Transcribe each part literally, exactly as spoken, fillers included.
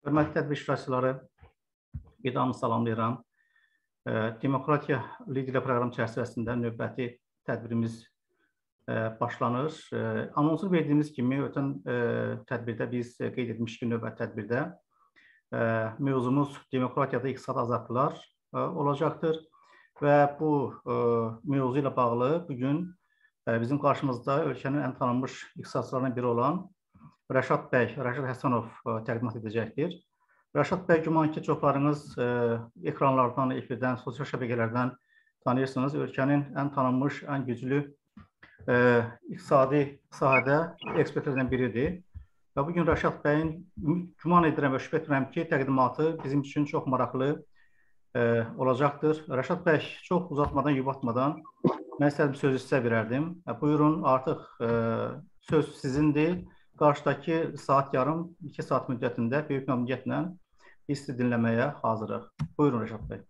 Hörmətli tədbir iştirakçıları, bir daha salamlayıram. Demokratiya lideri proqramı çərçivəsində növbəti tədbirimiz başlanır. Anonsunu verdiyimiz kimi, ötən tədbirdə biz qeyd etmişik ki, növbəti tədbirdə mövzumuz demokratiyada iqtisadi azadlıqlar olacaqdır. Və bu mövzu ilə bağlı bugün bizim qarşımızda ölkənin ən tanınmış iqtisadçılarından biri olan Rəşad bəy, Rəşad Həsənov təqdimat edəcəkdir. Rəşad bəy, güman ki, çoxlarınız ekranlardan, efirdən, sosial şəbəkələrdən tanıyırsınız. Ölkənin ən tanınmış, ən güclü iqtisadi sahədə ekspertlərdən biridir. Və bugün Rəşad bəyin güman edirəm və şübhə etmirəm ki, təqdimatı bizim üçün çox maraqlı olacaqdır. Rəşad bəy, çox uzatmadan, yubatmadan mən istədim sözü sizə verərdim. Buyurun, artıq söz sizindir. Qarşıdakı saat yarım, iki saat müddətində böyük məmnuniyyətlə sizi dinləməyə hazırıq. Buyurun, Rəşad bəy.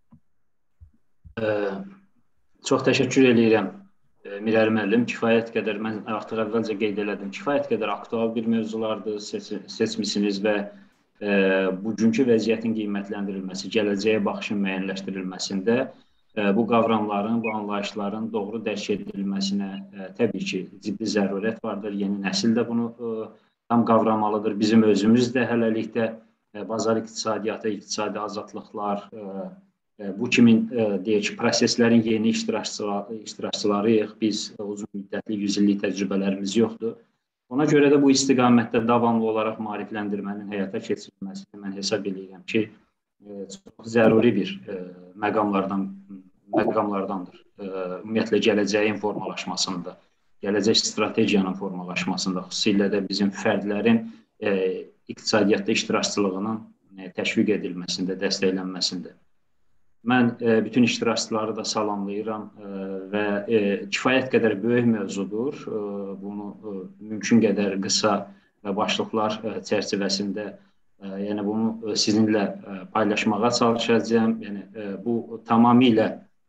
Çox təşəkkür edirəm Mirəli müəllim. Kifayət qədər, mən artıq əvvəlcə qeyd elədim, kifayət qədər aktual bir mövzulardır seçmisiniz və bugünkü vəziyyətin qiymətləndirilməsi, gələcəyə baxışın müəyyənləşdirilməsində bu qavramların, bu anlayışların doğru dərk edilməsinə təbii ki, ciddi zərurət vardır. Yeni nəsil də bunu tam qavramalıdır. Bizim özümüz də hələlikdə bazar iqtisadiyyatı, iqtisadi azadlıqlar, bu kimi deyək ki, proseslərin yeni iştirakçılarıyıq. Biz uzun müddətli, yüz illik təcrübələrimiz yoxdur. Ona görə də bu istiqamətdə davamlı olaraq maarifləndirmənin həyata keçirilməsini mən hesab edirəm ki, çox zəruri bir məqamlardan, məqamlardandır. Ümumiyyətlə, gələcəyin formalaşmasında, gələcək strategiyanın formalaşmasında, xüsusilə də bizim fərdlərin iqtisadiyyatda iştirakçılığının təşviq edilməsində, dəstəklənməsində. Mən bütün iştirakçıları da salamlayıram və kifayət qədər böyük mövzudur. Bunu mümkün qədər qısa və başlıqlar çərçivəsində yəni bunu sizinlə paylaşmağa çalışacağım. Yəni bu tamamilə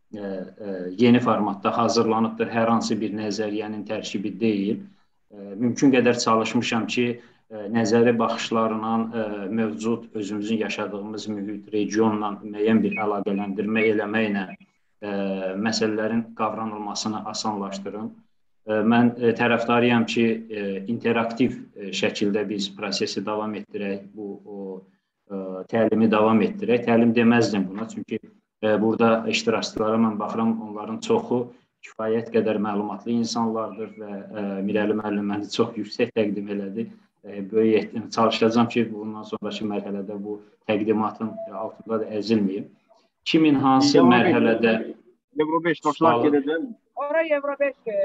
yeni formatda hazırlanıbdır. Hər hansı bir nəzəriyyənin tərkibi deyil. Mümkün qədər çalışmışam ki, nəzəri baxışlarla mövcud özümüzün yaşadığımız mühit, regionla müəyyən bir əlaqələndirmə eləməklə məsələlərin qavranılmasını asanlaşdırın. Mən tərəfdarıyam ki, interaktiv şəkildə biz prosesi davam etdirək, bu təlimi davam etdirək. Təlim deməzdim buna, çünki burada iştirakçılara mən baxıram, onların çoxu kifayət qədər məlumatlı insanlardır və Mirəli müəllim məni çox yüksək təqdim elədi. Böyük etdim, çalışacağım ki, bundan sonraki mərhələdə bu təqdimatın altında da əzilməyim. Kimin hansı mərhələdə... Euro beş başlar gedəcəm. Ora Euro beş-dir.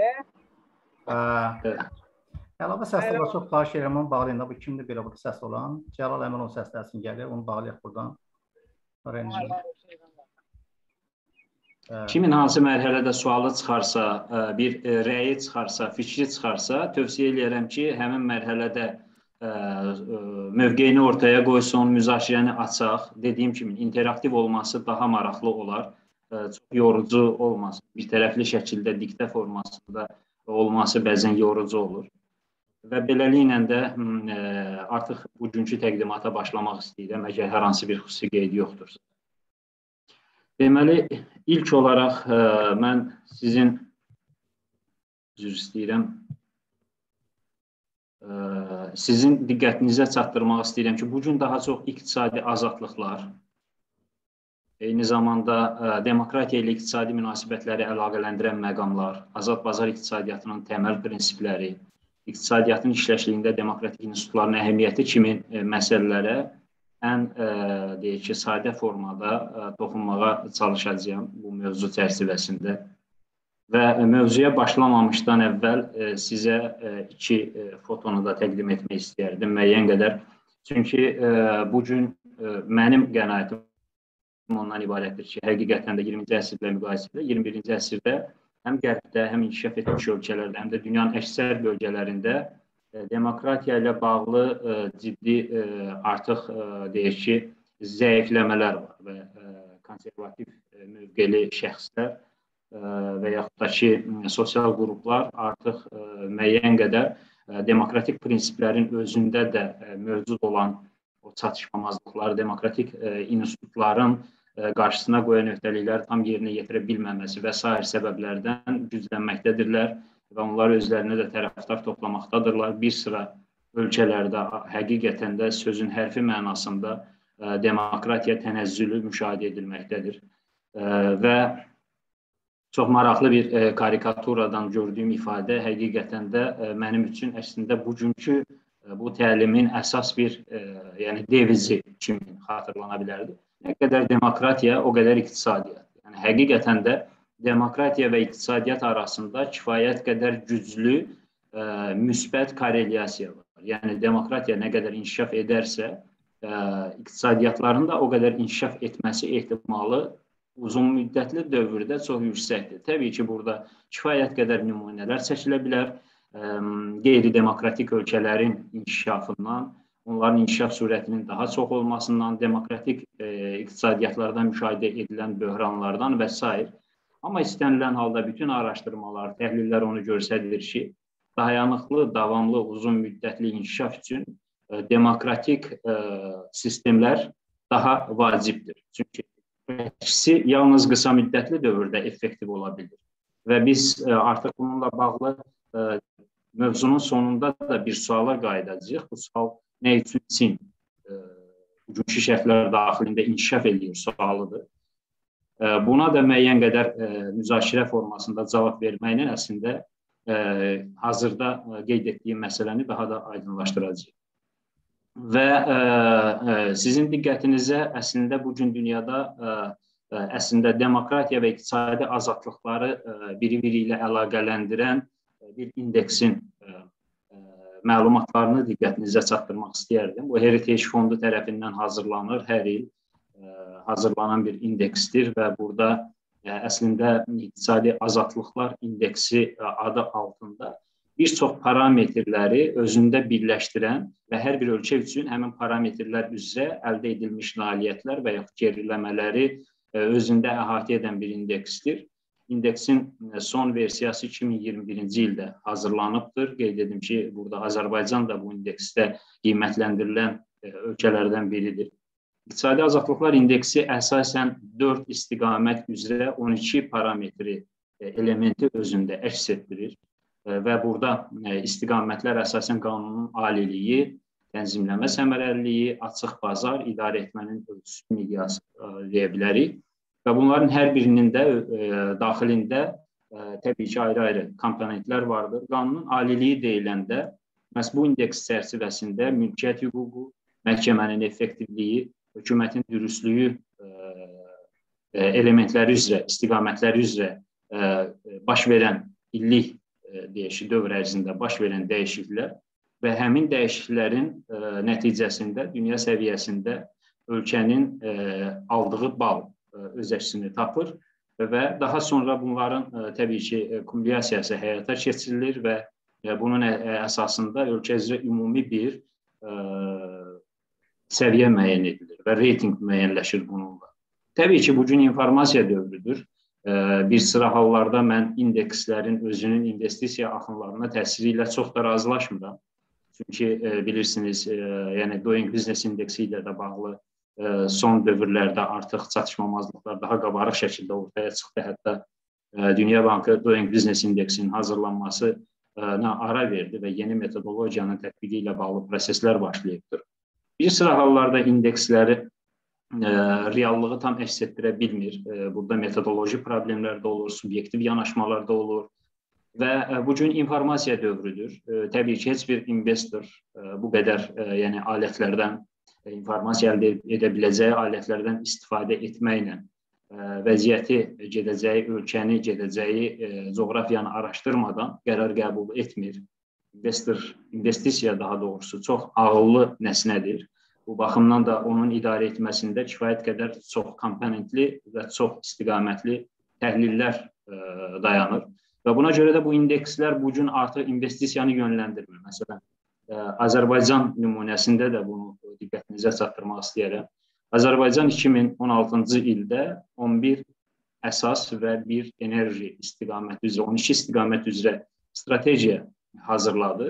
Əlavə səslə var, çox xahiş edirəm, onu bağlayın da, bu kimdir belə burada səs olan? Cəlal əmin onun səsləsin gəlir, onu bağlayaq buradan. Kimin hansı mərhələdə sualı çıxarsa, bir rəyi çıxarsa, fikri çıxarsa, tövsiyə edirəm ki, həmin mərhələdə mövqeyini ortaya qoysun, müzakirəni açaq. Dediyim kimi, interaktiv olması daha maraqlı olar, çox yorucu olmaz. Bir tərəfli şəkildə diktə formasında olması bəzən yorucu olur. Və beləliklə də artıq bugünkü təqdimata başlamaq istəyirəm, əgər hər hansı bir xüsusi qeyd yoxdursa. Deməli, ilk olaraq mən sizin, üzr istəyirəm, sizin diqqətinizə çatdırmaq istəyirəm ki, bugün daha çox iqtisadi azadlıqlar, eyni zamanda demokratiya ilə iqtisadi münasibətləri əlaqələndirən məqamlar, azad bazar iqtisadiyyatının təməl prinsipləri, iqtisadiyyatın işləşliyində demokratik institutların əhəmiyyəti kimi məsələlərə ən deyək ki, sadə formada toxunmağa çalışacağım bu mövzu çərçivəsində. Və mövzuya başlamamışdan əvvəl sizə iki fotonu da təqdim etmək istəyərdim müəyyən qədər. Çünki bugün mənim qənaətim ondan ibarətdir ki, həqiqətən də iyirminci əsrlə müqayisədə, iyirmi birinci əsrdə həm qərbdə, həm inkişaf etmiş ölkələrdə, həm də dünyanın əksər bölgələrində demokratiya ilə bağlı ciddi artıq deyək ki, zəifləmələr var və konservativ mövqeli şəxslər və yaxud da ki, sosial qruplar artıq müəyyən qədər demokratik prinsiplərin özündə də mövcud olan o çatışmamazlıqlar, demokratik e, institutların e, qarşısına qoyan öhdəlikləri tam yerinə yetirə bilməməsi və sair səbəblərdən güclənməkdədirlər və onlar özlərinə də tərəfdar toplamaqdadırlar. Bir sıra ölkələrdə həqiqətən də sözün hərfi mənasında e, demokratiya tənəzzülü müşahidə edilməkdədir. E, və çox maraqlı bir e, karikaturadan gördüyüm ifadə həqiqətən də e, mənim üçün əslində bugünkü e, bu təlimin əsas bir e, yəni devizi kimi xatırlana bilərdi. Nə qədər demokratiya, o qədər iqtisadiyyat. Yəni həqiqətən də demokratiya və iqtisadiyyat arasında kifayət qədər güclü e, müsbət korelyasiya var. Yəni demokratiya nə qədər inkişaf edərsə, e, iqtisadiyyatların da o qədər inkişaf etməsi ehtimalı uzun müddətli dövrdə çox yüksəkdir. Təbii ki, burada kifayət qədər nümunələr çəkilə bilər. E, qeyri-demokratik ölkələrin inkişafından, onların inkişaf sürətinin daha çox olmasından, demokratik e, iqtisadiyyatlardan müşahidə edilən böhranlardan və s. Amma istənilən halda bütün araşdırmalar, təhlillər onu göstərir ki, dayanıqlı, davamlı, uzun müddətli inkişaf üçün e, demokratik e, sistemlər daha vacibdir. Çünki əksi yalnız qısa müddətli dövrdə effektiv ola bilir. Və biz e, artıq bununla bağlı e, mövzunun sonunda da bir suala qayıdacağıq. Bu sual nə üçün Çin e, bugünkü şərtlər daxilində inkişaf edir sualıdır. E, buna da müəyyən qədər e, müzakirə formasında cavab verməklə əslində e, hazırda e, qeyd etdiyim məsələni daha da aydınlaşdıracaq. Və e, e, sizin diqqətinizə əslində bugün dünyada e, e, əslində demokratiya və iqtisadi azadlıqları e, biri-biri ilə əlaqələndirən e, bir indeksin e, məlumatlarını diqqətinizə çatdırmaq istəyərdim. Bu Heritage Fondu tərəfindən hazırlanır, hər il ə, hazırlanan bir indeksdir və burada ə, əslində iqtisadi azadlıqlar indeksi ə, adı altında bir çox parametrləri özündə birləşdirən və hər bir ölkə üçün həmin parametrlər üzrə əldə edilmiş nailiyyətlər və yaxud geriləmələri ə, özündə əhatə edən bir indeksdir. İndeksin son versiyası iki min iyirmi birinci ildə hazırlanıbdır. Qeyd edim ki, burada Azərbaycan da bu indeksdə qiymətləndirilən ölkələrdən biridir. İqtisadi azadlıqlar indeksi əsasən dörd istiqamət üzrə on iki parametri elementi özündə əks etdirir və burada istiqamətlər əsasən qanunun aliliyi, tənzimləmə səmərəliliyi, açıq bazar, idarə etmənin ölçüsü miqyası deyə bilərik. Və bunların hər birinin də e, daxilində e, təbii ki, ayrı-ayrı komponentlər vardır. Qanunun aliliyi deyiləndə, məhz bu indeks çərçivəsində mülkiyyət hüququ, məhkəmənin effektivliyi, hökumətin dürüstlüyü e, elementləri üzrə, istiqamətləri üzrə e, baş verən illik e, deyişi dövr ərzində baş verən dəyişikliklər və həmin dəyişikliklərin e, nəticəsində dünya səviyyəsində ölkənin e, aldığı bal öz əksini tapır və daha sonra bunların ə, təbii ki, kumulyasiyası həyata keçirilir və ə, bunun ə, əsasında ölkə üzrə ümumi bir ə, səviyyə müəyyən edilir və reyting müəyyənləşir bununla. Təbii ki, bugün informasiya dövrüdür. Ə, bir sıra hallarda mən indekslərin özünün investisiya axınlarına təsiri ilə çox da razılaşmıram. Çünki ə, bilirsiniz, ə, yəni Doing Business indeksi ilə də bağlı son dövrlərdə artıq çatışmamazlıqlar daha qabarıq şəkildə ortaya çıxdı. Hətta Dünya Bankı Doing Business indeksinin hazırlanmasına ara verdi və yeni metodologiyanın tətbiqi ilə bağlı proseslər başlayıbdır. Bir sıra hallarda indeksləri reallığı tam əks etdirə bilmir. Burada metodoloji problemlər də olur, subyektiv yanaşmalar da olur və bugün informasiya dövrüdür. Təbii ki, heç bir investor bu qədər yəni alətlərdən informasiya əldə edə biləcəyi alətlərdən istifadə etməklə vəziyyəti gedəcəyi, ölkəni gedəcəyi coğrafiyanı araşdırmadan qərar qəbul etmir. İnvestor, investisiya daha doğrusu çox ağıllı nəsnədir. Bu baxımdan da onun idarə etməsində kifayət qədər çox komponentli və çox istiqamətli təhlillər dayanır. Və buna görə də bu indekslər bugün artıq investisiyanı yönləndirmir. Məsələn, Azərbaycan nümunəsində də bunu diqqətinizə çatdırmaq istəyərəm. Azərbaycan iki min on altıncı ildə on bir əsas və bir enerji istiqamət üzrə, on iki istiqamət üzrə strategiya hazırladı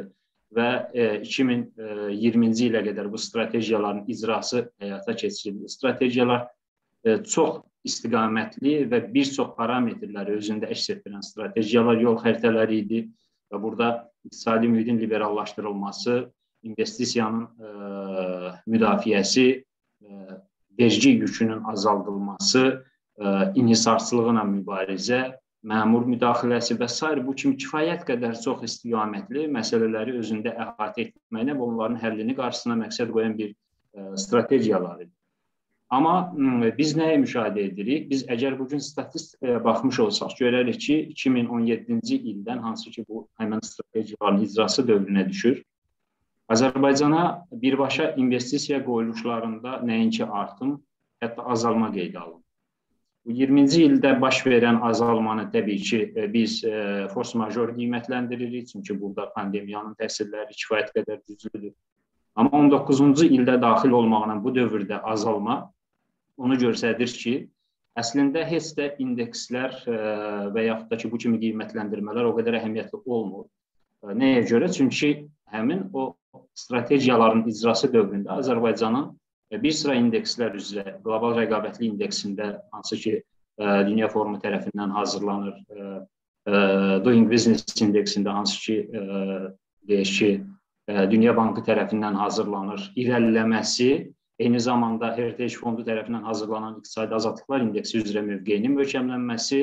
və iki min iyirminci ilə qədər bu strategiyaların icrası həyata keçirildi. Strategiyalar çox istiqamətli və bir çox parametrləri özündə əks etdirən strategiyalar, yol xəritələri idi və burada iqtisadi mühitin liberallaşdırılması, investisiyanın ə, müdafiəsi, ə, vergi yükünün azaldılması, ə, inhisarçılığına mübarizə, məmur müdaxiləsi və s. bu kimi kifayət qədər çox istiqamətli məsələləri özündə əhatə etməklə və onların həllini qarşısına məqsəd qoyan bir ə, strategiyalar idi. Amma ə, biz nəyə müşahidə edirik? Biz əgər bugün statistikaya baxmış olsaq, görərik ki, iki min on yeddinci ildən, hansı ki bu həmin strategiyaların icrası dövrünə düşür, Azərbaycana birbaşa investisiya qoyuluşlarında nəinki artım, hətta azalma qeydə alınır. Bu iyirminci ildə baş verən azalmanı təbii ki, biz e, force major qiymətləndiririk, çünki burada pandemiyanın təsirləri kifayət qədər güclüdür. Amma on doqquzuncu ildə daxil olmaqla bu dövrdə azalma onu göstərir ki, əslində heç də indekslər e, və yaxud da ki, bu kimi qiymətləndirmələr o qədər əhəmiyyətli olmur. E, nəyə görə? Çünki həmin o strategiyaların icrası dövründə Azərbaycanın bir sıra indekslər üzrə qlobal rəqabətli indeksində, hansı ki Dünya Forumu tərəfindən hazırlanır, Doing Business indeksində, hansı ki deyək ki Dünya Bankı tərəfindən hazırlanır, irəliləməsi, eyni zamanda Heritage Fondu tərəfindən hazırlanan İqtisadi Azadlıqlar indeksi üzrə mövqeyinin möhkəmlənməsi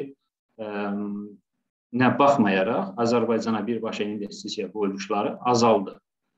nə baxmayaraq Azərbaycana birbaşa investisiya qoyuluşları azaldı.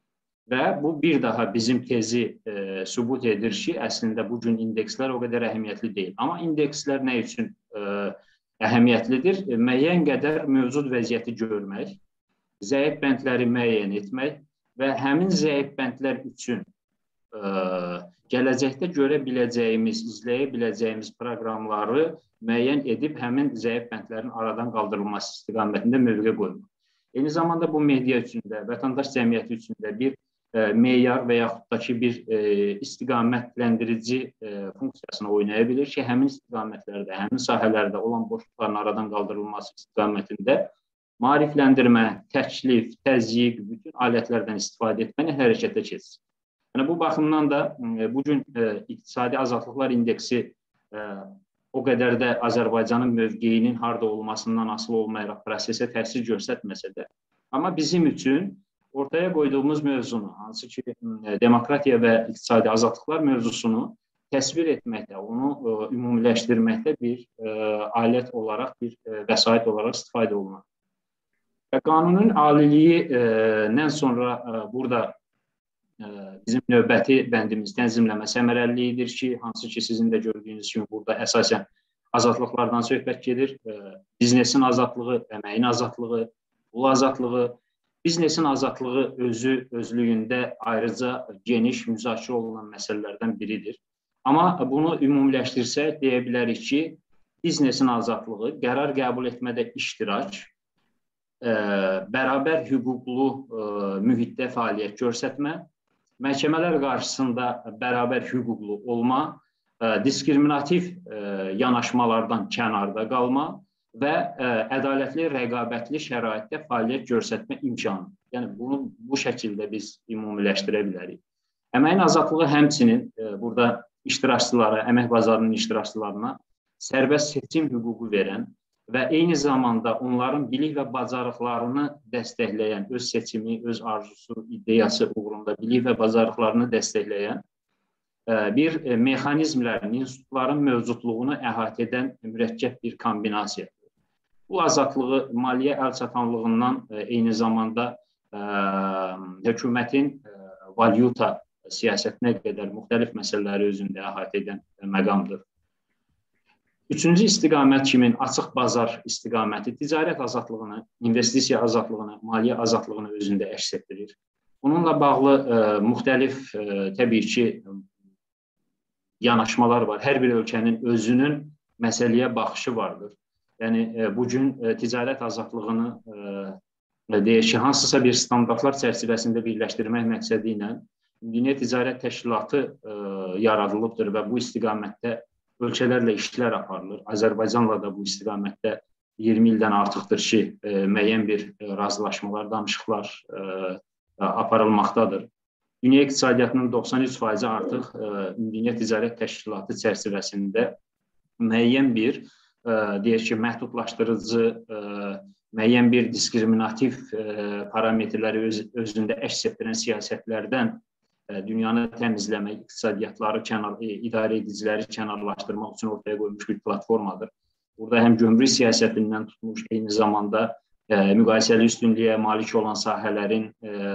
Və bu bir daha bizim tezi e, sübut edir ki, əslində bugün indekslər o qədər əhəmiyyətli deyil. Amma indekslər nə üçün e, əhəmiyyətlidir? E, müəyyən qədər mövcud vəziyyəti görmək, zəif bəndləri müəyyən etmək və həmin zəif bəndlər üçün e, gələcəkdə görə biləcəyimiz, izləyə biləcəyimiz proqramları müəyyən edib həmin zəif bəndlərin aradan qaldırılması istiqamətində mövqe qoymaq. Eyni zamanda bu media üçün də, vətəndaş cəmiyyəti üçün də bir meyar və yaxud da ki, bir e, istiqamətləndirici e, funksiyasını oynaya bilir ki, həmin istiqamətlərdə, həmin sahələrdə olan boşluqların aradan qaldırılması istiqamətində maarifləndirmə, təklif, təzyiq, bütün alətlərdən istifadə etməni hərəkətə keçsin. Yəni, bu baxımdan da e, bugün e, İqtisadi Azadlıqlar indeksi e, o qədər də Azərbaycanın mövqeyinin harda olmasından asılı olmayaraq prosesə təsir göstərməsə də, amma bizim üçün ortaya qoyduğumuz mövzunu, hansı ki, demokratiya və iqtisadi azadlıqlar mövzusunu təsvir etməkdə, onu ə, ümumiləşdirməkdə bir ə, alət olaraq, bir ə, vəsait olaraq istifadə olunur. Və qanunun aliliyindən sonra ə, burada ə, bizim növbəti bəndimiz tənzimləmə səmərəliliyidir ki, hansı ki, sizin də gördüyünüz kimi burada əsasən azadlıqlardan söhbət gedir. Ə, biznesin azadlığı, əməyin azadlığı, pul azadlığı, biznesin azadlığı özü özlüyündə ayrıca geniş müzakirə olunan məsələlərdən biridir. Amma bunu ümumiləşdirsək, deyə bilərik ki, biznesin azadlığı, qərar qəbul etmədə iştirak, ə, bərabər hüquqlu ə, mühitdə fəaliyyət göstərmə, məhkəmələr qarşısında bərabər hüquqlu olma, ə, diskriminativ ə, yanaşmalardan kənarda qalma və ə, ədalətli, rəqabətli şəraitdə fəaliyyət göstərmə imkanı. Yəni, bunu bu şəkildə biz ümumiləşdirə bilərik. Əməyin azadlığı həmçinin ə, burada iştirakçılara, əmək bazarının iştirakçılarına sərbəst seçim hüququ verən və eyni zamanda onların bilik və bacarıqlarını dəstəkləyən, öz seçimi, öz arzusu, ideyası uğrunda bilik və bacarıqlarını dəstəkləyən ə, bir ə, mexanizmlərin, institutların mövcudluğunu əhatə edən mürəkkəb bir kombinasiya. Bu azadlığı maliyyə əlçatanlığından eyni zamanda ə, hökumətin ə, valyuta siyasətinə qədər müxtəlif məsələləri özündə əhatə edən məqamdır. Üçüncü istiqamət kimin açıq bazar istiqaməti ticarət azadlığını, investisiya azadlığını, maliyyə azadlığını özündə əks etdirir. Bununla bağlı ə, müxtəlif ə, təbii ki, yanaşmalar var. Hər bir ölkənin özünün məsələyə baxışı vardır. Yəni, bugün ticarət azadlığını deyək ki, hansısa bir standartlar çərçivəsində birləşdirmək məqsədi ilə Dünya Ticarət Təşkilatı yaradılıbdır və bu istiqamətdə ölkələrlə işlər aparılır. Azərbaycanla da bu istiqamətdə iyirmi ildən artıqdır ki, müəyyən bir razılaşmalar, danışıqlar aparılmaqdadır. Dünya iqtisadiyyatının doxsan üç faizi artıq Dünya Ticarət Təşkilatı çərçivəsində müəyyən bir, deyək ki, məhdudlaşdırıcı, müəyyən bir diskriminativ parametrləri öz, özündə əks etdirən siyasətlərdən dünyanı təmizləmək, iqtisadiyyatları, kənar, idarə ediciləri kənarlaşdırmaq üçün ortaya qoymuş bir platformadır. Burada həm gömrük siyasətindən tutmuş, eyni zamanda müqayisəli üstünlüyə malik olan sahələrin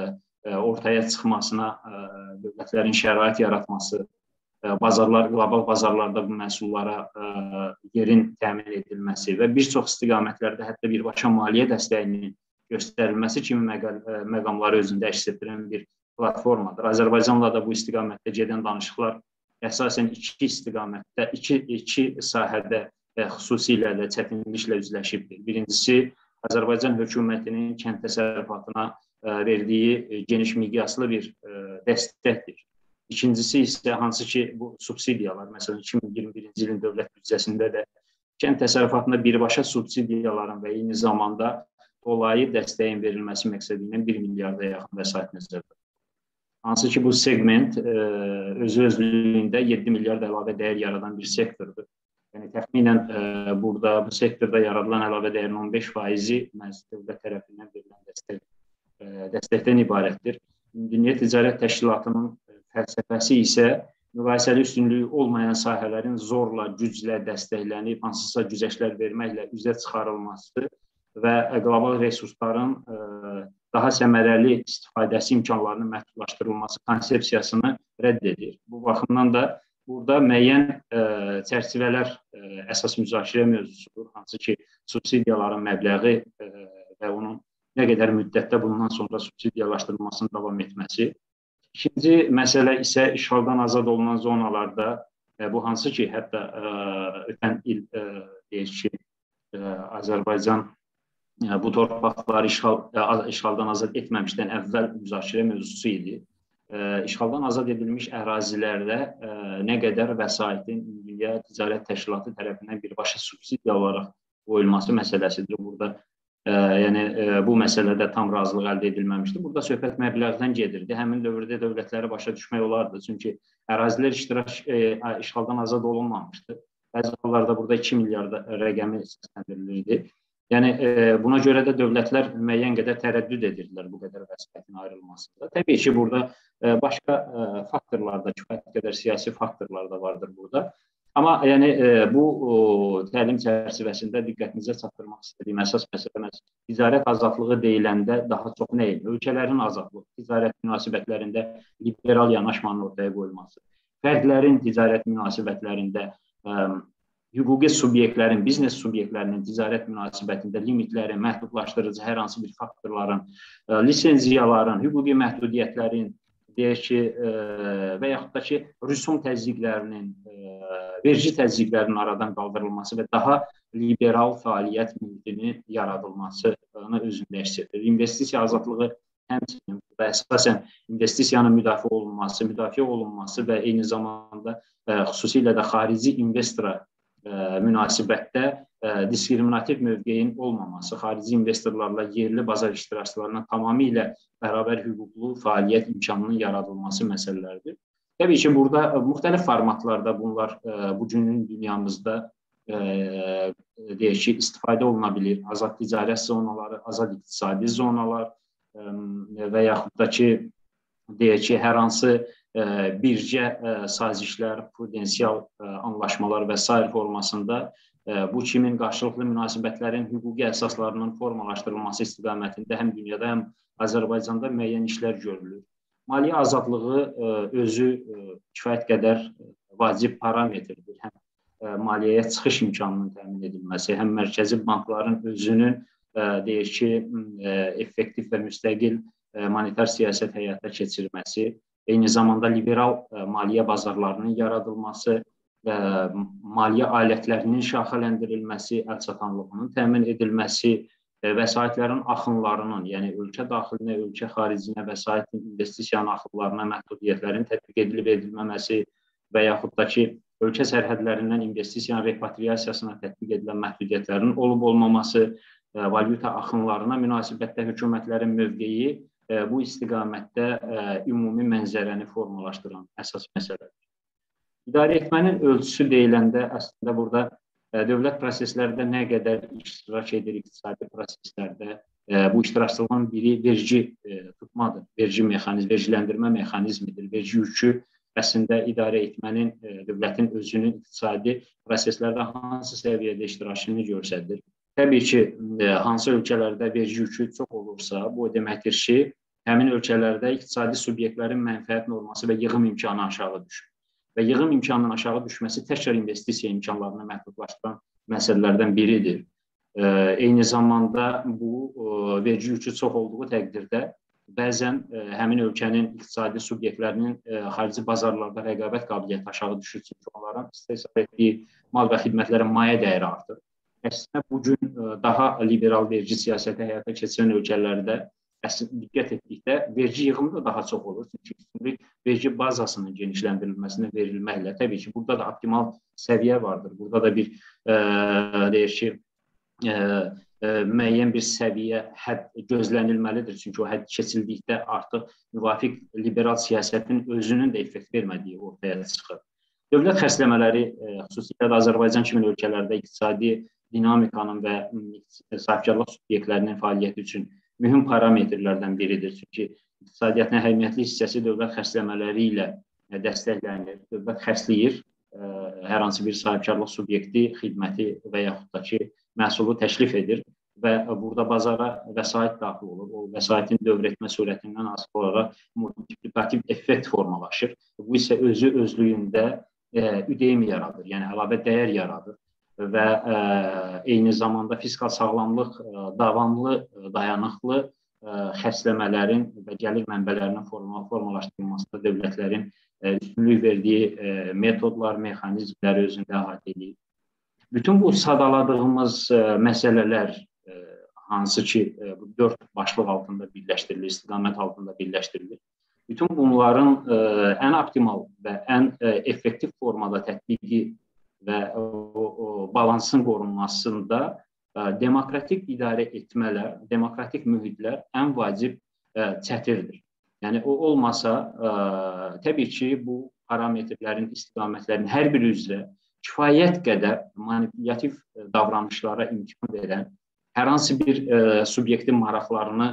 ortaya çıxmasına dövlətlərin şərait yaratması, bazarlar, qlobal bazarlarda bu məhsullara yerin təmin edilməsi və bir çox istiqamətlərdə hətta birbaşa maliyyə dəstəyinin göstərilməsi kimi məqamları özündə əks etdirən bir platformadır. Azərbaycanla da bu istiqamətdə gedən danışıqlar əsasən iki istiqamətdə, iki, iki sahədə xüsusilə də çətinliklə üzləşibdir. Birincisi, Azərbaycan hökumətinin kənd təsərrüfatına verdiyi geniş miqyaslı bir dəstəkdir. İkincisi isə hansı ki, bu subsidiyalar, məsələn, iki min iyirmi birinci ilin dövlət büdcəsində də kənd təsərrüfatına birbaşa subsidiyaların və eyni zamanda dolayı dəstəyin verilməsi məqsədi ilə bir milyarda yaxın vəsait nəzərdə. Hansı ki, bu segment özü özlüyündə yeddi milyard əlavə dəyər yaradan bir sektordur. Yəni, təxminən burada bu sektorda yaradılan əlavə dəyərin on beş faizi məhz dövlət tərəfindən verilən dəstək, dəstəkdən ibarətdir. Dünya Ticarət Təşkilatının fəlsəfəsi isə müqayisəli üstünlüyü olmayan sahələrin zorla, güclə dəstəklənib, hansısa güzəştlər verməklə üzə çıxarılması və qlobal resursların daha səmərəli istifadəsi imkanlarının məhdudlaşdırılması konsepsiyasını rədd edir. Bu baxımdan da burada müəyyən çərçivələr əsas müzakirə mövzusudur. Hansı ki, subsidiyaların məbləği və onun nə qədər müddətdə bundan sonra subsidiyalaşdırılmasının davam etməsi. İkinci məsələ isə işğaldan azad olunan zonalarda, bu hansı ki, hətta ötən il deyək ki, Azərbaycan bu torpaqları işğal, işğaldan azad etməmişdən əvvəl müzakirə mövzusu idi. İşğaldan azad edilmiş ərazilərdə nə qədər vəsaitin Dünya Ticarət Təşkilatı tərəfindən birbaşa subsidiya olaraq qoyulması məsələsidir. Burada yəni bu məsələdə tam razılıq əldə edilməmişdir. Burada söhbət məbləğdən gedirdi. Həmin dövrdə dövlətləri başa düşmək olardı. Çünki ərazilər iştirak işğaldan azad olunmamışdı. Bəzi hallarda burada iki milyard rəqəmi səsləndirilirdi. Yəni buna görə də dövlətlər müəyyən qədər tərəddüd edirdilər bu qədər vəsaitin ayrılmasında. Təbii ki, burada başqa faktorlar da, kifayət qədər siyasi faktorlar da vardır burada. Amma yəni bu təlim çərçivəsində diqqətinizə çatdırmaq istədiyim əsas məsələ ticarət azadlığı deyiləndə daha çox nə idi? Ölkələrin azadlığı, ticarət münasibətlərində liberal yanaşmanın ortaya qoyulması, fərdlərin ticarət münasibətlərində hüquqi subyektlərin, biznes subyektlərinin ticarət münasibətində limitləri, məhdudlaşdırıcı hər hansı bir faktorların, lisenziyaların, hüquqi məhdudiyyətlərin, deyək ki, və yaxud da ki, rüsum təzyiqlərinin, vergi təzyiqlərinin aradan qaldırılması və daha liberal fəaliyyət mühitinin yaradılmasını özündə əks etdirir. İnvestisiya azadlığı həmçinin və əsasən investisiyanın müdafiə olunması, müdafiə olunması və eyni zamanda xüsusilə də xarici investora münasibətdə diskriminativ mövqeyin olmaması, xarici investorlarla yerli bazar iştirakçılarına tamamilə bərabər hüquqlu fəaliyyət imkanının yaradılması məsələlərdir. Təbii ki, burada müxtəlif formatlarda bunlar bugünün dünyamızda deyək ki, istifadə oluna bilir. Azad ticarət zonaları, azad iqtisadi zonalar və yaxud da ki, deyək ki, hər hansı bircə sazişlər, prudensial anlaşmalar və sair formasında bu kimin qarşılıqlı münasibətlərin hüquqi əsaslarının formalaşdırılması istiqamətində həm dünyada, həm Azərbaycanda müəyyən işlər görülür. Maliyyə azadlığı özü kifayət qədər vacib parametrdir. Həm maliyyəyə çıxış imkanının təmin edilməsi, həm mərkəzi bankların özünün deyək ki, effektiv və müstəqil monetar siyasət həyata keçirməsi, eyni zamanda liberal maliyyə bazarlarının yaradılması, maliyyə alətlərinin şaxələndirilməsi, əlçatanlığının təmin edilməsi, vəsaitlərin axınlarının, yəni ölkə daxilinə, ölkə xaricinə vəsaitin investisiyanın axınlarına məhdudiyyətlərin tətbiq edilib edilməməsi və yaxud da ki, ölkə sərhədlərindən investisiyanın repatriasiyasına tətbiq edilən məhdudiyyətlərin olub-olmaması, valyuta axınlarına münasibətdə hökumətlərin mövqeyi bu istiqamətdə ümumi mənzərəni formalaşdıran əsas məsələdir. İdarə etmənin ölçüsü deyiləndə əslində burada dövlət proseslərdə nə qədər iştirak edir iqtisadi proseslərdə, bu iştirakçılığın biri vergi tutmadır, vergi mexanizmi, vergiləndirmə mexanizmidir. Vergi yükü əslində idarə etmənin, dövlətin özünün iqtisadi proseslərdə hansı səviyyədə iştirakını göstərir. Təbii ki, hansı ölkələrdə vergi yükü çox olursa, bu deməkdir ki, həmin ölkələrdə iqtisadi subyektlərin mənfəət norması və yığım imkanı aşağı düşür. Və yığım imkanının aşağı düşməsi təkrar investisiya imkanlarını məhdudlaşdıran məsələlərdən biridir. Eyni zamanda bu vergi yükü çox olduğu təqdirdə bəzən həmin ölkənin iqtisadi subyektlərinin xarici bazarlarda rəqabət qabiliyyəti aşağı düşür, çünki onların istehsal etdiyi mal və xidmətlərin mayə dəyəri artır. Əslində, bugün daha liberal vergi siyasəti həyata keçirən ölkələrdə əslində diqqət etdikdə vergi yığımı da daha çox olur. Çünki vergi bazasının genişləndirilməsinə verilməklə, təbii ki, burada da optimal səviyyə vardır. Burada da bir, deyək ki, müəyyən bir səviyyə, hədd gözlənilməlidir. Çünki o hədd keçildikdə artıq müvafiq liberal siyasətin özünün də effekt vermədiyi ortaya çıxır. Dövlət xərcləmələri, xüsusilə də Azərbaycan kimi ölkələrdə iqtisadi dinamikanın və sahibkarlıq subyektlərinin fəaliyyəti üçün mühüm parametrlərdən biridir. Çünki iqtisadiyyatın əhəmiyyətli hissəsi dövlət xərcləmələri ilə dəstəklənir. Dövlət xərcləyir, hər hansı bir sahibkarlıq subyekti xidməti və yaxud da ki, məhsulu təklif edir və burada bazara vəsait daxil olur. O vəsaitin dövr etmə surətindən asılı olaraq multiplikativ effekt formalaşır. Bu isə özü özlüyündə üdeyim yaradır, yəni əlavə dəyər yaradır və eyni zamanda fiskal sağlamlıq, davamlı, dayanıqlı xərcləmələrin və gəlir mənbələrinin formalaşdırılmasında dövlətlərin üstünlük verdiyi metodlar, mexanizmlər özündə əhatə edir. Bütün bu sadaladığımız məsələlər, hansı ki, dörd başlıq altında birləşdirilir, istiqamət altında birləşdirilir. Bütün bunların ən optimal və ən effektiv formada tətbiqi və o balansın qorunmasında demokratik idarə etmələr, demokratik mühitlər ən vacib çətirdir. Yəni, o olmasa, təbii ki, bu parametrlərin, istiqamətlərin hər biri üzrə kifayət qədər manipulativ davranışlara imkan verən, hər hansı bir subyektin maraqlarını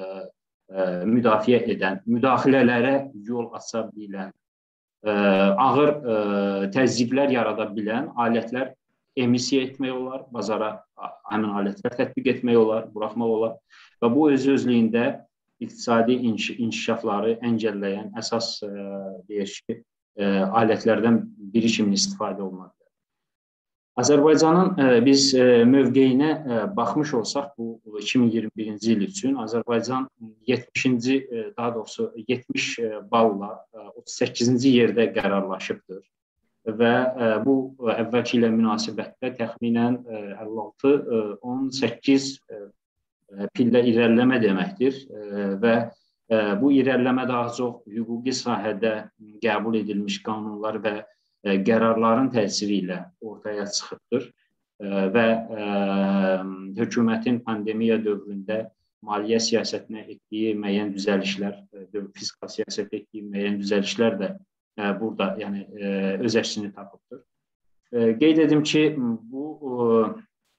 müdafiə edən, müdaxilələrə yol aça bilən, ağır təzyiqlər yarada bilən alətlər emisiya etmək olar, bazara həmin alətlər tətbiq etmək olar, buraxmaq olar və bu öz-özlüyündə iqtisadi inkişafları əngəlləyən əsas deyək ki, alətlərdən biri kimi istifadə olunur. Azərbaycanın biz mövqeyinə baxmış olsaq, bu iki min iyirmi birinci il üçün Azərbaycan yetmişinci, daha doğrusu yetmiş balla otuz səkkizinci yerdə qərarlaşıbdır və bu əvvəlki ilə münasibətdə təxminən əlli altı on səkkiz pillə irəliləmə deməkdir və bu irəliləmə daha çox hüquqi sahədə qəbul edilmiş qanunlar və qərarların təsiri ilə ortaya çıxıbdır və hökumətin pandemiya dövründə maliyyə siyasətinə etdiyi müəyyən düzəlişlər, fiskal siyasətə etdiyi müəyyən düzəlişlər də burada yəni, öz əksini tapıbdır. Qeyd edim ki, bu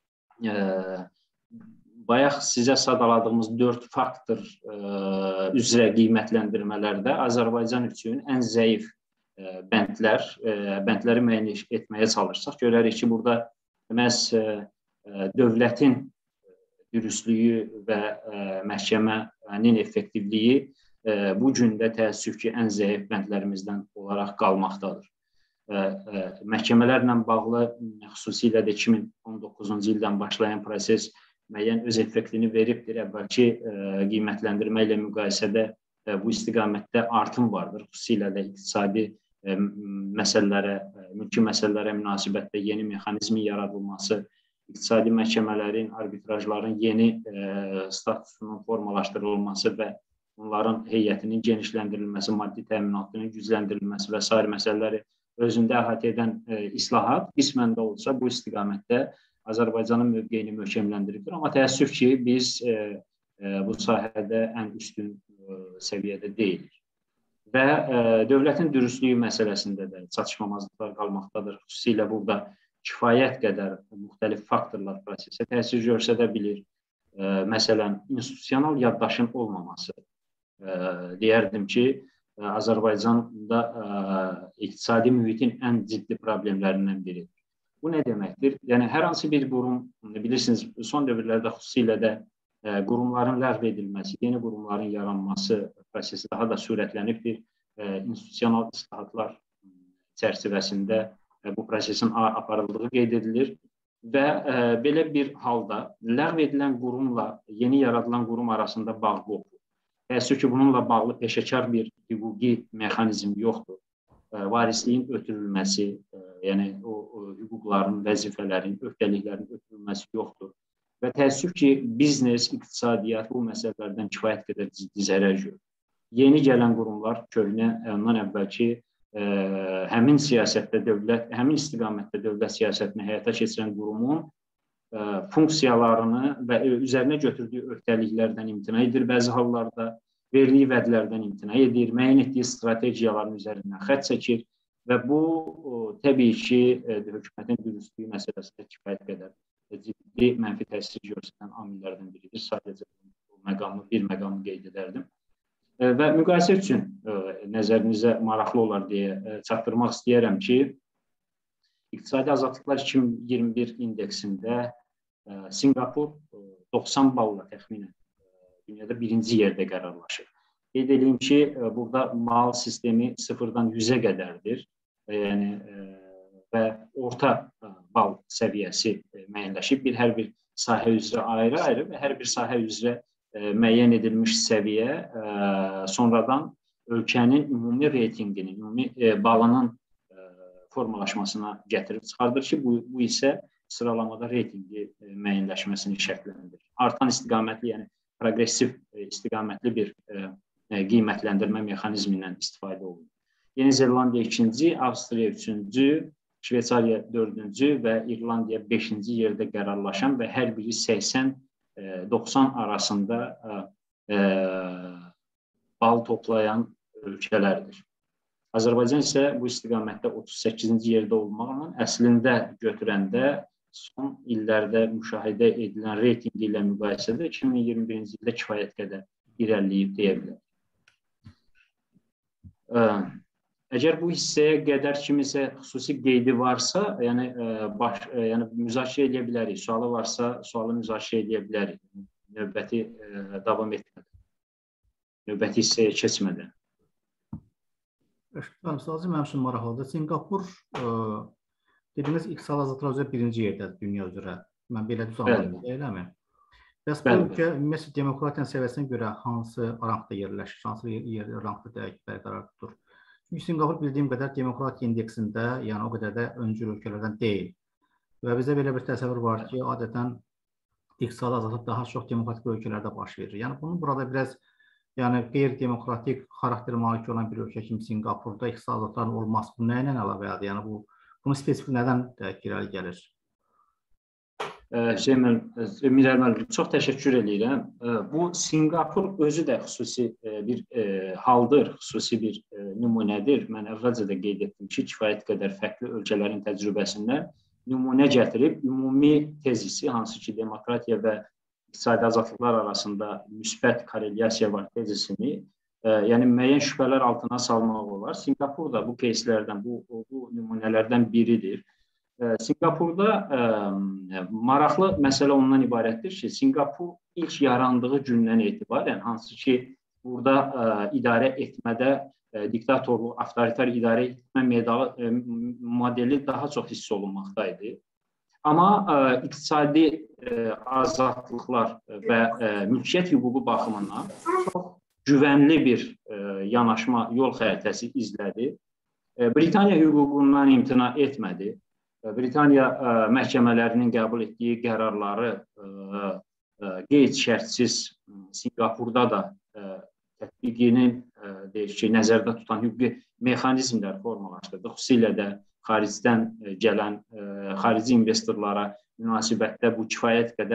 bayaq sizə sadaladığımız dörd faktor üzrə qiymətləndirmələrdə Azərbaycan üçün ən zəif bəndlər, bəndləri müəyyən etməyə çalışsaq, görərik ki, burada məhz dövlətin dürüstlüyü və məhkəmənin effektivliyi bu gün də təəssüf ki, ən zəif bəndlərimizdən olaraq qalmaqdadır. Məhkəmələrlə bağlı, xüsusilə də iki min on doqquzuncu ildən başlayan proses müəyyən öz effektini veribdir. Əvvəlki qiymətləndirmə ilə müqayisədə bu istiqamətdə artım vardır. Xüsusilə də iqtisadi məsələlərə, mülki məsələlərə münasibətdə yeni mexanizmin yaradılması, iqtisadi məhkəmələrin, arbitrajların yeni statusunun formalaşdırılması və onların heyətinin genişləndirilməsi, maddi təminatının gücləndirilməsi və sair məsələləri özündə əhatə edən islahat qismən də olsa bu istiqamətdə Azərbaycanın mövqeyini möhkəmləndiribdir. Amma təəssüf ki, biz bu sahədə ən üstün səviyyədə deyilik. Və dövlətin dürüstlüyü məsələsində də çatışmamazlıqlar qalmaqdadır. Xüsusilə burada kifayət qədər müxtəlif faktorlar prosesə təsir göstərə bilir. Məsələn, institusional yaddaşın olmaması. Deyərdim ki, Azərbaycanda iqtisadi mühitin ən ciddi problemlərindən biridir. Bu nə deməkdir? Yəni, hər hansı bir qurum, bilirsiniz, son dövrlərdə xüsusilə də qurumların ləğv edilməsi, yeni qurumların yaranması prosesi daha da sürətlənibdir. İnstitusional islahatlar çərçivəsində bu prosesin aparıldığı qeyd edilir və belə bir halda ləğv edilən qurumla yeni yaradılan qurum arasında bağ qopur. Təəssüf ki, bununla bağlı peşəkar bir hüquqi mexanizm yoxdur. Varisliyin ötürülməsi, yəni o hüquqların, vəzifələrin, öhdəliklərin ötürülməsi yoxdur. Və təəssüf ki, biznes, iqtisadiyyat bu məsələlərdən kifayət qədər ciddi zərər görür. Yeni gələn qurumlar köhnə, ondan əvvəlki həmin siyasətdə dövlət, həmin istiqamətdə dövlət siyasətini həyata keçirən qurumun funksiyalarını və üzərinə götürdüyü öhdəliklərdən imtina edir bəzi hallarda, verdiyi vədlərdən imtina edir, müəyyən etdiyi strategiyaların üzərindən xətt çəkir və bu təbii ki, hökumətin dürüstlüyü məsələsində kifayət qədər ciddi mənfi təsir göstərən amillərdən biridir. Sadəcə məqamı, bir məqamı qeyd edərdim. Və müqayisə üçün nəzərinizə maraqlı olar deyə çatdırmaq istəyərəm ki, İqtisadi Azadlıqlar iki min iyirmi bir indeksində Sinqapur doxsan balla təxminən dünyada birinci yerdə qərarlaşır. Qeyd edeyim ki, burada mal sistemi sıfırdan yüzə qədərdir. Yəni, və orta bal səviyyəsi müəyyənləşib. Bir, hər bir sahə üzrə ayrı-ayrı və hər bir sahə üzrə müəyyən edilmiş səviyyə sonradan ölkənin ümumi reytinginin, ümumi balının formalaşmasına gətirib çıxardır ki, bu, bu isə sıralamada reytingi müəyyənləşməsini şərtləndirir. Artan istiqamətli, yəni progressiv istiqamətli bir qiymətləndirmə mexanizmindən istifadə olunur. Yeni Zelandiya ikinci, Avstriya üçüncü, Şveysariya dördüncü və İrlandiya beşinci yerdə qərarlaşan və hər biri səksən doxsan arasında bal toplayan ölkələrdir. Azərbaycan isə bu istiqamətdə otuz səkkizinci yerdə olmaqla əslində götürəndə son illərdə müşahidə edilən reytingi ilə müqayisədə iki min iyirmi birinci ildə kifayət qədər irəliləyib deyə bilər. Əgər bu hissəyə qədər kimisə xüsusi qeydi varsa, yəni, baş, yəni müzakirə edə bilərik. Sualı varsa, sualı müzakirə edə bilərik. Növbəti davam etmədən, növbəti hissəyə keçmədən. Sadəcə mənim üçün maraqlıdır. Sinqapur dediyiniz iqtisadi azadlıqlar üzrə birinci yerdədir dünya üzrə. Mən belə düz anladım, eləmi? Bəs bu ölkə ümumiyyətlə demokratiyanın səviyyəsinə görə hansı rangda yerləşir, hansı yer rangda bərqərar tutur? Çünki Sinqapur bildiyim qədər demokratiya indeksində, yəni o qədər də öncül ölkələrdən deyil. Və bizə belə bir təsəvvür var ki, adətən iqtisadi azadlıq daha çox demokratik ölkələrdə baş verir. Yəni bunun burada biraz yəni qeyri-demokratik xarakter malik olan bir ölkə kimi Sinqapurda iqtisadi azadlıqların olması bu nə ilə əlaqəlidir? Yəni bu bunu spesifik nədən irəli gəlir? Hüseyn Mir müəllim, çox təşəkkür edirəm. Bu Sinqapur özü də xüsusi bir haldır, xüsusi bir nümunədir. Mən əvvəlcə də qeyd etdim ki, kifayət qədər fərqli ölkələrin təcrübəsindən nümunə gətirib ümumi tezisi, hansı ki demokratiya və iqtisadi azadlıqlar arasında müsbət korrelyasiya var tezisini, yəni müəyyən şübhələr altına salmaq olar. Sinqapur da bu keyslərdən, bu, bu nümunələrdən biridir. Sinqapurda maraqlı məsələ ondan ibarətdir ki, Sinqapur ilk yarandığı gündən etibarən, hansı ki, burada idarə etmədə diktatorluq, avtoritar idarə etmə medalı, modeli daha çox hiss olunmaqdaydı. Amma iqtisadi azadlıqlar və mülkiyyət hüququ baxımından çox güvənli bir yanaşma yol xəritəsi izlədi. Britaniya hüququndan imtina etmədi. Britaniya məhkəmələrinin qəbul etdiyi qərarları qeyd-şərtsiz Sinqapurda da tətbiqinin deyək ki, nəzərdə tutan hüquqi mexanizmlər formalaşdırdı. Xüsusilə də xaricdən gələn xarici investorlara münasibətdə bu kifayət qədər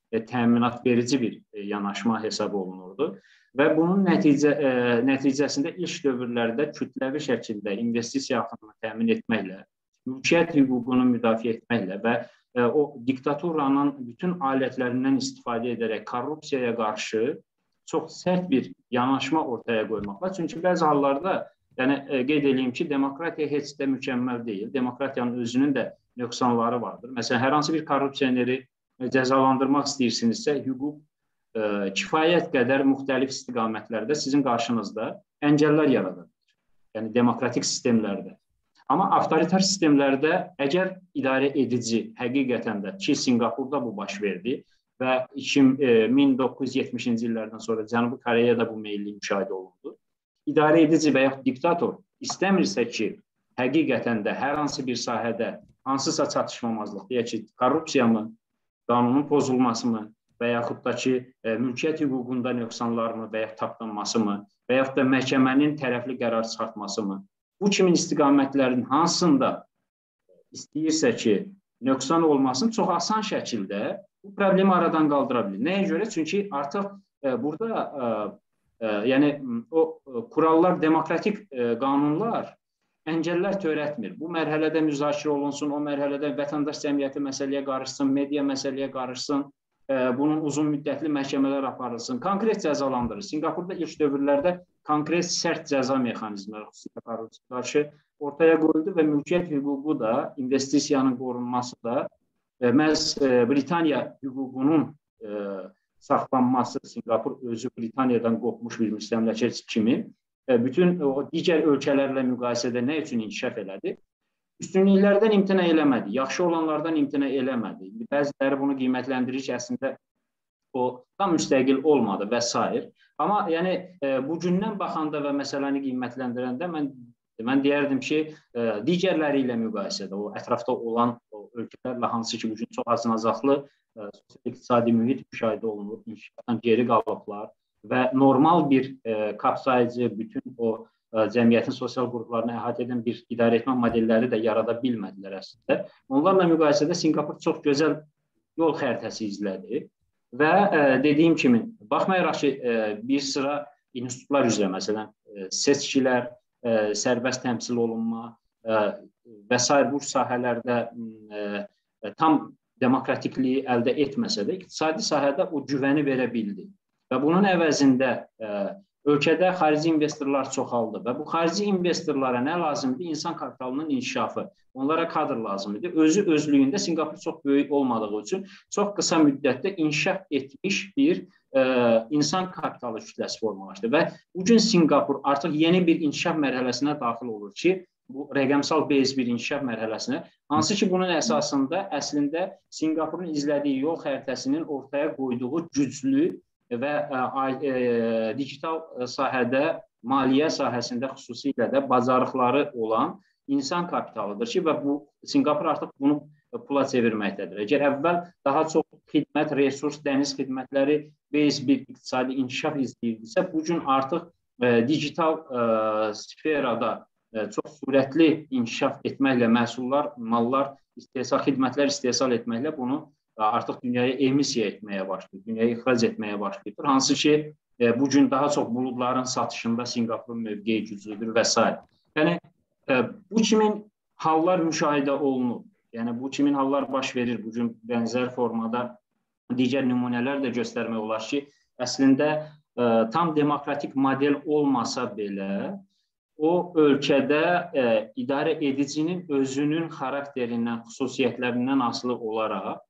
e, təminat verici bir e, yanaşma hesab olunurdu. Və bunun nəticə, e, nəticəsində ilk dövrlərdə kütləvi şəkildə investisiya axınını təmin etməklə, mülkiyyət hüququnu müdafiə etməklə və e, o diktaturanın bütün alətlərindən istifadə edərək korrupsiyaya qarşı çox sərt bir yanaşma ortaya qoymaqla. Çünki bəzi hallarda, yəni e, qeyd edeyim ki, demokratiya heç də mükəmməl deyil. Demokratiyanın özünün də nöqsanları vardır. Məsələn, hər hansı bir korrupsioneri cəzalandırmaq istəyirsinizsə, hüquq e, kifayət qədər müxtəlif istiqamətlərdə sizin qarşınızda əngəllər yaradır. Yəni demokratik sistemlərdə. Amma avtoritar sistemlərdə əgər idarə edici həqiqətən də ki, Sinqapurda bu baş verdi və min doqquz yüz yetmişinci illərdən sonra Cənubi Koreyada bu meyilli müşahidə olundu. İdarə edici və yaxud diktator istəmirsə ki, həqiqətən də hər hansı bir sahədə hansısa çatışmamazlıq, deyək ki, korrupsiya mı, qanunun pozulması mı və yaxud da ki, e, mülkiyyət hüququnda nöqsanlar mı və yaxud tapdanması mı və yaxud da məhkəmənin tərəfli qərar çıxartması mı, bu kimin istiqamətlərin hansında istəyirsə ki, nöqsan olmasın, çox asan şəkildə bu problemi aradan qaldıra bilir. Nəyə görə? Çünki artıq e, burada e, e, yəni o e, kurallar, demokratik e, qanunlar əngəllər törətmir. Bu mərhələdə müzakirə olunsun, o mərhələdə vətəndaş cəmiyyəti məsələyə qarışsın, media məsələyə qarışsın, e, bunun uzun müddətli məhkəmələr aparılsın, konkret cəzalandırır. Sinqapurda ilk dövrlərdə konkret sərt cəza mexanizmləri xüsusilə korrupsiyaya qarşı ortaya qoyuldu və mülkiyyət hüququ da, investisiyanın qorunması da e, məhz e, Britaniya hüququnun e, saxlanması, Sinqapur özü Britaniyadan qopmuş bir müstəmləkə kimi bütün o digər ölkələrlə müqayisədə nə üçün inkişaf elədi? Üstünlüklərdən imtina eləmədi, yaxşı olanlardan imtina eləmədi. Bəziləri bunu qiymətləndirir ki, əslində o tam müstəqil olmadı və s. Amma yəni bu gündən baxanda və məsələni qiymətləndirəndə mən mən deyərdim ki, digərləri ilə müqayisədə, o ətrafda olan o ölkələrlə hansı ki, bu gün çox azınacaqlı sosial-iqtisadi mühit müşahidə olunur, inkişafdan geri qalıblar və normal bir e, kapsayıcı, bütün o e, cəmiyyətin sosial qruplarını əhatə edən bir idarə etmə modelləri də yarada bilmədilər əslində. Onlarla müqayisədə Sinqapur çox gözəl yol xəritəsi izlədi və e, dediyim kimi, baxmayaraq ki, e, bir sıra institutlar üzrə, məsələn, e, seçkilər, e, sərbəst təmsil olunma e, və s. bu sahələrdə e, tam demokratikliyi əldə etməsə də, iqtisadi sahədə o güvəni verə bildi. Və bunun əvəzində ə, ölkədə xarici investorlar çoxaldı və bu xarici investorlara nə lazımdır? İnsan kapitalının inkişafı. Onlara kadr lazımdır. Özü özlüyündə Sinqapur çox böyük olmadığı üçün çox qısa müddətdə inkişaf etmiş bir ə, insan kapitalı kütləsi formalaşdı və bugün Sinqapur artıq yeni bir inkişaf mərhələsinə daxil olur ki, bu rəqəmsal base bir inkişaf mərhələsinə, hansı ki, bunun əsasında əslində Sinqapurun izlədiyi yol xəritəsinin ortaya qoyduğu güclü və ə, ə, digital sahədə, maliyyə sahəsində xüsusilə də bacarıqları olan insan kapitalıdır ki, və bu Sinqapur artıq bunu pula çevirməkdədir. Əgər əvvəl daha çox xidmət, resurs, dəniz xidmətləri base bir iqtisadi inkişaf izləyirdisə, bugün artıq ə, digital ə, sferada ə, çox sürətli inkişaf etməklə məhsullar, mallar, istehsal, xidmətlər istehsal etməklə bunu artıq dünyaya emisiya etməyə başlayır, dünyaya ixrac etməyə başlayır. Hansı ki, e, bugün daha çox buludların satışında Sinqapurun mövqeyi güclüdür və s. Yəni, e, bu kimin hallar müşahidə olunur. Yəni, bu kimin hallar baş verir. Bugün bənzər formada digər nümunələr də göstərmək olar ki, əslində e, tam demokratik model olmasa belə, o ölkədə e, idarə edicinin özünün xarakterindən, xüsusiyyətlərindən asılı olaraq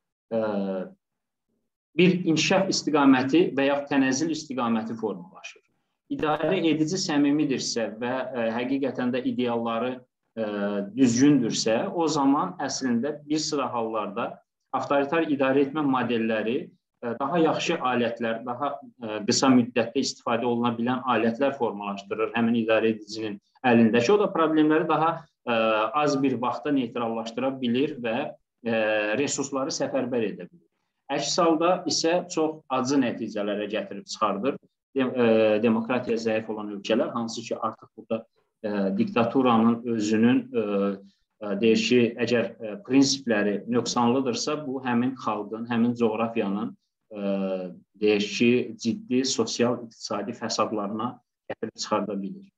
bir inkişaf istiqaməti və yaxud tənəzzül istiqaməti formalaşır. İdarə edici səmimidirsə və ə, həqiqətən də idealları ə, düzgündürsə, o zaman əslində bir sıra hallarda avtoritar idarə etmə modelləri ə, daha yaxşı alətlər, daha ə, qısa müddətdə istifadə oluna bilən alətlər formalaşdırır həmin idarə edicinin əlindəki. O da problemləri daha ə, az bir vaxtda neytrallaşdıra bilir və resursları səfərbər edə bilir. Əks halda isə çox acı nəticələrə gətirib çıxardır. Dem e, demokratiya zəif olan ölkələr, hansı ki, artıq burada e, diktaturanın özünün e, deyir ki, əgər prinsipləri nöqsanlıdırsa, bu həmin xalqın, həmin coğrafiyanın deyir ki, ciddi sosial, iqtisadi fəsadlarına gətirib çıxarda bilir.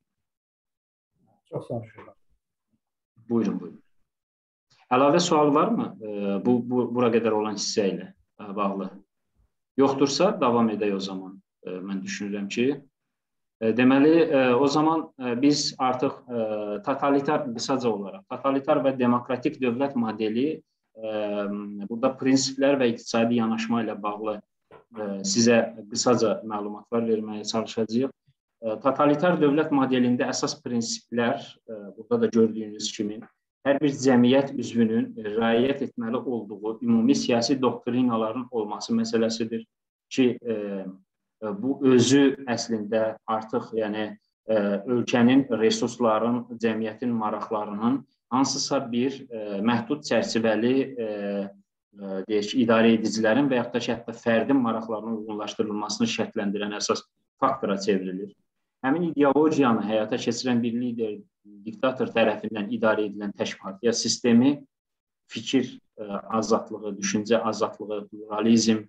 Çox sağ olun. Buyurun, buyurun. Əlavə sual varmı bu, bu bura qədər olan hissə ilə bağlı? Yoxdursa, davam edək o zaman. Mən düşünürəm ki, deməli, o zaman biz artıq totalitar, qısaca olaraq, totalitar və demokratik dövlət modeli, burada prinsiplər və iqtisadi yanaşma ilə bağlı sizə qısaca məlumatlar verməyə çalışacağıq. Totalitar dövlət modelində əsas prinsiplər, burada da gördüyünüz kimi, hər bir cəmiyyət üzvünün riayət etməli olduğu ümumi siyasi doktrinaların olması məsələsidir ki, bu özü əslində artıq yəni, ölkənin, resursların, cəmiyyətin maraqlarının hansısa bir məhdud çərçivəli deyək, idarə edicilərin və yaxud da ki, hətta fərdin maraqlarının uyğunlaşdırılmasını şərtləndirən əsas faktora çevrilir. Həmin ideologiyanı həyata keçirən bir lider, diktator tərəfindən idarə edilən tək partiya sistemi fikir azadlığı, düşüncə azadlığı, pluralizm,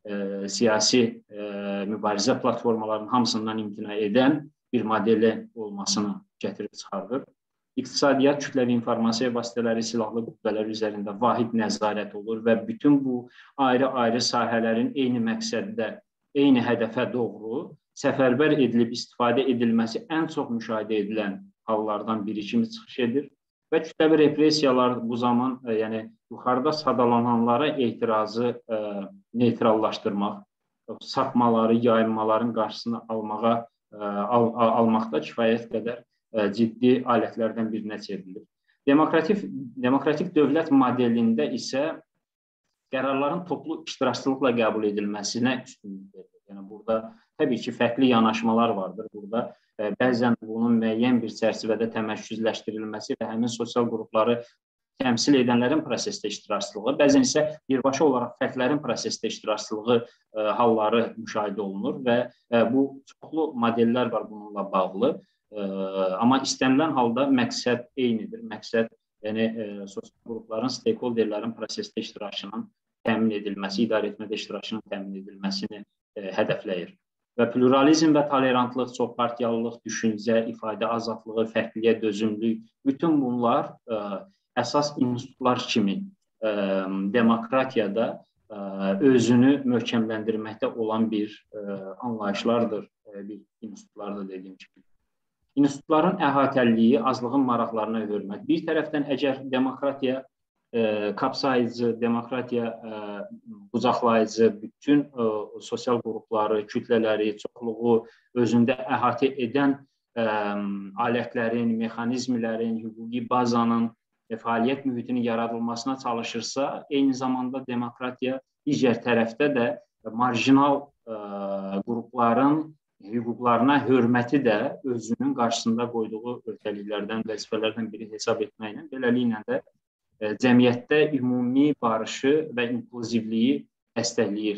siyasi mübarizə platformalarının hamısından imtina edən bir modeli olmasını gətirib çıxardır. İqtisadiyyat, kütləvi informasiya vasitələri, silahlı qüvvələr üzərində vahid nəzarət olur və bütün bu ayrı-ayrı sahələrin eyni məqsəddə, eyni hədəfə doğru səfərbər edilib istifadə edilməsi ən çox müşahidə edilən hallardan biri kimi çıxış edir və kütləvi repressiyalar bu zaman yəni, yuxarıda sadalananlara etirazı neytrallaşdırmaq, sapmaları, yayılmaların qarşısını almağa, al, almaqda kifayət qədər ciddi alətlərdən birinə çevrilir. Demokratik, demokratik dövlət modelində isə qərarların toplu iştirakçılıqla qəbul edilməsinə üstünlük verilir. Yəni, burada təbii ki, fərqli yanaşmalar vardır. Burada e, bəzən bunun müəyyən bir çərçivədə təməşküzləşdirilməsi və həmin sosial qrupları təmsil edənlərin prosesdə iştirakçılığı, bəzən isə birbaşa olaraq fərdlərin prosesdə iştirakçılığı e, halları müşahidə olunur və e, bu çoxlu modellər var bununla bağlı. E, amma istənilən halda məqsəd eynidir. Məqsəd yəni, e, sosial qrupların, stakeholderlərin prosesdə iştirakının təmin edilməsi, idarə etmədə iştirakının təmin edilməsini e, hədəfləyir. Və pluralizm və tolerantlıq, çoxpartiyalılıq, düşüncə, ifadə azadlığı, fərqliyə dözümlülük, bütün bunlar ə, əsas institutlar kimi ə, demokratiyada ə, özünü möhkəmləndirməkdə olan bir ə, anlayışlardır, ə, bir institutlardır dediyim kimi. İnstitutların əhatəliliyi, azlığın maraqlarına hörmət. Bir tərəfdən əgər demokratiya E, kapsayıcı, demokratiya e, qucaqlayıcı, bütün e, sosial qrupları, kütlələri, çoxluğu özündə əhatə edən e, alətlərin, mexanizmlərin, hüquqi bazanın e, fəaliyyət mühitinin yaradılmasına çalışırsa, eyni zamanda demokratiya digər tərəfdə də marjinal e, qrupların hüquqlarına hörməti də özünün qarşısında qoyduğu öhdəliklərdən, vəzifələrdən biri hesab etməklə, beləliklə də cəmiyyətdə ümumi barışı və inkluzivliyi dəstəkləyir.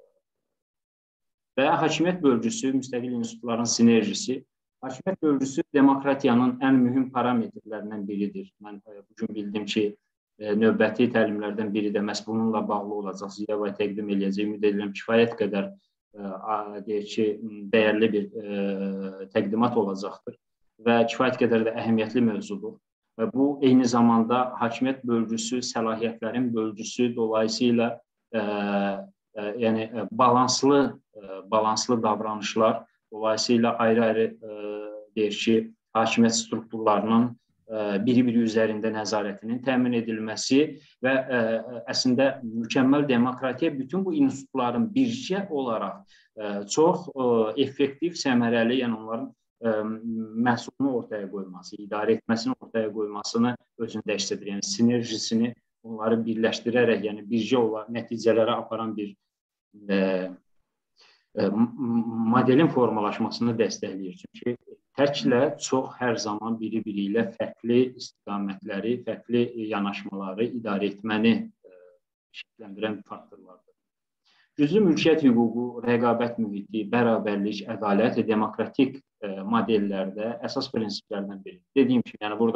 Və hakimiyyət bölgüsü, müstəqil institutların sinerjisi, hakimiyyət bölgüsü demokratiyanın ən mühüm parametrlərindən biridir. Mən bugün bildim ki, növbəti təlimlərdən biri də məhz bununla bağlı olacaq. Sizə və təqdim edəcək, ümid edirəm kifayət qədər deyək ki, dəyərli bir təqdimat olacaqdır və kifayət qədər də əhəmiyyətli mövzudur. Və bu, eyni zamanda hakimiyyət bölgüsü, səlahiyyətlərin bölgüsü dolayısıyla e, e, yəni, balanslı, e, balanslı davranışlar, dolayısıyla ayrı-ayrı e, deyir ki, hakimiyyət strukturlarının e, biri-biri üzərində nəzarətinin təmin edilməsi və e, əslində mükəmməl demokratiya bütün bu institutların bircə olaraq e, çox e, effektiv, səmərəli, yəni onların məhsulunu ortaya qoyması, idarə etməsini ortaya qoymasını özündə əks edir. Yəni sinerjisini onları birləşdirərək, yəni bircə olaraq nəticələrə aparan bir e, e, modelin formalaşmasını dəstəkləyir. Çünki təklə çox hər zaman biri-biri ilə fərqli istiqamətləri, fərqli yanaşmaları idarə etməni e, şəkilləndirən faktorlardır. Güclü mülkiyyət hüququ, rəqabət mühiti, bərabərlik, ədalət, demokratik e, modellərdə əsas prinsiplərdən biri. Dediyim kimi, yəni burada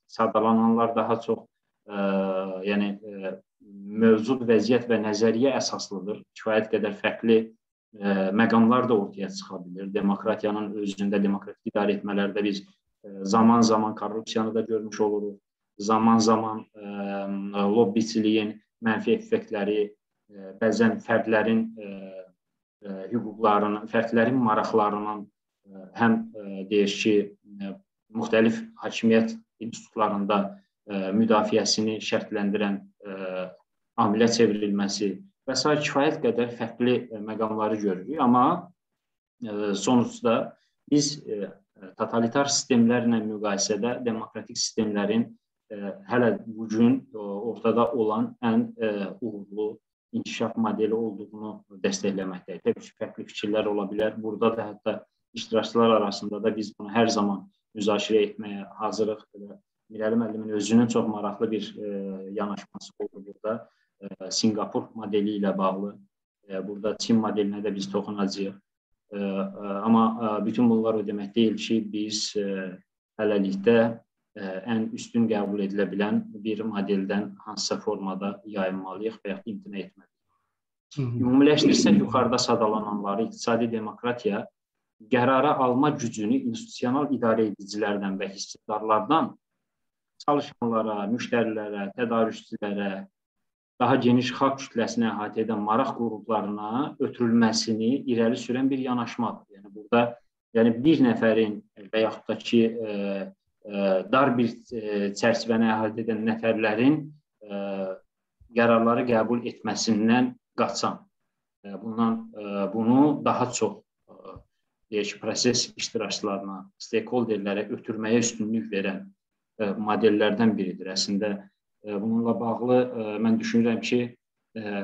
sadalananlar daha çox ə, yəni ə, mövcud vəziyyət və nəzəriyyə əsaslıdır. Kifayət qədər fərqli ə, məqamlar da ortaya çıxa bilir. Demokratiyanın özündə, demokratik idarə etmələrdə biz zaman-zaman korrupsiyanı da görmüş oluruq. Zaman-zaman lobbiçiliyin mənfi effektləri, ə, bəzən fərdlərin ə, ə, hüquqlarının, fərdlərin maraqlarının ə, həm ə, deyək ki, ə, müxtəlif hakimiyyət institutlarında ə, müdafiəsini şərtləndirən ə, amilə çevrilməsi və s. kifayət qədər fərqli ə, məqamları görürük. Amma ə, sonuçda biz ə, totalitar sistemlərlə müqayisədə demokratik sistemlərin ə, hələ bugün ə, ortada olan ən ə, uğurlu inkişaf modeli olduğunu dəstəkləməkdəyik. Təbii ki, fərqli fikirlər ola bilər. Burada da hətta iştirakçılar arasında da biz bunu hər zaman müzakirə etməyə hazırıq. Mirəli müəllimin özünün çox maraqlı bir ə, yanaşması oldu burada. Ə, Sinqapur modeli ilə bağlı. Ə, burada Çin modelinə də biz toxunacağıq. Ə, ə, amma ə, bütün bunlar o demək deyil ki, biz ə, hələlikdə ə, ən üstün qəbul edilə bilən bir modeldən hansısa formada yayınmalıyıq və ya imtina etməliyik. Ümumiləşdirsək, yuxarıda sadalananları iqtisadi demokratiya qərara alma gücünü institusional idarə edicilərdən və hissedarlardan çalışanlara, müştərilərə, tədarüşçülərə, daha geniş xalq kütləsinə əhatə edən maraq qruplarına ötürülməsini irəli sürən bir yanaşmadır. Yəni burada yəni bir nəfərin və yaxud da ki ə, ə, dar bir ə, çərçivəni əhatə edən nəfərlərin ə, qərarları qəbul etməsindən qaçan, ə, bundan ə, bunu daha çox ə, deyək, proses iştirakçılarına, stakeholderlərə ötürməyə üstünlük verən ə, modellərdən biridir. Əslində bununla bağlı ə, mən düşünürəm ki, ə,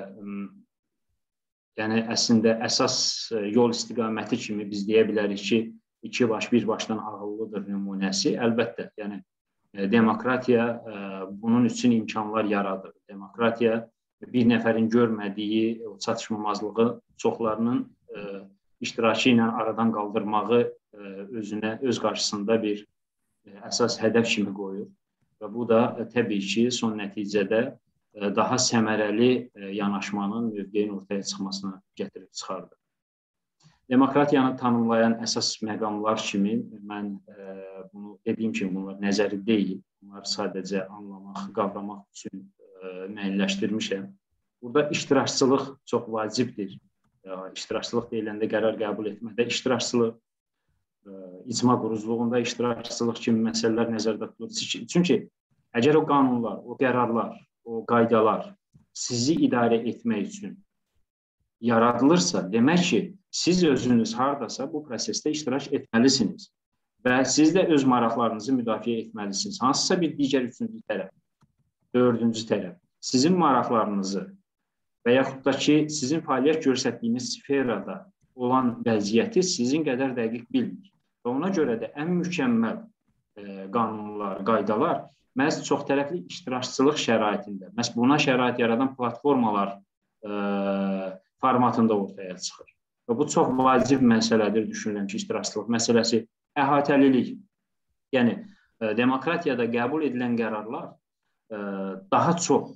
yəni əslində əsas yol istiqaməti kimi biz deyə bilərik ki, iki baş bir başdan ağıllıdır nümunəsi. Əlbəttə, yəni ə, demokratiya ə, bunun üçün imkanlar yaradır. Demokratiya bir nəfərin görmədiyi o çatışmamazlığı çoxlarının ə, iştirakı ilə aradan qaldırmağı ə, özünə, öz qarşısında bir ə, əsas hədəf kimi qoyur. Və bu da ə, təbii ki, son nəticədə ə, daha səmərəli ə, yanaşmanın, mövqeyin ortaya çıxmasına gətirib çıxardır. Demokratiyanı tanımlayan əsas məqamlar kimi mən ə, bunu dediyim kimi bunlar nəzəri deyil. Bunlar sadəcə anlamaq, qavramaq üçün ə, müəyyənləşdirmişəm. Burada iştirakçılıq çox vacibdir. Ə, iştirakçılıq deyiləndə qərar qəbul etmədə iştirakçılıq, icma quruculuğunda iştirakçılıq kimi məsələlər nəzərdə tutulur. Çünki əgər o qanunlar, o qərarlar, o qaydalar sizi idarə etmək üçün yaradılırsa, demək ki, siz özünüz hardasa bu prosesdə iştirak etməlisiniz və siz də öz maraqlarınızı müdafiə etməlisiniz. Hansısa bir digər üçüncü tərəf, dördüncü tərəf sizin maraqlarınızı və yaxud da ki, sizin fəaliyyət göstərdiyiniz sferada olan vəziyyəti sizin qədər dəqiq bilmir. Və ona görə də ən mükəmməl e, qanunlar, qaydalar məhz çoxtərəfli iştirakçılıq şəraitində, məhz buna şərait yaradan platformalar e, formatında ortaya çıxır. Və bu çox vacib məsələdir, düşünürəm ki, iştirakçılıq məsələsi əhatəlilik. Yəni, e, demokratiyada qəbul edilən qərarlar e, daha çox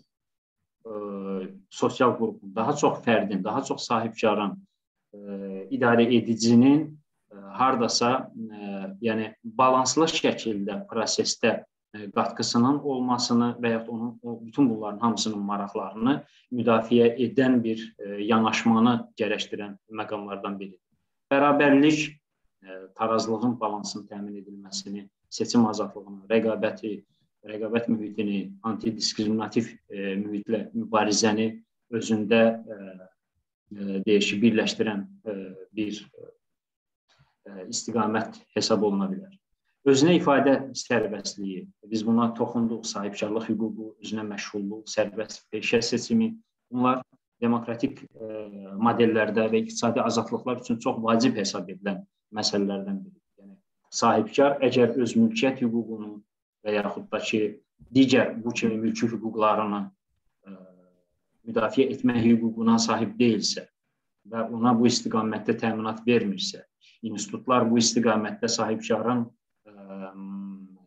e, sosial qrupun, daha çox fərdin, daha çox sahibkarın, e, idarə edicinin hardasa, ə, yəni balanslı şəkildə prosesdə ə, qatqısının olmasını və yaxud onun o, bütün bunların hamısının maraqlarını müdafiə edən bir ə, yanaşmanı gərəşdirən məqamlardan biridir. Bərabərlik, ə, tarazlığın balansının təmin edilməsini, seçim azadlığını, rəqabəti, rəqabət mühitini, antidiskriminativ ə, mühitlə mübarizəni özündə ə, ə, deyək ki, birləşdirən ə, bir istiqamət hesab oluna bilər. Özünə ifadə sərbəstliyi, biz buna toxunduq, sahibkarlıq hüququ, özünə məşğulluq, sərbəst peşə seçimi, bunlar demokratik ə, modellərdə və iqtisadi azadlıqlar üçün çox vacib hesab edilən məsələlərdən biridir. Yəni, sahibkar əgər öz mülkiyyət hüququnu və yaxud da ki, digər bu kimi mülki hüquqlarını ə, müdafiə etmə hüququna sahib deyilsə və ona bu istiqamətdə təminat vermirsə, institutlar bu istiqamətdə sahibkarın ə,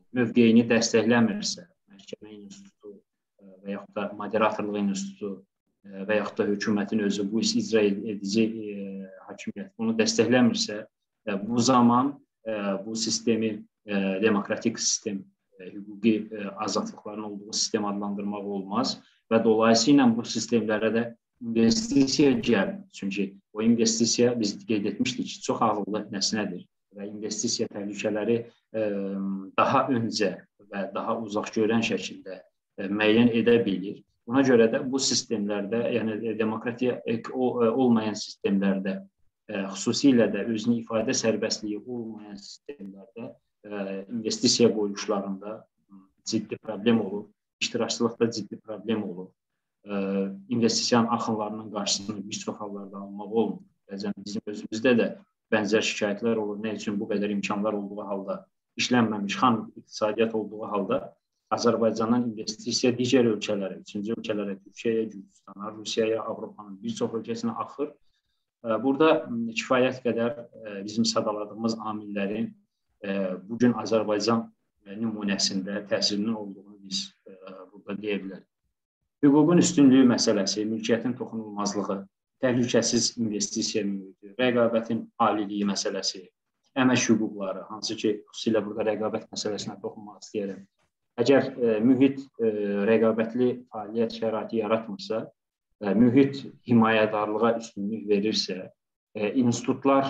mövqeyini dəstəkləmirsə, məhkəmə institutu və yaxud da moderatorluq institutu və yaxud da hökumətin özü bu icra edici hakimiyyət bunu dəstəkləmirsə, bu zaman bu sistemi demokratik sistem, hüquqi azadlıqların olduğu sistem adlandırmaq olmaz və dolayısıyla bu sistemlərə də investisiya gəlmir. Çünki o investisiya, biz qeyd etmişdik ki, çox ağıllı nəsnədir və investisiya təhlükələri daha öncə və daha uzaq görən şəkildə müəyyən edə bilir. Buna görə də bu sistemlərdə, yəni demokratiya olmayan sistemlərdə, xüsusilə də özünü ifadə sərbəstliyi olmayan sistemlərdə investisiya qoyuluşlarında ciddi problem olur, iştirakçılıqda ciddi problem olur. İnvestisiyanın axınlarının qarşısını bir çox hallarda almaq olmur. Bəzən bizim özümüzdə də bənzər şikayətlər olur. Nə üçün bu qədər imkanlar olduğu halda, işlənməmiş xam iqtisadiyyat olduğu halda Azərbaycandan investisiya digər ölkələrə, üçüncü ölkələrə, Türkiyəyə, Gürcüstana, Rusiyaya, Avropanın bir çox ölkəsinə axır. Burada kifayət qədər bizim sadaladığımız amillərin bugün Azərbaycan nümunəsində təsirinin olduğunu biz burada deyə bilərik. Hüququn üstünlüyü məsələsi, mülkiyyətin toxunulmazlığı, təhlükəsiz investisiya mühiti, rəqabətin aliliyi məsələsi, əmək hüquqları, hansı ki, xüsusilə burada rəqabət məsələsinə toxunmaq istəyirəm. Əgər mühit rəqabətli fəaliyyət şəraiti yaratmırsa, mühit himayədarlığa üstünlük verirsə, institutlar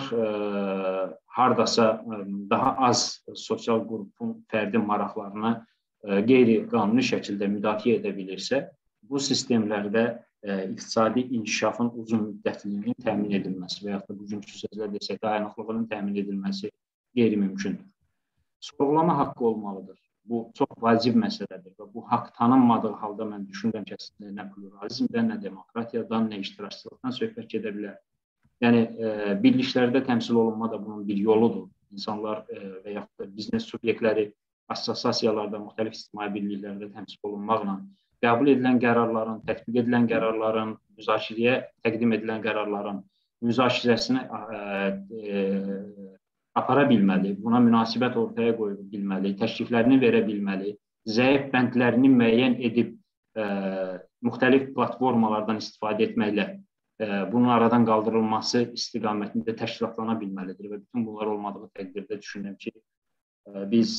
hardasa daha az sosial qrupun fərdi maraqlarına qeyri-qanuni şəkildə müdafiə edə bilirsə, bu sistemlərdə iqtisadi inkişafın uzun müddətliyinin təmin edilməsi və yaxud da bugünkü sözlə desək, dayanıqlığının təmin edilməsi qeyri-mümkündür. Sorğulama haqqı olmalıdır. Bu çox vacib məsələdir və bu haqq tanınmadığı halda mən düşünürəm ki, nə pluralizmdən, nə demokratiyadan, nə iştirakçılıqdan söhbət gedə bilər. Yəni, birliklərdə təmsil olunma da bunun bir yoludur. İnsanlar və yaxud da biznes subyektləri assosiasiyalarda, müxtəlif ictimai birliklərdə təmsil olunmaqla qəbul edilən qərarların, tətbiq edilən qərarların, müzakirəyə təqdim edilən qərarların müzakirəsini apara bilməli, buna münasibət ortaya qoya bilməli, təkliflərini verə bilməli, zəif bəndlərini müəyyən edib müxtəlif platformalardan istifadə etməklə bunun aradan qaldırılması istiqamətində təşkilatlana bilməlidir və bütün bunlar olmadığı təqdirdə düşünürəm ki, biz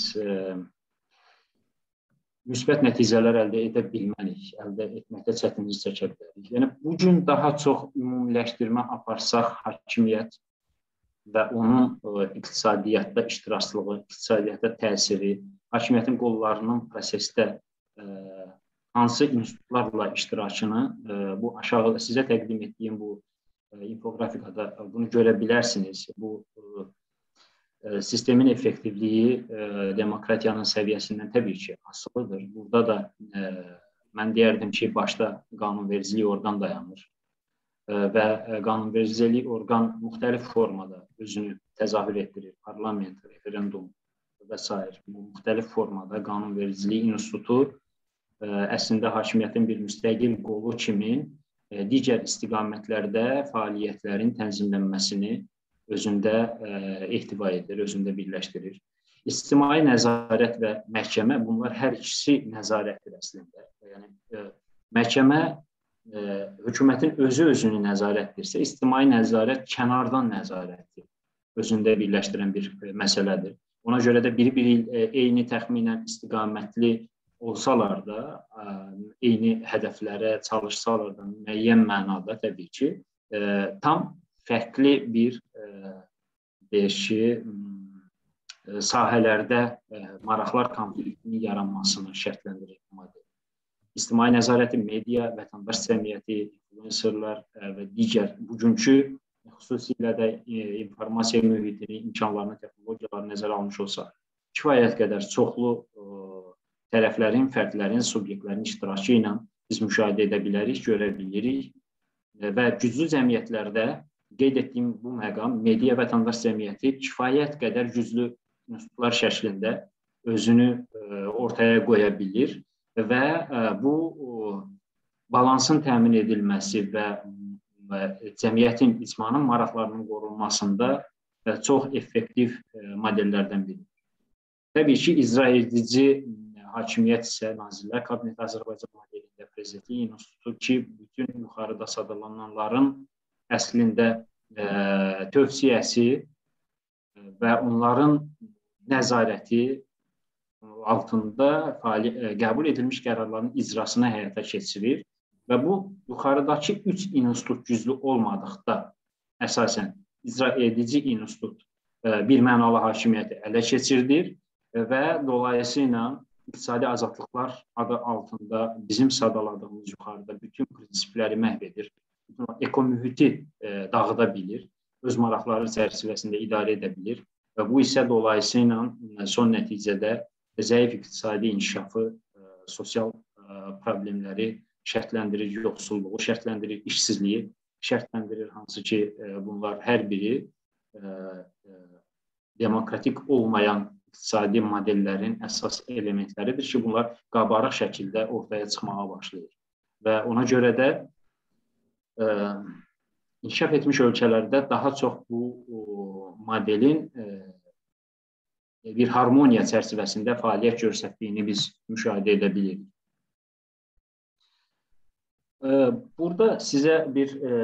müsbət nəticələr əldə edə bilməlik, əldə etməkdə çətinlik çəkə bilərik. Yəni, bugün daha çox ümumiləşdirmə aparsaq hakimiyyət və onun iqtisadiyyatda iştirakçılığı, iqtisadiyyatda təsiri, hakimiyyətin qollarının prosesdə hansı institutlarla iştirakını bu aşağıda sizə təqdim etdiyim bu infografikada bunu görə bilərsiniz. Bu sistemin effektivliyi demokratiyanın səviyyəsindən təbii ki, asılıdır. Burada da mən deyərdim ki, başda qanunvericilik orqan dayanır və qanunvericilik orqan müxtəlif formada özünü təzahür etdirir. Parlament, referendum və s. Bu müxtəlif formada qanunvericilik institutu əslində hakimiyyətin bir müstəqil qolu kimi digər istiqamətlərdə fəaliyyətlərin tənzimlənməsini özündə ehtiva edir, özündə birləşdirir. İctimai nəzarət və məhkəmə, bunlar hər ikisi nəzarətdir əslində. Yəni, məhkəmə hökumətin özü özünü nəzarətdirsə, ictimai nəzarət kənardan nəzarətdir, özündə birləşdirən bir məsələdir. Ona görə də biri-biri eyni təxminən istiqamətli olsalar da, eyni hədəflərə çalışsalar da, müəyyən mənada təbii ki, tam fərqli bir deyək ki, sahələrdə maraqlar konfliktinin yaranmasını şərtləndirir. İctimai nəzarəti, media, vətəndaş cəmiyyəti, influencerlar və digər bugünkü xüsusilə də informasiya mühitini, imkanlarını, texnologiyalarını nəzərə almış olsa, kifayət qədər çoxlu tərəflərin, fərdlərin, subyektlərin iştirakı ilə biz müşahidə edə bilərik, görə bilirik və güclü cəmiyyətlərdə qeyd etdiyim bu məqam, media vətəndaş cəmiyyəti kifayət qədər güclü institutlar şəklində özünü ortaya qoya bilir və bu balansın təmin edilməsi və cəmiyyətin, icmanın maraqlarının qorunmasında çox effektiv modellərdən biridir. Təbii ki, icra edici hakimiyyət isə Nazirlər Kabineti Azərbaycan modelində Prezidentlik İnstitutu ki, bütün yuxarıda sadalananların əslində e, tövsiyəsi və onların nəzarəti altında fəali, e, qəbul edilmiş qərarların icrasına həyata keçirir və bu yuxarıdakı üç institut güclü olmadıqda əsasən icra edici institut e, bir mənalı hakimiyyəti ələ keçirdir və dolayısıyla iqtisadi azadlıqlar adı altında bizim sadaladığımız yuxarıda bütün prinsipləri məhv edir. Ekomühiti e, dağıda bilir, öz maraqları çərçivəsində idarə edə bilir və bu isə dolayısıyla son nəticədə zəif iqtisadi inkişafı, e, sosial e, problemləri şərtləndirir, yoxsulluğu şərtləndirir, işsizliyi şərtləndirir, hansı ki e, bunlar hər biri e, e, demokratik olmayan iqtisadi modellərin əsas elementləridir ki, bunlar qabarıq şəkildə ortaya çıxmağa başlayır. Və ona görə də e, inkişaf etmiş ölkələrdə daha çox bu o, modelin e, bir harmoniya çərçivəsində fəaliyyət göstərdiyini biz müşahidə edə bilirik. Burada sizə bir e,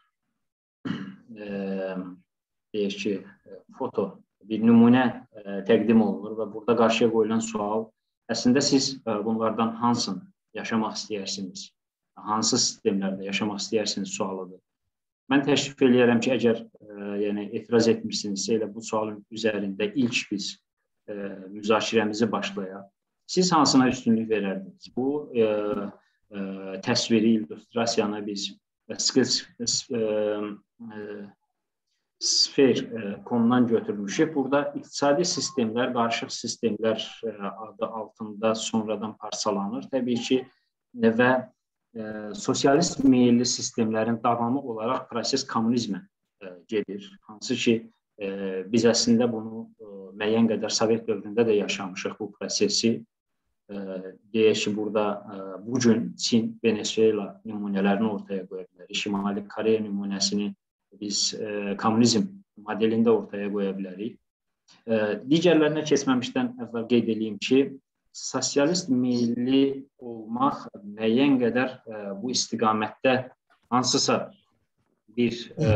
e, deyək ki, foto, bir nümunə e, təqdim olunur və burada qarşıya qoyulan sual, əslində siz e, bunlardan hansını yaşamaq istəyirsiniz, hansı sistemlərdə yaşamaq istəyirsiniz sualıdır. Mən təşrif eləyərəm ki, əgər e, yəni, etiraz etmişsinizsə, elə bu sualın üzərində ilk biz e, müzakirəmizi başlayaq. Siz hansına üstünlük verərdiniz? Bu e, e, təsviri, illüstrasiyanı biz sfer konudan götürmüşük. Burada iqtisadi sistemlər, qarışıq sistemlər adı altında sonradan parçalanır. Təbii ki, və e, sosialist meyilli sistemlərin davamı olaraq proses kommunizmə e, gedir. Hansı ki, e, biz əslində bunu e, müəyyən qədər Sovet dövründə də yaşamışıq bu prosesi. E, deyək ki, burada e, bugün Çin, Venezuela nümunələrini ortaya qoya bilərik. Şimali Koreya nümunəsini biz e, kommunizm modelində ortaya qoya bilərik. E, digərlərinə keçməmişdən əvvəl qeyd edeyim ki, sosialist meyilli olmaq müəyyən qədər e, bu istiqamətdə hansısa bir e,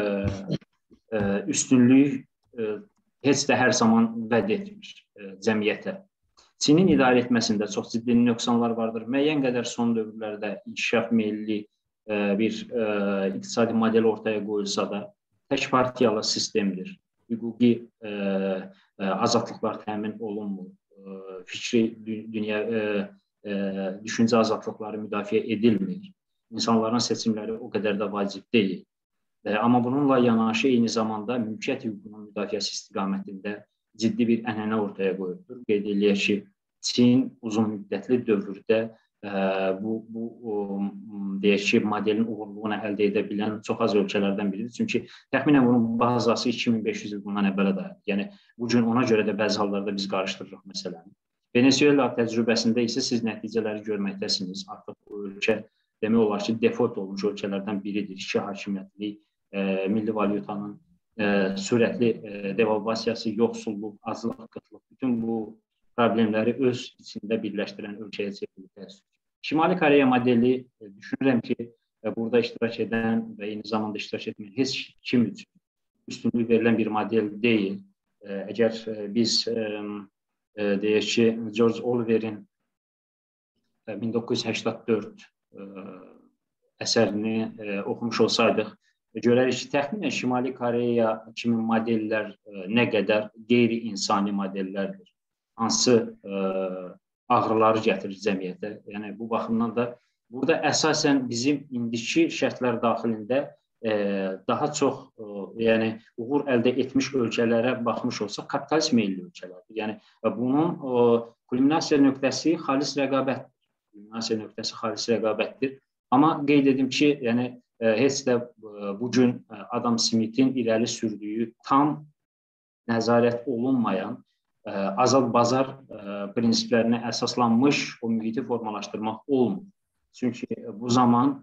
e, üstünlük e, heç də hər zaman vəd etmir e, cəmiyyətə. Çinin idarə etməsində çox ciddi nöqsanlar vardır. Müəyyən qədər son dövrlərdə inkişaf meyilli e, bir e, iqtisadi model ortaya qoyulsa da, tək partiyalı sistemdir. Hüquqi e, e, azadlıqlar təmin olunmur. Fikri dünya e, e, düşüncə azadlıqları müdafiə edilmir. İnsanların seçimləri o qədər də vacib deyil. E, amma bununla yanaşı eyni zamanda mülkiyyət hüququnun müdafiəsi istiqamətində ciddi bir ənənə ortaya qoyulur. Qeyd eləyək ki, Çin uzun müddətli dövrdə e, bu, bu o, deyək ki, modelin uğurluğunu əldə edə bilən çox az ölkələrdən biridir. Çünki təxminən bunun bazası iki min beş yüz il bundan əvvələ dayanır. Yəni, bu gün ona görə də bəzi hallarda biz qarışdırırıq məsələni. Venezuela təcrübəsində isə siz nəticələri görməkdəsiniz. Artıq bu ölkə demək olar ki, default olmuş ölkələrdən biridir. İki hakimiyyətli, e, milli valyutanın e, sürətli e, devalvasiyası, yoxsulluq, azlıq, qıtlıq, bütün bu problemləri öz içində birləşdirən ölkəyə çevrilir. Şimali Koreya modeli e, düşünürəm ki, e, burada iştirak edən və eyni zamanda iştirak etməyən heç kim üçün üstünlük verilən bir model deyil. E, əgər e, biz e, e, deyək ki, George Orwell'in e, min doqquz yüz səksən dörd e, əsərini e, oxumuş olsaydıq, e, görərik ki, təxminən Şimali Koreya kimi modellər e, nə qədər qeyri-insani modellərdir. Hansı e, ağrıları gətirir cəmiyyətə. Yəni, bu baxımdan da burada əsasən bizim indiki şərtlər daxilində e, daha çox e, yəni, uğur əldə etmiş ölkələrə baxmış olsaq, kapitalist meyilli ölkələrdir. Yəni, bunun e, kulminasiya nöqtəsi xalis rəqabətdir. Kulminasiya nöqtəsi xalis rəqabətdir. Amma qeyd edim ki, yəni, e, heç də e, bugün Adam Smith'in irəli sürdüyü tam nəzarət olunmayan azad bazar prinsiplərinə əsaslanmış o mühiti formalaşdırmaq olmur. Çünki bu zaman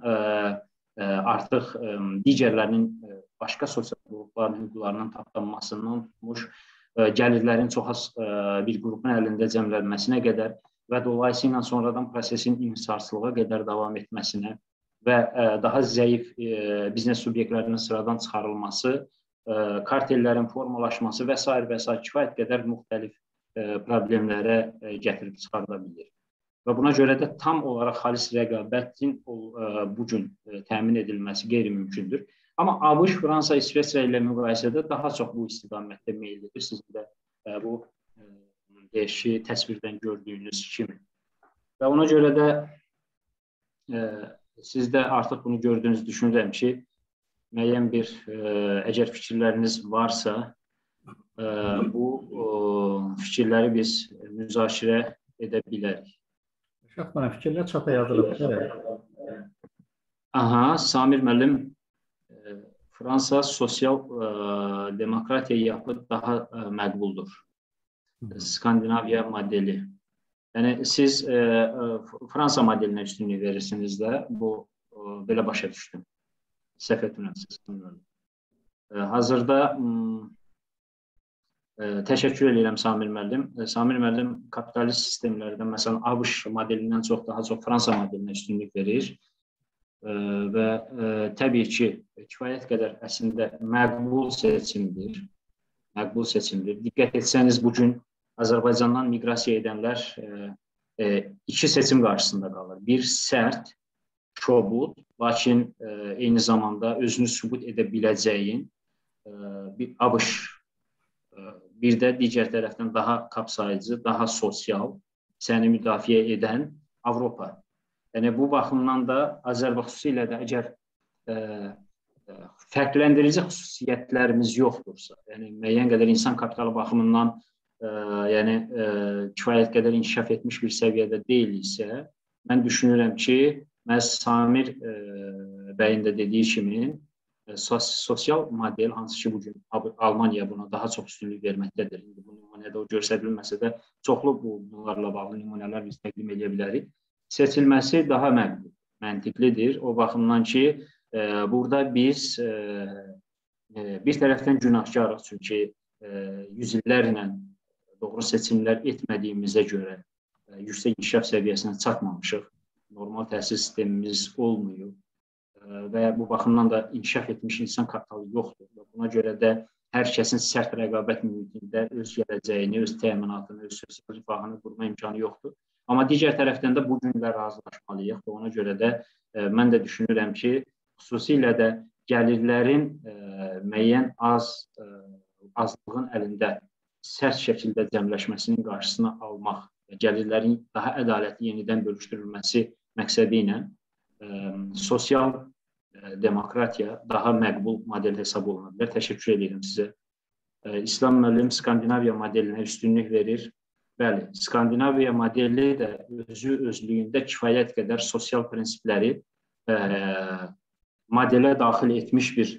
artıq digərlərinin başqa sosial qrupların hüquqlarının tapdanmasından tutmuş gəlirlərin çox az bir qrupun əlində cəmlənməsinə qədər və dolayısıyla sonradan prosesin inhisarçılığa qədər davam etməsinə və daha zəif biznes subyektlərinin sıradan çıxarılması, kartellərin formalaşması və s. və s. kifayət qədər müxtəlif problemlərə gətirib çıxarda bilir. Və buna görə də tam olaraq xalis rəqabətin bu gün təmin edilməsi qeyri-mümkündür. Amma ABŞ, Fransa, İsveçrə ilə müqayisədə daha çox bu istiqamətdə meyillidir. Sizin də bu deyişi təsvirdən gördüyünüz kimi. Və ona görə də siz də artıq bunu gördüyünüzü düşünürəm ki, müəyyən bir əgər fikirləriniz varsa, bu fikirləri biz müzakirə edə bilərik. Şəx bana fikirlər çata yazılıb. Aha, Samir müəllim, Fransa sosial demokratiya yapı daha məqbuldur. Skandinaviya modeli. Yəni siz Fransa modelinə üstünlük verirsiniz də, bu belə başa düşdüm. Səhv etmirəmsiniz. Hazırda təşəkkür edirəm Samir müəllim. Samir müəllim kapitalist sistemlərdən, məsələn, ABŞ modelindən çox daha çox Fransa modelinə üstünlük verir. Və təbii ki, kifayət qədər əslində məqbul seçimdir. Məqbul seçimdir. Diqqət etsəniz, bugün Azərbaycandan miqrasiya edənlər iki seçim qarşısında qalır. Bir sərt, kobud, lakin eyni zamanda özünü sübut edə biləcəyin bir ABŞ, bir də digər tərəfdən daha kapsayıcı, daha sosial, səni müdafiə edən Avropa. Yəni, bu baxımdan da Azərbaycan xüsusilə də əgər fərqləndirici xüsusiyyətlərimiz yoxdursa, yəni müəyyən qədər insan kapitalı baxımından yəni kifayət qədər inkişaf etmiş bir səviyyədə deyiliksə, mən düşünürəm ki, məhz Samir bəyin də dediyi kimi, sosial model, hansı ki, bugün Almaniya buna daha çox üstünlük verməkdədir. Bu nümunədə o göstərilməsə də çoxlu bunlarla bağlı nümunələr biz təqdim edə bilərik. Seçilməsi daha məqbul, məntiqlidir. O baxımdan ki, burada biz bir tərəfdən günahkarıq, çünki yüz illərlə doğru seçimlər etmədiyimizə görə yüksək inkişaf səviyyəsinə çatmamışıq. Normal təhsil sistemimiz olmuyor və bu baxımdan da inkişaf etmiş insan kapitalı yoxdur. Buna görə də hər kəsin sərt rəqabət mühitində öz gələcəyini, öz təminatını, öz sosial rifahını qurma imkanı yoxdur. Amma digər tərəfdən də bu günlə razılaşmalıyıq və ona görə də mən də düşünürəm ki, xüsusilə də gəlirlərin müəyyən az, azlığın əlində sərt şəkildə cəmləşməsinin qarşısını almaq və gəlirlərin daha ədalətli yenidən bölüşdürülməsi məqsədi ilə sosial demokratiya daha məqbul model hesab oluna bilər. Təşəkkür edirəm sizə. İslam müəllim Skandinaviya modelinə üstünlük verir. Bəli, Skandinaviya modeli də özü özlüyündə kifayət qədər sosial prinsipləri modelə daxil etmiş bir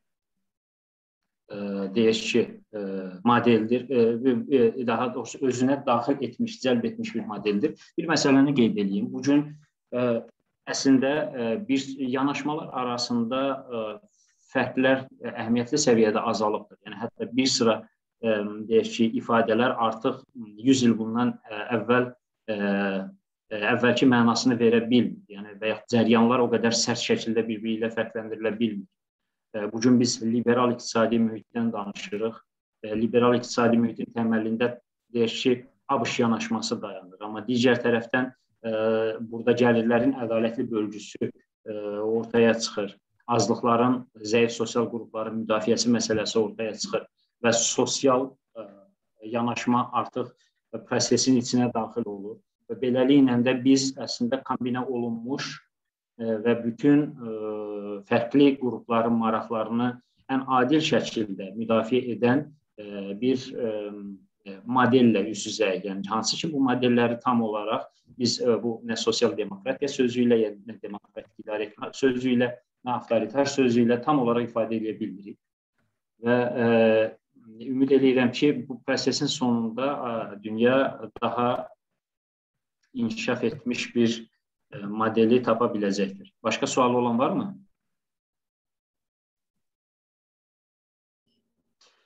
deyək ki, modeldir. Daha doğrusu özünə daxil etmiş, cəlb etmiş bir modeldir. Bir məsələni qeyd edeyim. Bugün əslində bir yanaşmalar arasında fərqlər əhəmiyyətli səviyyədə azalıbdır. Yəni hətta bir sıra deyək ki, ifadələr artıq yüz il bundan əvvəl əvvəlki mənasını verə bilmir. Yəni və yaxud cəryanlar o qədər sərt şəkildə bir-biri ilə fərqləndirilə bilmir. Bugün biz liberal iqtisadi mühitdən danışırıq. Liberal iqtisadi mühitin təməlində deyək ki, ABŞ yanaşması dayanır. Amma digər tərəfdən burada gəlirlərin ədalətli bölgüsü ortaya çıxır. Azlıqların, zəif sosial qrupların müdafiəsi məsələsi ortaya çıxır və sosial yanaşma artıq prosesin içinə daxil olur. Və beləliklə də biz əslində kombinə olunmuş və bütün fərqli qrupların maraqlarını ən adil şəkildə müdafiə edən bir modellə üz-üzəyik. Yəni, hansı ki, bu modelləri tam olaraq biz bu nə sosial demokratiya sözü ilə, nə demokratik idarə etmə sözü ilə, nə avtoritar sözü ilə tam olaraq ifadə edə bilmirik. Və ümid edirəm ki, bu prosesin sonunda dünya daha inkişaf etmiş bir modeli tapa biləcəkdir. Başqa sualı olan varmı?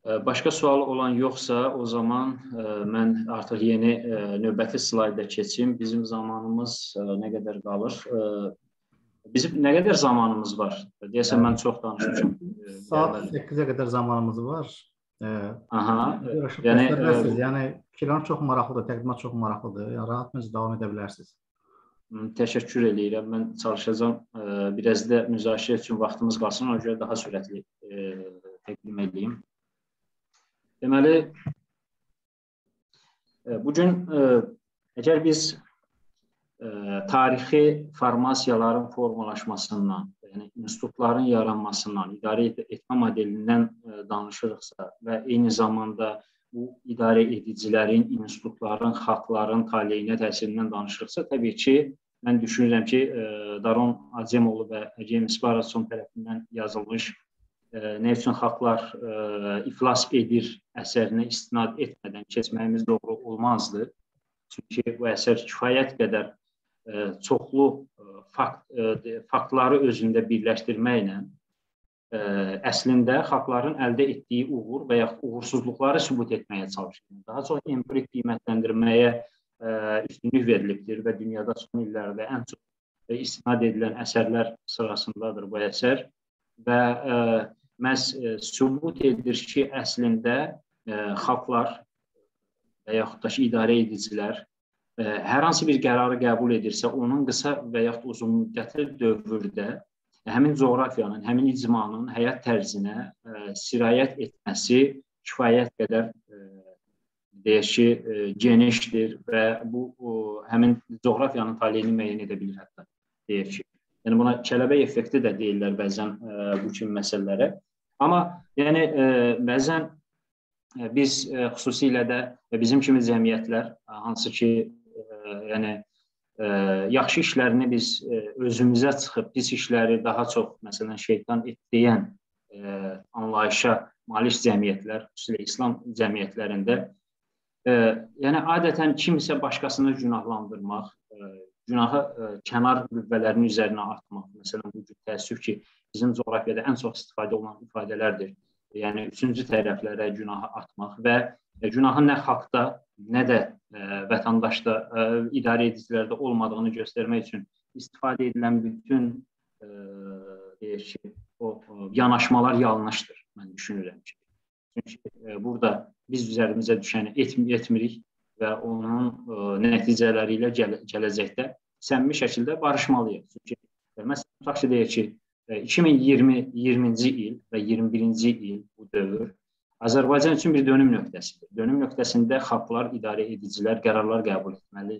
Başqa sual olan yoxsa, o zaman mən artıq yeni növbəti slayda keçim. Bizim zamanımız nə qədər qalır? Bizim nə qədər zamanımız var? Deyəsən, mən çox danışmışam. Saat səkkizə qədər zamanımız var. Aha, yəni, yəni fikirlər çox maraqlıdır, təqdimat çox maraqlıdır. Yəni, rahat məclis davam edə bilərsiniz. Təşəkkür edirəm. Mən çalışacağam. Biraz da müzakirə üçün vaxtımız qalsın, ona görə daha sürətli təqdim edeyim. Deməli, bugün əgər biz tarixi formasiyaların formalaşmasından, yəni institutların yaranmasından, idarə etmə modelindən danışırıqsa və eyni zamanda bu idarə edicilərin, institutların, xalqların taleyinə təsirindən danışırıqsa, təbii ki, mən düşünürəm ki, Daron Acemoğlu və James Barratson tərəfindən yazılmış Nə üçün xalqlar iflas edir əsərinə istinad etmədən keçməyimiz doğru olmazdı. Çünki bu əsər kifayət qədər çoxlu fakt, faktları özündə birləşdirməklə əslində xalqların əldə etdiyi uğur və yaxud uğursuzluqları sübut etməyə çalışır. Daha çox empirik qiymətləndirməyə üstünlük verilibdir və dünyada son illərdə ən çox istinad edilən əsərlər sırasındadır bu əsər və məhz sübut edir ki, əslində xalqlar və yaxud da ki, idarə edicilər hər hansı bir qərarı qəbul edirsə, onun qısa və yaxud uzun müddətli dövrdə həmin coğrafiyanın, həmin icmanın həyat tərzinə sirayət etməsi kifayət qədər deyək ki, genişdir və bu həmin coğrafiyanın taleyini müəyyən edə bilir hətta deyək ki. Yəni buna kələbək effekti də deyirlər bəzən bu kimi məsələlərə. Amma yəni bəzən biz xüsusilə də bizim kimi cəmiyyətlər, hansı ki yəni yaxşı işlərini biz özümüzə çıxıb, pis işləri daha çox məsələn şeytan etdiyən anlayışa malik cəmiyyətlər, xüsusilə İslam cəmiyyətlərində yəni adətən kimsə başqasını günahlandırmaq, günahı kənar qüvvələrinin üzərinə atmaq. Məsələn, bu gün təəssüf ki, bizim coğrafiyada ən çox istifadə olunan ifadələrdir. Yəni, üçüncü tərəflərə günahı atmaq və günahın nə xalqda, nə də vətəndaşda, idarə edicilərdə olmadığını göstərmək üçün istifadə edilən bütün deyək ki, o yanaşmalar yanlışdır, mən düşünürəm ki. Çünki burada biz üzərimizə düşəni etmirik və onun nəticələri ilə gələcəkdə səmimi şəkildə barışmalıyıq. Çünki, məsələn, tutaq ki, deyək ki, iki min iyirminci il və iyirmi birinci il bu dövr Azərbaycan üçün bir dönüm nöqtəsidir. Dönüm nöqtəsində xalqlar, idarə edicilər qərarlar qəbul etməli,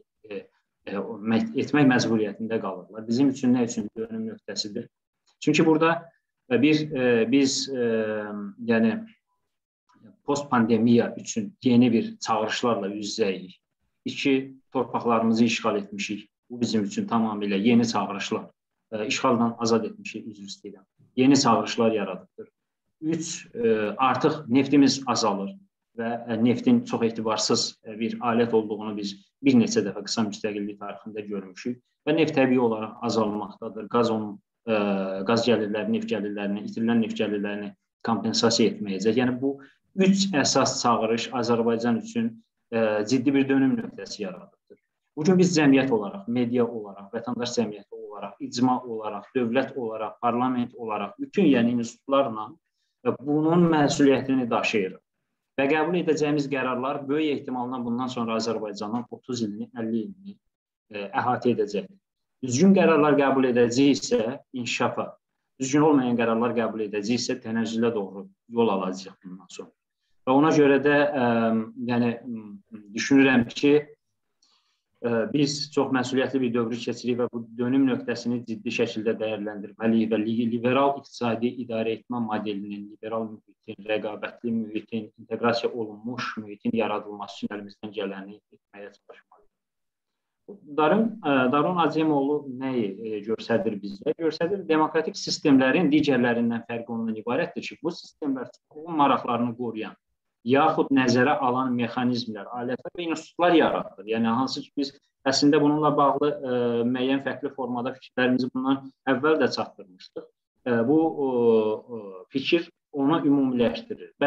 etmək məcburiyyətində qalırlar. Bizim üçün nə üçün dönüm nöqtəsidir? Çünki burada bir, biz, yəni, post-pandemiya üçün yeni bir çağırışlarla üz-üzəyik. İki, torpaqlarımızı işğal etmişik. Bu bizim üçün tamamilə yeni çağırışlar. İşğaldan azad etmişik, üzr istəyirəm. Yeni çağırışlar yaradıbdır. Üç, artıq neftimiz azalır və neftin çox etibarsız bir alət olduğunu biz bir neçə dəfə qısa müstəqillik tarixində görmüşük və neft təbii olaraq azalmaqdadır. Qaz onun, qaz gəlirlərini, neft gəlirlərini, itirilən neft gəlirlərini kompensasiya etməyəcək. Yəni, bu üç əsas çağırış Azərbaycan üçün ciddi bir dönüm nöqtəsi yaradıbdır. Bugün biz cəmiyyət olaraq, media olaraq, vətəndaş cəmiyyəti olaraq, icma olaraq, dövlət olaraq, parlament olaraq, bütün yəni institutlarla bunun məsuliyyətini daşıyırıq. Və qəbul edəcəyimiz qərarlar böyük ehtimalla bundan sonra Azərbaycanın otuz ilini, əlli ilini əhatə edəcəkdir. Düzgün qərarlar qəbul edəcəksə inkişafa, düzgün olmayan qərarlar qəbul edəcəksə tənəzzülə doğru yol alacaq bundan sonra. Və ona görə də yəni, düşünürəm ki, biz çox məsuliyyətli bir dövrü keçirik və bu dönüm nöqtəsini ciddi şəkildə dəyərləndirməliyik və liberal iqtisadi idarə etmə modelinin, liberal mühitin, rəqabətli mühitin, inteqrasiya olunmuş mühitin yaradılması üçün əlimizdən gələni etməyə çalışmalıyıq. Daron Acemoğlu nəyi göstərir bizə? Göstərir, demokratik sistemlərin digərlərindən fərqi ondan ibarətdir ki, bu sistemlər çoxluğun maraqlarını qoruyan, yaxud nəzərə alan mexanizmlər, alətlər və institutlar yaradır. Yəni, hansı ki, biz əslində bununla bağlı müəyyən fərqli formada fikirlərimizi bundan əvvəl də çatdırmışdıq. Bu fikir onu ümumiləşdirir. Bəli,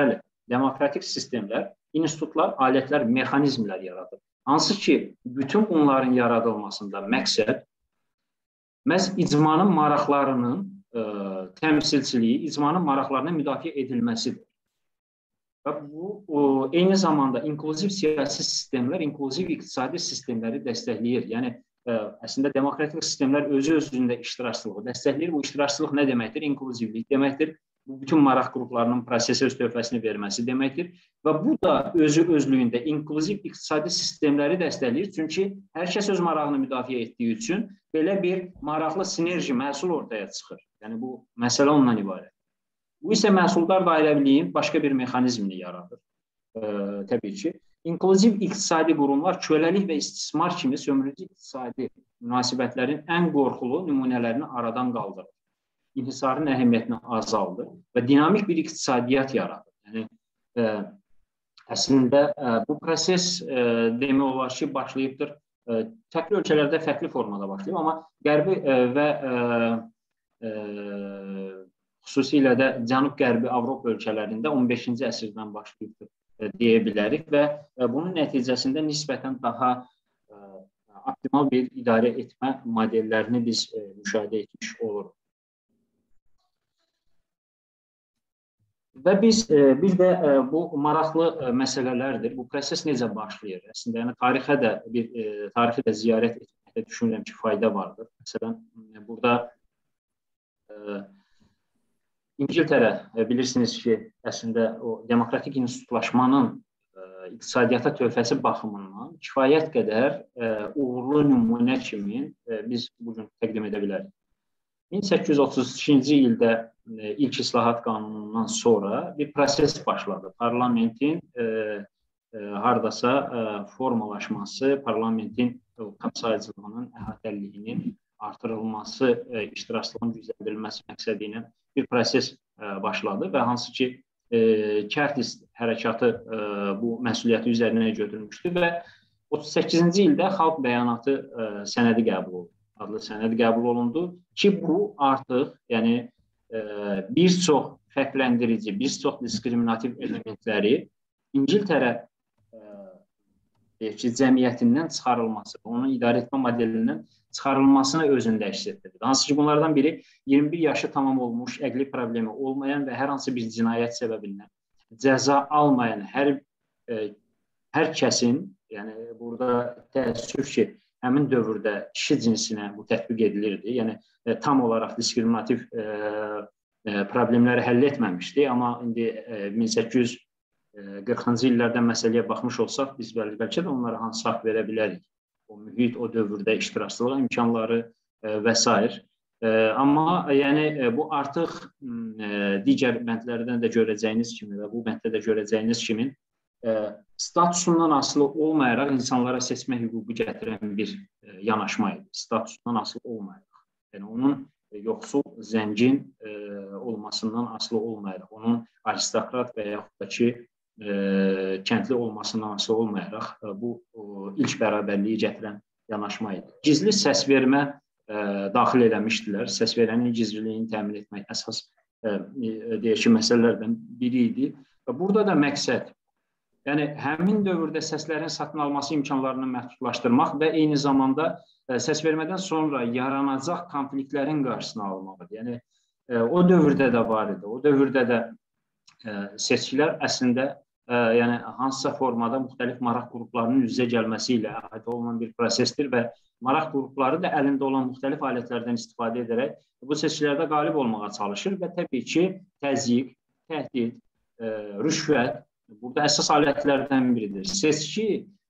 demokratik sistemlər, institutlar, alətlər, mexanizmlər yaradır. Hansı ki, bütün bunların yaradılmasında məqsəd məhz icmanın maraqlarının ə, təmsilçiliyi, icmanın maraqlarının müdafiə edilməsidir. Və bu, o, eyni zamanda inklüziv siyasi sistemlər, inklüziv iqtisadi sistemləri dəstəkləyir. Yəni, ə, əslində demokratik sistemlər özü-özlüyündə iştirakçılığı dəstəkləyir. Bu iştirakçılıq nə deməkdir? İnklüzivlik deməkdir. Bu, bütün maraq qruplarının prosesə öz töhfəsini verməsi deməkdir. Və bu da özü-özlüyündə inklüziv iqtisadi sistemləri dəstəkləyir. Çünki hər kəs öz marağını müdafiə etdiyi üçün belə bir maraqlı sinerji məhsul ortaya çıxır. Yəni, bu məsələ ondan ibarət. Bu isə məhsuldar dairəviliyin başqa bir mexanizmini yaradır. E, təbii ki, inklüziv iqtisadi qurumlar köləlik və istismar kimi sömürücü iqtisadi münasibətlərin ən qorxulu nümunələrini aradan qaldırır. İnhisarın əhəmiyyətini azaldır və dinamik bir iqtisadiyyat yaradır. Yəni, e, əslində e, bu proses e, demək olar ki, başlayıbdır. E, fərqli ölkələrdə fərqli formada başlayıb, amma qərbi e, və e, e, xüsusilə də cənub-qərbi Avropa ölkələrində on beşinci əsrdən başlayıbdır e, deyə bilərik və e, bunun nəticəsində nisbətən daha e, optimal bir idarə etmə modellərini biz e, müşahidə etmiş oluruq. Və biz e, bir də e, bu maraqlı e, məsələlərdir. Bu proses necə başlayır? Əslində, yəni tarixə də bir e, tarixi də ziyarət etməkdə düşünürəm ki, fayda vardır. Məsələn, burada e, İngiltərə e, bilirsiniz ki, əslində o demokratik institutlaşmanın e, iqtisadiyyata töhfəsi baxımından kifayət qədər e, uğurlu nümunə kimi e, biz bugün təqdim edə bilərik. min səkkiz yüz otuz ikinci ildə e, ilk islahat qanunundan sonra bir proses başladı. Parlamentin e, e, hardasa e, formalaşması, parlamentin e, kapsayıcılığının, əhatəliliyinin artırılması, e, iştirakçılığın gücləndirilməsi məqsədi ilə bir proses e, başladı və hansı ki, e, Kərtis hərəkatı e, bu məsuliyyəti üzərinə götürmüşdü və otuz səkkizinci ildə Xalq Bəyanatı e, sənədi qəbul olundu. adlı sənəd qəbul olundu ki, bu artıq yəni e, bir çox fərqləndirici, bir çox diskriminativ elementləri İngiltərə e, ki, cəmiyyətindən çıxarılması, onun idarə etmə modelindən çıxarılmasını özündə əks etdirir. Hansı ki, bunlardan biri iyirmi bir yaşı tamam olmuş, əqli problemi olmayan və hər hansı bir cinayət səbəbindən cəza almayan hər e, hər kəsin, yəni burada təəssüf ki, həmin dövrdə kişi cinsinə bu tətbiq edilirdi. Yəni, e, tam olaraq diskriminativ e, e, problemləri həll etməmişdi. Amma indi e, min səkkiz yüz qırxıncı illərdən məsələyə baxmış olsaq, biz bəl bəlkə də onlara hansı haqq verə bilərik. O mühit, o dövrdə iştirakçılıq imkanları e, və s. E, amma yəni, e, bu artıq e, digər bəndlərdən də görəcəyiniz kimi və bu bənddə də görəcəyiniz kimi E, statusundan asılı olmayaraq insanlara seçmə hüququ gətirən bir e, yanaşma idi. Statusundan asılı olmayaraq. Yəni, onun e, yoxsul, zəngin e, olmasından asılı olmayaraq, onun aristokrat və yaxud da ki, e, kəndli olmasından asılı olmayaraq e, bu o, ilk bərabərliyi gətirən yanaşma idi. Gizli səs vermə e, daxil eləmişdilər. Səs verənin gizliliyini təmin etmək əsas e, deyək ki, məsələlərdən biri idi. Və burada da məqsəd yəni, həmin dövrdə səslərin satın alması imkanlarını məhdudlaşdırmaq və eyni zamanda e, səs vermədən sonra yaranacaq konfliktlərin qarşısını almalıdır. Yəni, e, o dövrdə də var idi. O dövrdə də e, seçkilər əslində e, yəni, hansısa formada müxtəlif maraq qruplarının üzə gəlməsi ilə əhatə olunan bir prosesdir və maraq qrupları da əlində olan müxtəlif alətlərdən istifadə edərək bu seçkilərdə qalib olmağa çalışır və təbii ki, təzyiq, təhdid, e, rüşvət burada əsas alətlərdən biridir. Seçki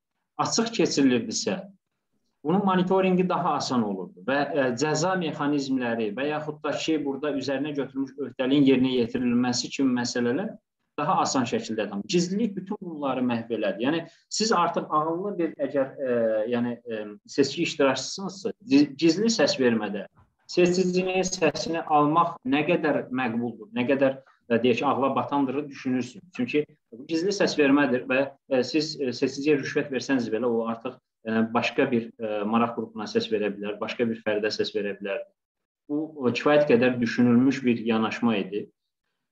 açıq keçirilirdisə, bunun monitoringi daha asan olurdu və e, cəza mexanizmləri və yaxud da ki, burada üzərinə götürülmüş öhdəliyin yerinə yetirilməsi kimi məsələlər daha asan şəkildə edilməlidir. Gizlilik bütün bunları məhv elədi. Yəni, siz artıq ağıllı bir əgər e, yəni, e, seçki iştirakçısınızsa, gizli səs vermədə seçicinin səsini almaq nə qədər məqbuldur, nə qədər deyək ki, ağla batandır, düşünürsünüz. Çünki gizli səs vermədir və e, siz e, seçiciyə rüşvət versəniz belə, o artıq e, başqa bir e, maraq qrupuna səs verə bilər, başqa bir fərdə səs verə bilər. Bu, o, kifayət qədər düşünülmüş bir yanaşma idi.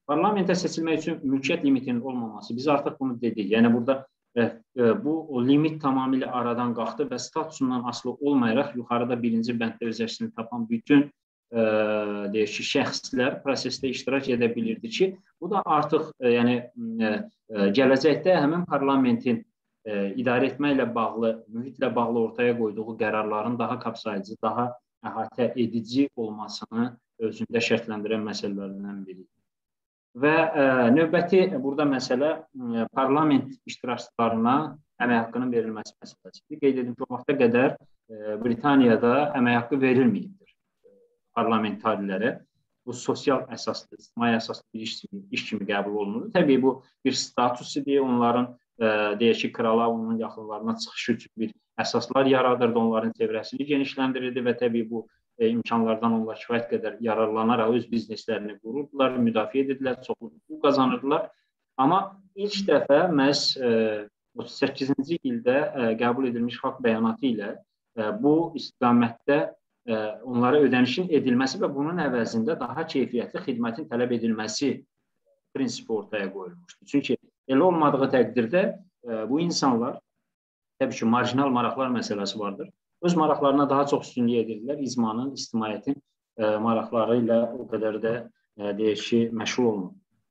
Parlamentə seçilmək üçün mülkiyyət limitinin olmaması, biz artıq bunu dedik. Yəni burada e, e, bu limit tamamilə aradan qalxdı və statusundan asılı olmayaraq yuxarıda birinci bənddə öz əksini tapan bütün e, deyək ki, şəxslər prosesdə iştirak edə bilirdi ki, bu da artıq e, yəni e, e, gələcəkdə həmin parlamentin e, idarə etməklə bağlı, mühitlə bağlı ortaya qoyduğu qərarların daha kapsayıcı, daha əhatə edici olmasını özündə şərtləndirən məsələlərdən biridir. Və ə, növbəti burada məsələ ə, parlament iştirakçılarına əmək haqqının verilməsi məsələsidir. Qeyd edim ki, o vaxta qədər ə, Britaniyada əmək haqqı verilməyibdir parlamentarilərə. Bu sosial əsaslı, ictimai əsaslı bir iş kimi, iş kimi qəbul olunur. Təbii bu bir status idi, onların ə, deyək ki, krala, onun yaxınlarına çıxışı üçün bir əsaslar yaradırdı, onların çevrəsini genişləndirirdi və təbii bu E, imkanlardan onlar kifayət qədər yararlanaraq öz bizneslərini qururdular, müdafiə edirdilər, çoxlu pul qazanırdılar. Amma ilk dəfə məhz e, otuz səkkizinci ildə e, qəbul edilmiş xalq bəyanatı ilə e, bu istiqamətdə e, onlara ödənişin edilməsi və bunun əvəzində daha keyfiyyətli xidmətin tələb edilməsi prinsipi ortaya qoyulmuşdur. Çünki elə olmadığı təqdirdə e, bu insanlar, təbii ki, marjinal maraqlar məsələsi vardır. Öz maraqlarına daha çox üstünlük edirdilər. İcmanın, ictimaiyyətin e, maraqları ilə o qədər də e, deyək ki, məşğul olunur.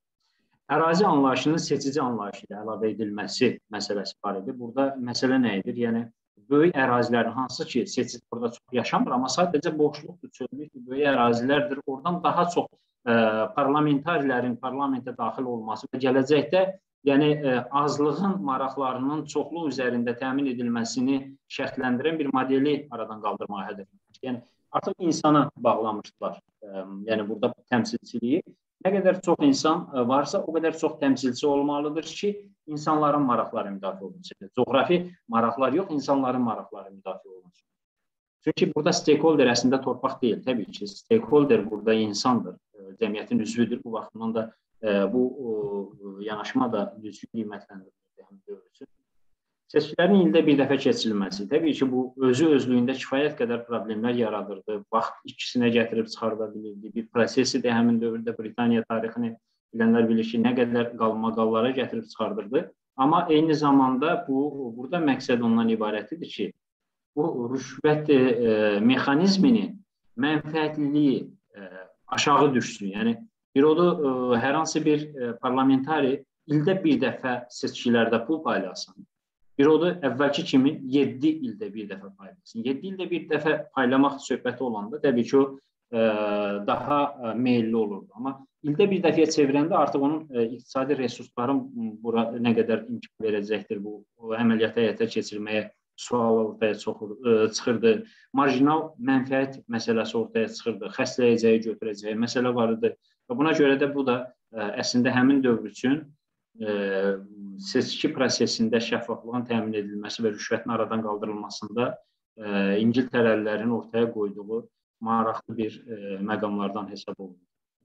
Ərazi anlayışının seçici anlayış ilə əlavə edilməsi məsələsi var idi. Burada məsələ nə edir? Yəni, böyük ərazilərin hansı ki, seçici burada çox yaşamır, amma sadəcə boşluqdur, çöllükdür, böyük ərazilərdir. Oradan daha çox e, parlamentarilərin parlamentə daxil olması və gələcəkdə yəni ə, azlığın maraqlarının çoxluq üzərində təmin edilməsini şərtləndirən bir modeli aradan qaldırmağa hədəf etmişdir. Yəni artıq insana bağlamışdılar. Ə, yəni burada təmsilçiliyi nə qədər çox insan varsa, o qədər çox təmsilçi olmalıdır ki, insanların maraqları müdafiə olunsun. Coğrafi maraqlar yox, insanların maraqları müdafiə olunsun. Çünki burada stakeholder əslində torpaq deyil, təbii ki, stakeholder burada insandır, cəmiyyətin üzvüdür. Bu baxımdan da bu o, yanaşma da düzgün qiymətləndirilir. Seçkilərin ildə bir dəfə keçirilməsi, təbii ki, bu özü özlüyündə kifayət qədər problemlər yaradırdı. Vaxt ikisinə gətirib çıxarda bilirdi. Bir prosesi də həmin dövrdə Britaniya tarixini bilənlər bilir ki, nə qədər qalmaqallara gətirib çıxardırdı. Amma eyni zamanda bu burada məqsəd ondan ibarətdir ki, bu rüşvət e, mexanizminin mənfəətliliyi e, aşağı düşsün. Yəni bir odu ə, hər hansı bir ə, parlamentari ildə bir dəfə seçkilərdə pul paylasın. Bir odu əvvəlki kimi yeddi ildə bir dəfə paylasın. yeddi ildə bir dəfə paylamaq söhbəti olanda təbii ki o ə, daha ə, meyilli olurdu. Amma ildə bir dəfəyə çevirəndə artıq onun ə, iqtisadi resursların bura nə qədər imkan verəcəkdir bu əməliyyatı həyata keçirməyə sual ortaya çoxur, ə, çıxırdı. Marjinal mənfəət məsələsi ortaya çıxırdı. Xəstələyəcəyi, götürəcəyi məsələ var idi. Və buna görə də bu da ə, əslində həmin dövr üçün ə, seçki prosesində şəffaflığın təmin edilməsi və rüşvətin aradan qaldırılmasında ə, İngiltərəlilərin ortaya qoyduğu maraqlı bir ə, məqamlardan hesab olunur.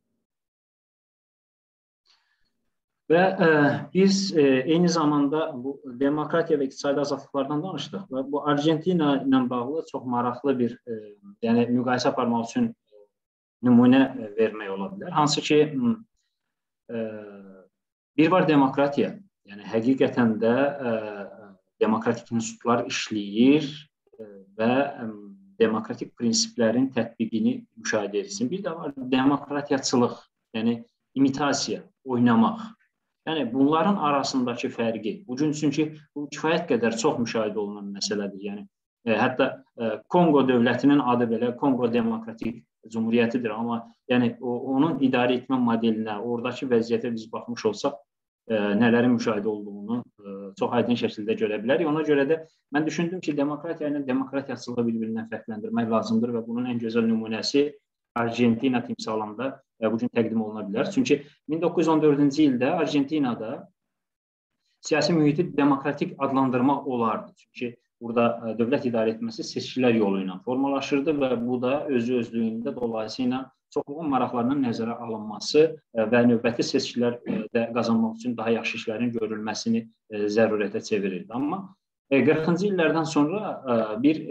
Və ə, biz ə, eyni zamanda bu demokratiya və iqtisadi azadlıqlardan danışdıq və bu Argentina ilə bağlı çox maraqlı bir ə, yəni müqayisə aparmaq üçün nümunə vermək ola bilər. Hansı ki, ə, bir var demokratiya, yəni həqiqətən də ə, demokratik institutlar işləyir ə, və ə, demokratik prinsiplərin tətbiqini müşahidə etsin. Bir də var demokratiyaçılıq, yəni imitasiya, oynamaq. Yəni bunların arasındakı fərqi, bugün çünki bu kifayət qədər çox müşahidə olunan məsələdir. Yəni ə, hətta ə, Kongo dövlətinin adı belə Kongo Demokratik Cumhuriyyətidir, amma yəni o, onun idarə etmə modelinə, oradakı vəziyyətə biz baxmış olsaq, ə, nələrin müşahidə olduğunu ə, çox aydın şəkildə görə bilərik. Ona görə də mən düşündüm ki, demokratiya ilə demokratiyaçılığı bir-birindən fərqləndirmək lazımdır və bunun ən gözəl nümunəsi Argentina timsalında ə, bugün təqdim oluna bilər. Çünki min doqquz yüz on dördüncü ildə Argentinada siyasi mühiti demokratik adlandırmaq olardı. Çünki burada dövlət idarə etməsi seçkilər yolu ilə formalaşırdı və bu da özü özlüyündə dolayısıyla çoxluğun maraqlarının nəzərə alınması və növbəti seçkilərdə qazanmaq üçün daha yaxşı işlərin görülməsini zərurətə çevirirdi. Amma qırxıncı illərdən sonra bir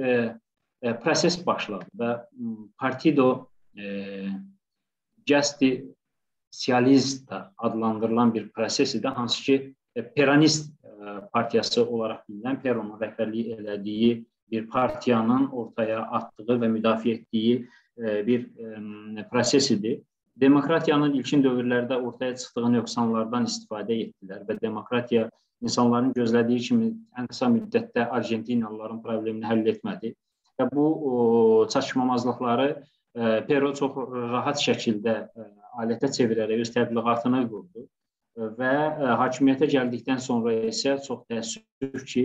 proses başladı və Partido Justi sosialist adlandırılan bir proses idi, hansı ki Peronist partiyası olaraq bilinən, Peronun rəhbərlik elədiyi bir partiyanın ortaya atdığı və müdafiə etdiyi bir proses idi. Demokratiyanın ilkin dövrlərdə ortaya çıxdığı nöqsanlardan istifadə etdilər və demokratiya insanların gözlədiyi kimi ən qısa müddətdə Argentinalıların problemini həll etmədi. Və bu çatışmamazlıqları Pero çox rahat şəkildə alətə çevirərək öz təbliğatını qurdu və hakimiyyətə gəldikdən sonra isə çox təəssüf ki,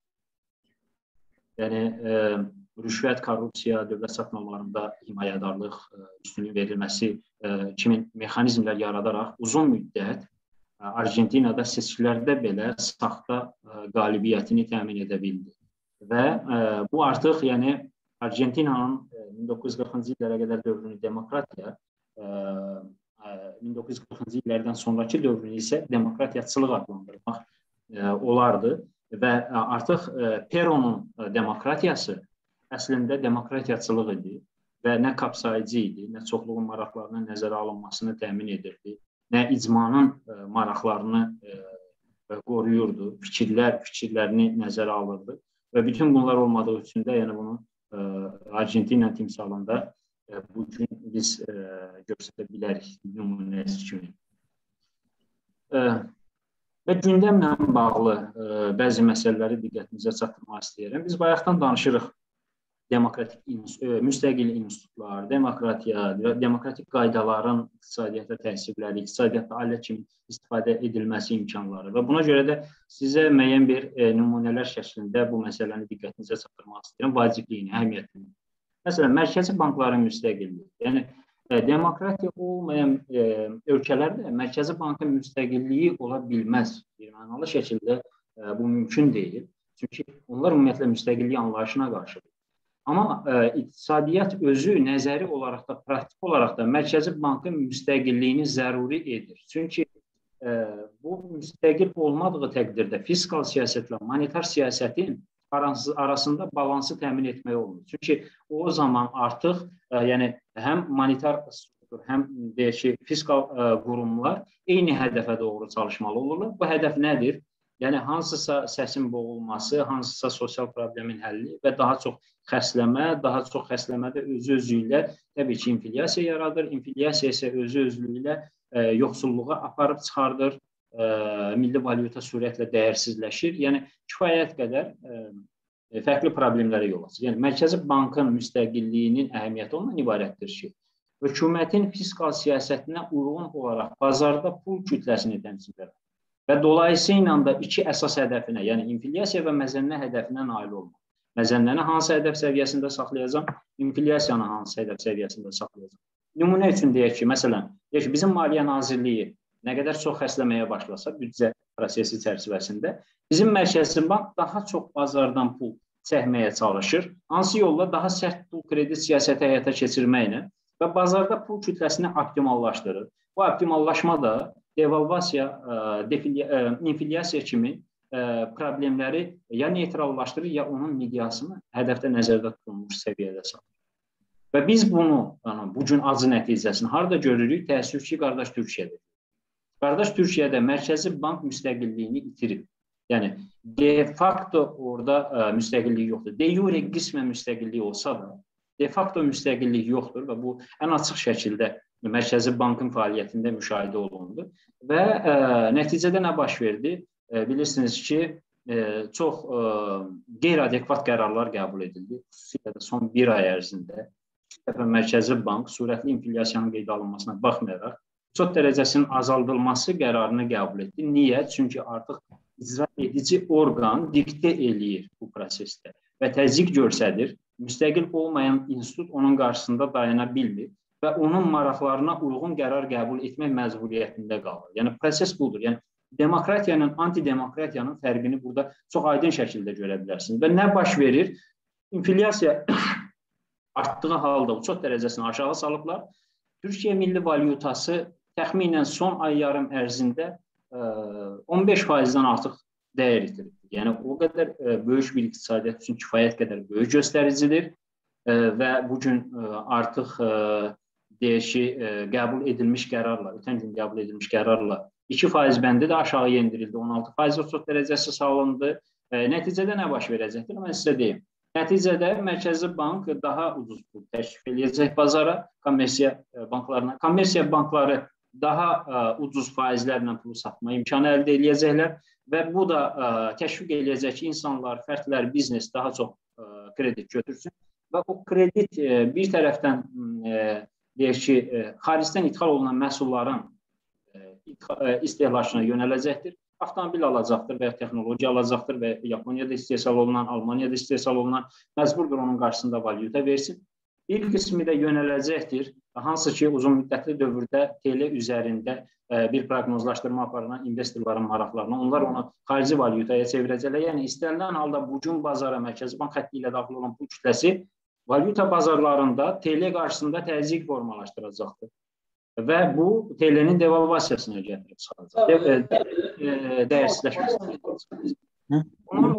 yəni rüşvət, korrupsiya, dövlət satmalarında himayədarlıq üstünlüyü verilməsi kimi mexanizmlər yaradaraq uzun müddət Argentinada seçkilərdə belə saxta qalibiyyətini təmin edə bildi. Və bu artıq, yəni Argentinanın min doqquz yüz qırxıncı illərə qədər dövrünü demokratiya, min doqquz yüz qırxıncı illərdən sonraki dövrünü isə demokratiyaçılıq adlandırmaq olardı və artıq Peronun demokratiyası əslində demokratiyaçılıq idi və nə kapsayıcı idi, nə çoxluğun maraqlarının nəzərə alınmasını təmin edirdi, nə icmanın maraqlarını qoruyurdu, fikirlər, fikirlərini nəzərə alırdı və bütün bunlar olmadığı üçün də yəni bunu Argentina timsalında bugün biz göstərə bilərik nümunəsi kimi. Və gündəmlə bağlı bəzi məsələləri diqqətinizə çatdırmaq istəyirəm. Biz bayaqdan danışırıq demokratik, müstəqil institutlar, demokratiya, demokratik qaydaların iqtisadiyyata təsirləri, iqtisadiyyatda alət kimi istifadə edilməsi imkanları və buna görə də sizə müəyyən bir nümunələr şəklində bu məsələni diqqətinizə çatdırmaq istəyirəm, vacibliyini, əhəmiyyətini. Məsələn, mərkəzi bankların müstəqilliyi. Yəni, demokratiya olmayan ölkələrdə mərkəzi bankın müstəqilliyi ola bilməz. Bir mənalı şəkildə bu mümkün deyil. Çünki onlar ümumiyyətlə müstəqillik anlayışına qarşıdır. Amma e, iqtisadiyyat özü nəzəri olaraq da, praktik olaraq da mərkəzi bankın müstəqilliyini zəruri edir. Çünki e, bu müstəqil olmadığı təqdirdə fiskal siyasətlə monetar siyasətin arasında balansı təmin etmək olmur. Çünki o zaman artıq e, yəni həm monetar struktur, həm deyək ki, fiskal e, qurumlar eyni hədəfə doğru çalışmalı olurlar. Bu hədəf nədir? Yəni hansısa səsin boğulması, hansısa sosial problemin həlli və daha çox xəstləmə, daha çox xəstləmədə özü-özü ilə təbii ki, inflyasiya yaradır. İnflyasiya isə özü-özlüyü ilə e, yoxsulluğa aparıb çıxardır, e, milli valyuta sürətlə dəyərsizləşir. Yəni kifayət qədər e, fərqli problemlərə yol açır. Yəni mərkəzi bankın müstəqilliyinin əhəmiyyəti ondan ibarətdir ki, hökumətin fiskal siyasətinə uyğun olaraq bazarda pul kütləsini təmsil edir. Və dolayısıyla da iki əsas hədəfinə, yəni inflyasiya və məzənnə hədəfinə nail olmaq. Məzənnəni hansı hədəf səviyyəsində saxlayacaq, inflyasiyanı hansı hədəf səviyyəsində saxlayacaq. Nümunə üçün deyək ki, məsələn, deyək ki, bizim Maliyyə Nazirliyi nə qədər çox xəstləməyə başlasa büdcə prosesi çərçivəsində, bizim Mərkəzi Bank daha çox bazardan pul çəkməyə çalışır, hansı yolla daha sərt pul kredit siyasəti həyata keçirməklə və bazarda pul kütləsini optimallaşdırır. Bu optimallaşma da devalvasiya, inflyasiya kimi problemləri ya neytrallaşdırır, ya onun miqyasını hədəfdə nəzərdə tutulmuş səviyyədə salır. Və biz bunu, bugün acı nəticəsini harada görürük? Təəssüf ki, qardaş Türkiyədə. Qardaş Türkiyədə Mərkəzi Bank müstəqilliyini itirib. Yəni, de facto orada müstəqillik yoxdur. De jure qismən müstəqillik olsa da, de facto müstəqillik yoxdur və bu ən açıq şəkildə Mərkəzi Bankın fəaliyyətində müşahidə olundu. Və ə, nəticədə nə baş verdi? Ə, bilirsiniz ki, ə, çox ə, qeyri-adekvat qərarlar qəbul edildi. Xüsusilə də son bir ay ərzində iki dəfə Mərkəzi Bank sürətli inflyasiyanın qeydə alınmasına baxmayaraq çox dərəcəsinin azaldılması qərarını qəbul etdi. Niyə? Çünki artıq icra edici orqan diktə eləyir bu prosesdə və təzyiq göstərir. Müstəqil olmayan institut onun qarşısında dayana bilmir və onun maraqlarına uyğun qərar qəbul etmək məcburiyyətində qalır. Yəni, proses budur. Yəni, demokratiyanın, antidemokratiyanın fərqini burada çox aydın şəkildə görə bilərsiniz. Və nə baş verir? İnflyasiya artdığı halda çox dərəcəsini aşağı salıblar. Türkiyə milli valyutası təxminən son ay yarım ərzində on beş faizdən artıq dəyər itirir. Yəni, o qədər böyük bir iqtisadiyyat üçün kifayət qədər böyük göstəricidir və bugün artıq deyək ki, qəbul edilmiş qərarla, ötən gün qəbul edilmiş qərarla iki faiz bəndi də aşağı endirildi, on altı faiz oturuq dərəcəsi salındı. Nəticədə nə baş verəcəkdir? Mən sizə deyim. Nəticədə Mərkəzi Bank daha ucuz pul təklif edəcək bazara, kommersiya banklarına. Kommersiya bankları daha ucuz faizlərlə pulu satma imkanı əldə edəcəklər və bu da təşviq edəcək ki, insanlar, fərdlər, biznes daha çox kredit götürsün və o kredit bir tərəfdən deyək ki, xaricdən ixal olunan məhsulların istehlakına yönələcəkdir. Avtomobil alacaqdır və ya texnologiya alacaqdır və Yaponiyada istehsal olunan, Almaniyada istehsal olunan məcburdur onun qarşısında valyuta versin. Bir qismi də yönələcəkdir, hansı ki, uzun müddətli dövrdə T L üzərində bir proqnozlaşdırma aparılan investorların maraqlarına, onlar onu xarici valyutaya çevirəcəklər. Yəni, istənilən halda bugün bazara Mərkəzi Bank xətti ilə daxil olan pul kütləsi valyuta bazarlarında T L qarşısında təzyiq formalaşdıracaqdır. Və bu T L-nin devalvasiyasına gətirib çıxacaq, dəyərsizləşməsine gətirib. Bunun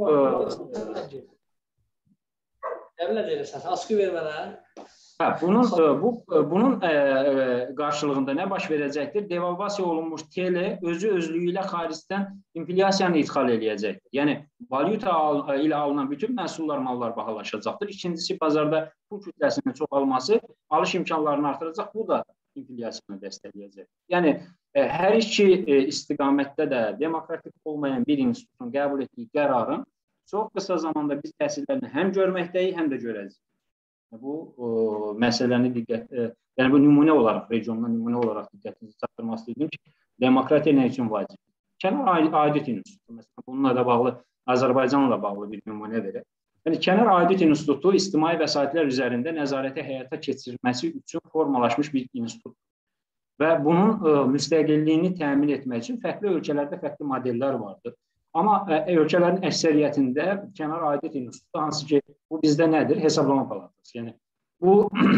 Bunun, bu, bunun qarşılığında nə baş verəcəkdir? Devalvasiya olunmuş T L özü özlüyü ilə xaricdən inflyasiyanı idxal edəcəkdir. Yəni, valyuta ilə alınan bütün məhsullar, mallar bahalaşacaqdır. İkincisi, bazarda pul kütləsinin çoxalması alış imkanlarını artıracaq. Bu da inflyasiyonu dəstəkləyəcək. Yəni, hər iki istiqamətdə də demokratik olmayan bir institutun qəbul etdiyi qərarın çox qısa zamanda biz təsirlərini həm görməkdəyik, həm də görəcəyik. Bu o, məsələni diqqət, e, yəni bu nümunə olaraq, regionda nümunə olaraq diqqətinizi çatdırmaq istəyirdim ki, demokratiya nə üçün vacib? Kənar Audit İnstitutu, məsələn, bununla da bağlı, Azərbaycanla bağlı bir nümunə verək. Yəni, Kənar Audit İnstitutu ictimai vəsaitlər üzərində nəzarəti həyata keçirilməsi üçün formalaşmış bir institut. Və bunun e, müstəqilliyini təmin etmək üçün fərqli ölkələrdə fərqli modellər vardır. Amma e, ölkələrin əksəriyyətində Kənar Audit İnstitutu, hansı ki, bu bizdə nədir? Hesablama palatası. Yəni, bu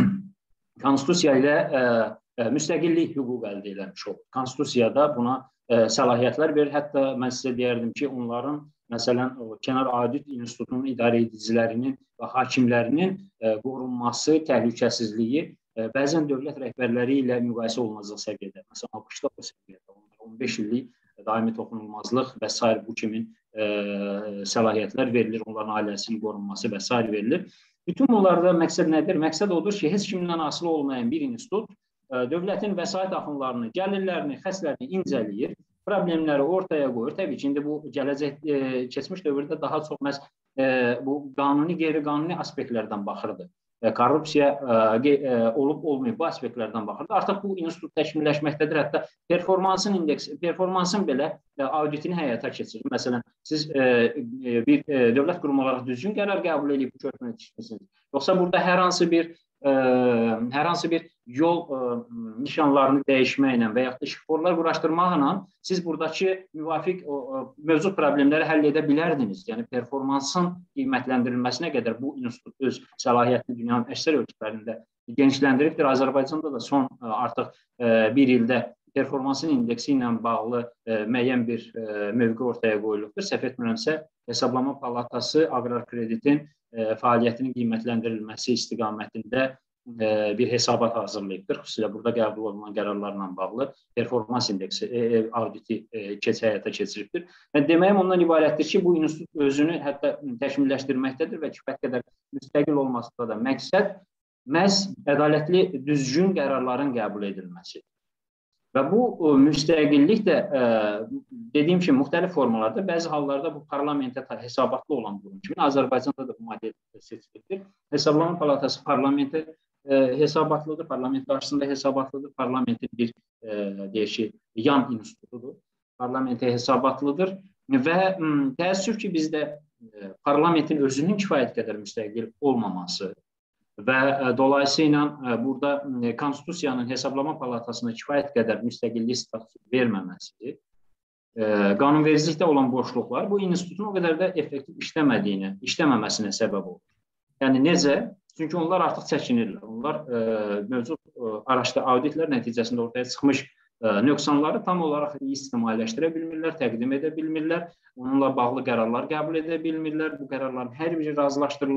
konstitusiya ilə e, e, müstəqillik hüquq əldə edilmiş olur. Konstitusiyada buna e, səlahiyyətlər verir. Hətta mən sizə deyərdim ki, onların, məsələn, Kənar Audit İnstitutunun idarə edicilərinin və hakimlərinin e, qorunması, təhlükəsizliyi e, bəzən dövlət rəhbərləri ilə müqayisə olunacaq səviyyədə. Məsələn, ABŞ-da o səviyyədə, on beş illik daimi toxunulmazlıq və s. bu kimi e, səlahiyyətlər verilir, onların ailəsinin qorunması və s. verilir. Bütün bunlarda məqsəd nədir? Məqsəd odur ki, heç kimdən asılı olmayan bir institut e, dövlətin vəsait axınlarını, gəlirlərini, xərclərini incələyir, problemləri ortaya qoyur. Təbii ki, indi bu gələcək, e, keçmiş dövrdə daha çox məhz e, bu qanuni, qeyri-qanuni aspektlərdən baxırdı. E, korrupsiya e, e, olub-olmayıb bu aspektlərdən baxırdı. Artıq bu institut təkmilləşməkdədir. Hətta performansın indeksi, performansın belə e, auditini həyata keçirir. Məsələn, siz e, bir e, dövlət qurumu olaraq düzgün qərar qəbul edib bu körpünü tikmişsiniz. Yoxsa burada hər hansı bir e, hər hansı bir yol e, nişanlarını dəyişməklə və yaxud da şiforlar quraşdırmaqla siz buradakı müvafiq o, o, mövcud problemləri həll edə bilərdiniz. Yəni, performansın qiymətləndirilməsinə qədər bu institut öz səlahiyyətini dünyanın əksər ölkələrində genişləndiribdir. Azərbaycanda da son e, artıq e, bir ildə performansın indeksi ilə bağlı e, müəyyən bir e, mövqe ortaya qoyulubdur. Səhv etmirəmsə, Hesablama Palatası aqrar kreditin e, fəaliyyətinin qiymətləndirilməsi istiqamətində bir hesabat hazırlayıbdır. Xüsusilə burada qəbul olunan qərarlarla bağlı performans indeksi e, auditi e, keç həyata keçiribdir. Yəni, deməyim ondan ibarətdir ki, bu institut özünü hətta təkmilləşdirməkdədir və kifayət qədər müstəqil olmasında da məqsəd məhz ədalətli, düzgün qərarların qəbul edilməsidir. Və bu o, müstəqillik də e, dediyim kimi müxtəlif formalarda, bəzi hallarda bu parlamentə hesabatlı olan durum kimi Azərbaycanda da bu model seçilibdir. Hesablama Palatası parlamentə e, hesabatlıdır, parlament qarşısında hesabatlıdır, parlamentin bir e, deyək ki, yan institutudur, parlamentə hesabatlıdır və m, təəssüf ki, bizdə e, parlamentin özünün kifayət qədər müstəqil olmaması və e, dolayısıyla e, burada e, Konstitusiyanın Hesablama Palatasına kifayət qədər müstəqillik statusu verməməsi, e, qanunvericilikdə olan boşluqlar bu institutun o qədər də effektiv işləmədiyini, işləməməsinə səbəb olur. Yəni necə? Çünki onlar artıq çəkinirlər. Onlar e, mövcud e, araşdırma auditlər nəticəsində ortaya çıxmış e, nöqsanları tam olaraq ictimailəşdirə bilmirlər, təqdim edə bilmirlər, onunla bağlı qərarlar qəbul edə bilmirlər. Bu qərarların hər biri razılaşdırılır.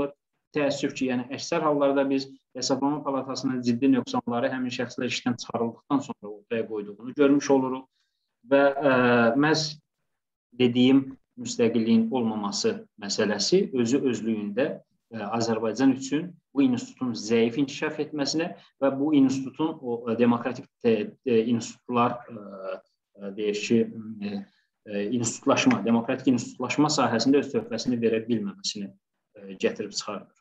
təəssüf ki, yəni əksər hallarda biz Hesablama Palatasının ciddi nöqsanları həmin şəxslər işdən çıxarıldıqdan sonra ortaya qoyduğunu görmüş oluruq və ə, məhz dediyim müstəqilliyin olmaması məsələsi özü özlüyündə ə, Azərbaycan üçün bu institutun zəif inkişaf etməsinə və bu institutun o demokratik te, te, institutlar ə, deyək ki, ə, institutlaşma, demokratik institutlaşma sahəsində öz töhfəsini verə bilməməsini gətirib çıxardır.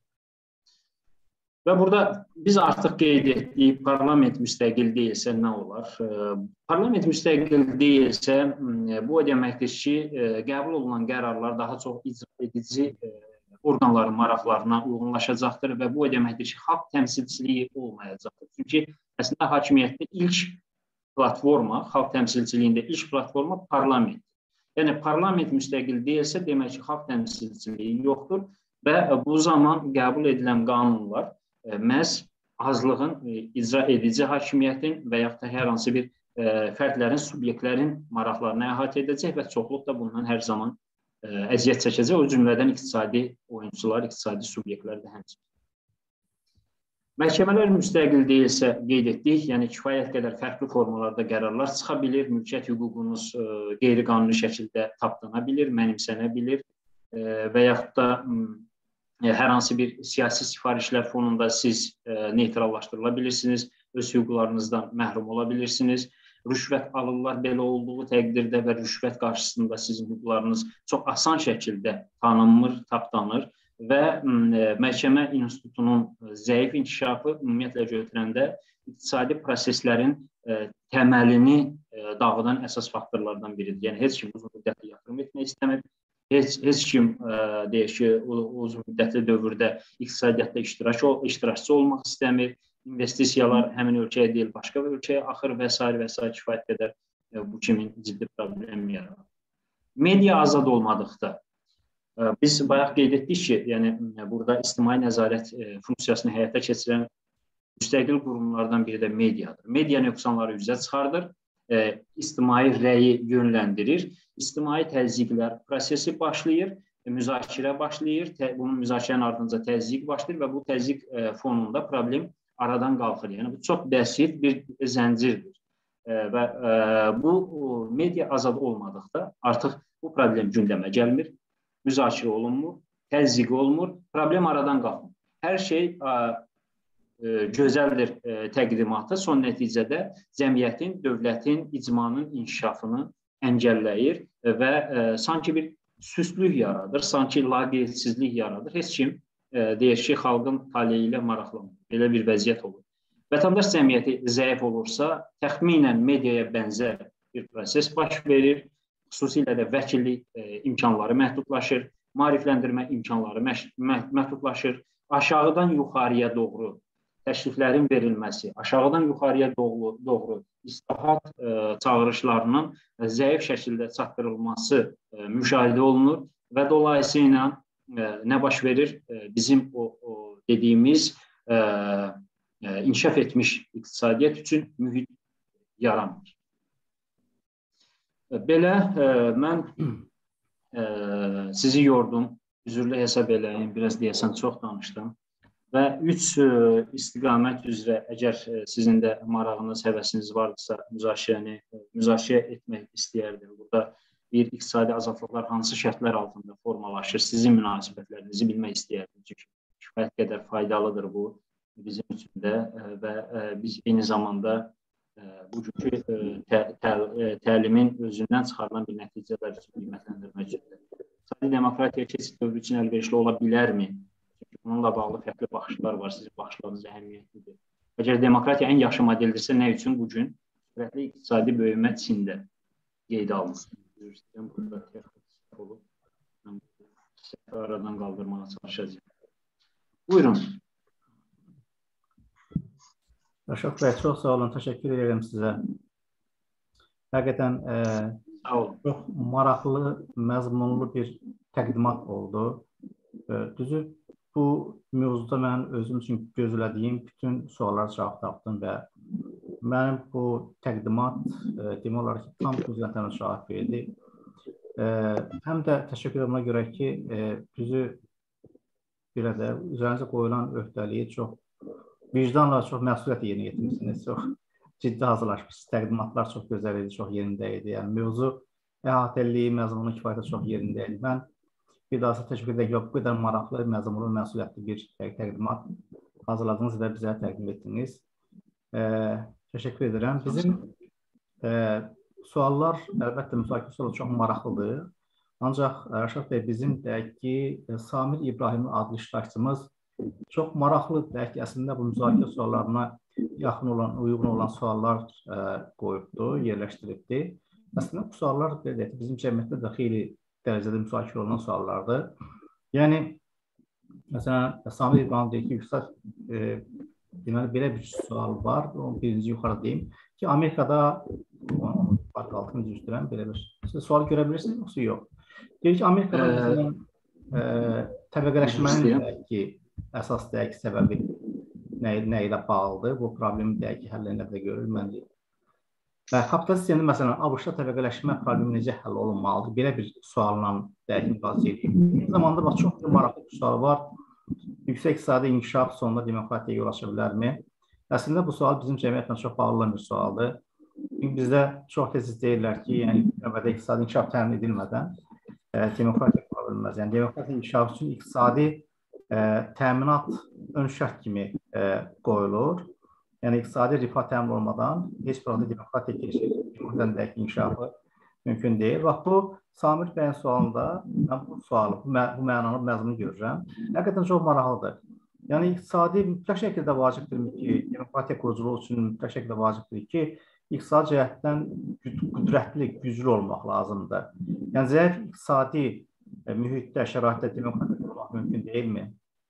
Və burada biz artıq qeyd etdik, parlament müstəqil deyilsə nə olar? Parlament müstəqil deyilsə, bu o deməkdir ki, qəbul olunan qərarlar daha çox icra edici orqanların maraqlarına uyğunlaşacaqdır və bu o deməkdir ki, xalq təmsilçiliyi olmayacaqdır. Çünki əslində hakimiyyətdə ilk platforma, xalq təmsilçiliyində ilk platforma parlament. Yəni, parlament müstəqil deyilsə, demək ki, xalq təmsilçiliyi yoxdur və bu zaman qəbul edilən qanunlar məhz azlığın, icra edici hakimiyyətin və yaxud da hər hansı bir fərdlərin, subyektlərin maraqlarını əhatə edəcək və çoxluq da bundan hər zaman əziyyət çəkəcək. O cümlədən iqtisadi oyunçular, iqtisadi subyektlər də həmçinin. Məhkəmələr müstəqil deyilsə, qeyd etdik, yəni kifayət qədər fərqli formalarda qərarlar çıxa bilir, mülkiyyət hüququnuz qeyri-qanuni şəkildə tapdana bilir, mənimsənə bilir və yaxud da hər hansı bir siyasi sifarişlər fonunda siz neytrallaşdırıla bilirsiniz, öz hüquqlarınızdan məhrum ola bilirsiniz. Rüşvət alırlar belə olduğu təqdirdə və rüşvət qarşısında sizin hüquqlarınız çox asan şəkildə tanınmır, tapdanır və məhkəmə institutunun zəif inkişafı ümumiyyətlə götürəndə iqtisadi proseslərin təməlini dağıdan əsas faktorlardan biridir. Yəni, heç kim uzun müddətli yatırım etmək istəmir. Heç, heç kim deyək ki, uzun müddətli dövrdə iqtisadiyyatda iştirak, iştirakçı olmaq istəmir. İnvestisiyalar həmin ölkəyə deyil, başqa bir ölkəyə axır və s. və s. kifayət qədər bu kimi ciddi problem yaradır. Media azad olmadıqda, biz bayaq qeyd etdik ki, yəni burada ictimai nəzarət funksiyasını həyata keçirən müstəqil qurumlardan biri də mediadır. Media nöqsanları üzə çıxardır, ictimai rəyi yönləndirir, ictimai təzyiqlər prosesi başlayır, müzakirə başlayır, bunun müzakirənin ardınca təzyiq başlayır və bu təzyiq fonunda problem aradan qalxır. Yəni, bu çox bəsit bir zəncirdir və bu media azad olmadıqda artıq bu problem gündəmə gəlmir, müzakirə olunmur, təzyiq olunmur, problem aradan qalxmır. Hər şey gözəldir təqdimatı son nəticədə cəmiyyətin, dövlətin, icmanın inkişafını əngəlləyir və sanki bir süstlük yaradır, sanki laqeydçizlik yaradır. Heç kim deyək ki, xalqın taleyi ilə maraqlanmır. Belə bir vəziyyət olur. Vətəndaş cəmiyyəti zəif olursa, təxminən mediaya bənzər bir proses baş verir, xüsusilə də vəkillik imkanları məhdudlaşır, maarifləndirmə imkanları məhdudlaşır, aşağıdan yuxarıya doğru təkliflərin verilməsi, aşağıdan yuxarıya doğru, doğru islahat çağırışlarının zəif şəkildə çatdırılması müşahidə olunur və dolayısıyla nə baş verir? Bizim o, o dediyimiz e, e, inkişaf etmiş iqtisadiyyat üçün mühit yaranmır. Belə e, mən e, sizi yordum, üzrlü hesab eləyin, biraz deyəsən çox danışdım və üç e, istiqamət üzrə əgər e, sizin də marağınız, həvəsiniz varsa müzakirəni e, müzakirə etmək istəyərdim. Burada bir iqtisadi azadlıqlar hansı şərtlər altında formalaşır, sizin münasibətlərinizi bilmək istəyərdim. Çünki kifayət qədər faydalıdır bu bizim üçün də və biz eyni zamanda bugünkü tə, tə, təlimin özündən çıxarılan bir nəticələr üçün qiymətləndirmək üçün. İqtisadi demokratiya keçid dövrü üçün əlverişli ola bilərmi? Çünki bununla bağlı fərqli baxışlar var, sizin baxışlarınız əhəmiyyətlidir. Əgər demokratiya ən yaxşı modeldirsə, nə üçün bugün sürətli iqtisadi böyümə Çində qeydə alınır? Burada texnik olub, aradan qaldırmağa çalışacağım. Buyurun. Rəşad bəy, çox sağ olun, təşəkkür edirəm sizə. Həqiqətən e, çox maraqlı, məzmunlu bir təqdimat oldu. E, düzü, bu mövzuda mən özüm üçün gözlədiyim bütün suallara cavab tapdım və mənim bu təqdimat e, demək olar ki, tam düzlətən cavab verdi. E, həm də təşəkkür edilmə görə ki, e, düzü belə də üzərinizə qoyulan öhdəliyi çox vicdanla, çox məsuliyyət yerinə yetirmişsiniz. Çox ciddi hazırlaşmışsınız. Təqdimatlar çox gözəl idi, çox yerində idi. Yəni mövzu əhatəliliyi, məzmunu kifayətə çox yerində idi. Mən bir daha təşəkkür edirəm. Bu qədər maraqlı, məzmunlu, məsuliyyətli bir təqdimat hazırladınız və bizə təqdim etdiniz. E, təşəkkür edirəm. Bizim e, suallar, əlbəttə müzakirə sualı çox maraqlıdır. Ancaq Rəşad bəy, bizim deyək ki, Samir İbrahim adlı iştirakçımız çox maraqlı deyək ki, əslində bu müzakirə suallarına yaxın olan, uyğun olan suallar ə, qoyubdu, yerləşdiribdi. Əslində bu suallar deyək, bizim cəmiyyətdə də xeyli dərəcədə müzakirə olunan suallardır. Yəni, məsələn, Samir İbrahim deyək ki, yüksək e, deməli, belə bir sual var, onu birinci yuxarı deyim ki, Amerikada fark altını düzdürəm, belə bir siz sualı görə bilirsiniz, yoxsa yox? Deyək ki, Amerikada e, təbəqələşmənin deyək ki, əsas deyək ki, səbəbi nə, nə ilə bağlıdır? Bu problemi deyək ki, həll edilmədə görülməlidir. Və kapitalizmin məsələn, ABŞ-da təbəqələşmə problemi necə həll olunmalıdır? Belə bir sualla deyək ki, müqayisə edeyim. Eyni zamanda bax, çox maraqlı bir sual var. Yüksək iqtisadi inkişaf sonunda demokratiyaya yol aça bilərmi? Əslində bu sual bizim cəmiyyətlə çox bağlı olan bir sualdır. Çünki bizdə çox tez deyirlər ki, yəni növbədə iqtisadi inkişaf təmin edilmədən e, demokratiya qura bilməz. Yəni demokratiya inkişaf üçün iqtisadi e, təminat ön şərt kimi e, qoyulur. Yəni iqtisadi rifah təmin olmadan heç bir halda demokratiya keçir, cümhuriyyətdən deyək ki, inkişafı mümkün deyil. Bax bu Samir bəyin sualında mən bu sualı, bu, mə bu mənanı, məzmunu görürəm. Həqiqətən çox maraqlıdır. Yəni iqtisadi mütləq şəkildə vacibdir ki, demokratiya quruculuğu üçün mütləq şəkildə vacibdir ki, iqtisadi cəhətdən qüdrətli, güclü olmaq lazımdır. Yəni zəif iqtisadi e, mühitdə, şəraitdə demokratiya qurmaq mümkün deyilmi?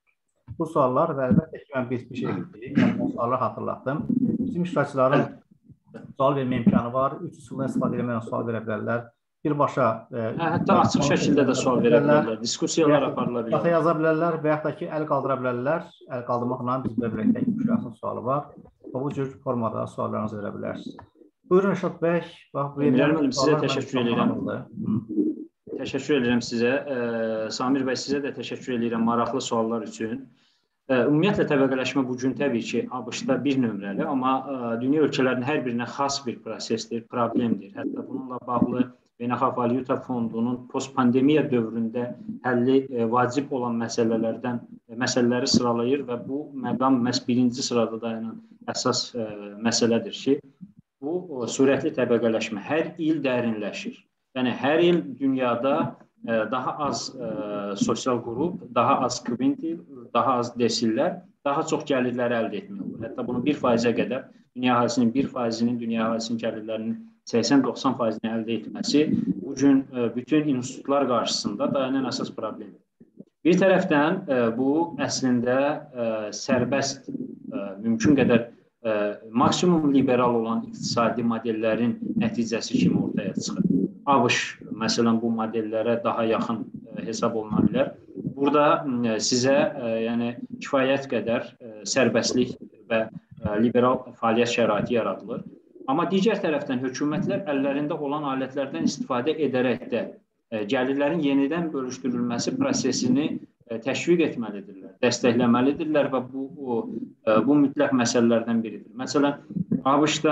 Bu suallar və əlbəttə ki, mən bir, bir şey deyim, yəni bu sualları hatırlatdım. Bizim iştirakçıların sual vermə imkanı var, üç üsuldan istifadə etməklə sual verə bilərlər. Birbaşa e, hə, hətta açıq şəkildə də sual verə bilərlər, diskussiyalar aparıla bilər. Data yaza bilərlər və yaxud da ki, əl qaldıra bilərlər. Əl qaldırmaqla biz belə bilək ki, şəxsin sualı var. Bu cür formada suallarınızı verə bilərsiniz. Buyurun Rəşad bəy. Emirəli müəllim, sizə təşəkkür edirəm. Təşəkkür edirəm sizə. Samir bəy, sizə də təşəkkür edirəm maraqlı suallar üçün. Ümumiyyətlə təbəqələşmə bugün təbii ki, ABŞ-da bir nömrəli, amma dünya ölkələrinin hər birinə xas bir prosesdir, problemdir. Hətta bununla bağlı Beynəlxalq Valyuta Fondunun postpandemiya dövründə həlli e, vacib olan məsələlərdən e, məsələləri sıralayır və bu məqam məhz birinci sırada dayanan əsas e, məsələdir ki, bu o, sürətli təbəqələşmə hər il dərinləşir. Yəni hər il dünyada e, daha az e, sosial qrup, daha az kvintil, daha az desillər, daha çox gəlirləri əldə etmək olur. Hətta bunu bir faizə qədər dünya əhalisinin bir faizinin dünya əhalisinin gəlirlərinin səksən doxsan faizini əldə etməsi bugün bütün institutlar qarşısında dayanan əsas problemdir. Bir tərəfdən bu əslində sərbəst, mümkün qədər maksimum liberal olan iqtisadi modellərin nəticəsi kimi ortaya çıxır. ABŞ məsələn bu modellərə daha yaxın hesab oluna bilər. Burada sizə yəni kifayət qədər sərbəstlik və liberal fəaliyyət şəraiti yaradılır. Amma digər tərəfdən hökumətlər əllərində olan alətlərdən istifadə edərək də gəlirlərin yenidən bölüşdürülməsi prosesini təşviq etməlidirlər, dəstəkləməlidirlər və bu, bu, bu mütləq məsələlərdən biridir. Məsələn, ABŞ-da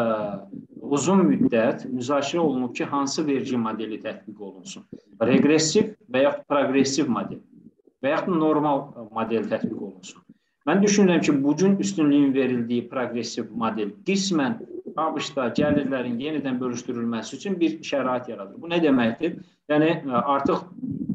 uzun müddət müzakirə olunub ki, hansı vergi modeli tətbiq olunsun? Regressiv və yaxud progressiv model və yaxud normal model tətbiq olunsun. Mən düşünürəm ki, bugün üstünlüyün verildiyi progressiv model qismən ABŞ-da gəlirlərin yenidən bölüşdürülməsi üçün bir şərait yaradır. Bu nə deməkdir? Yəni, artıq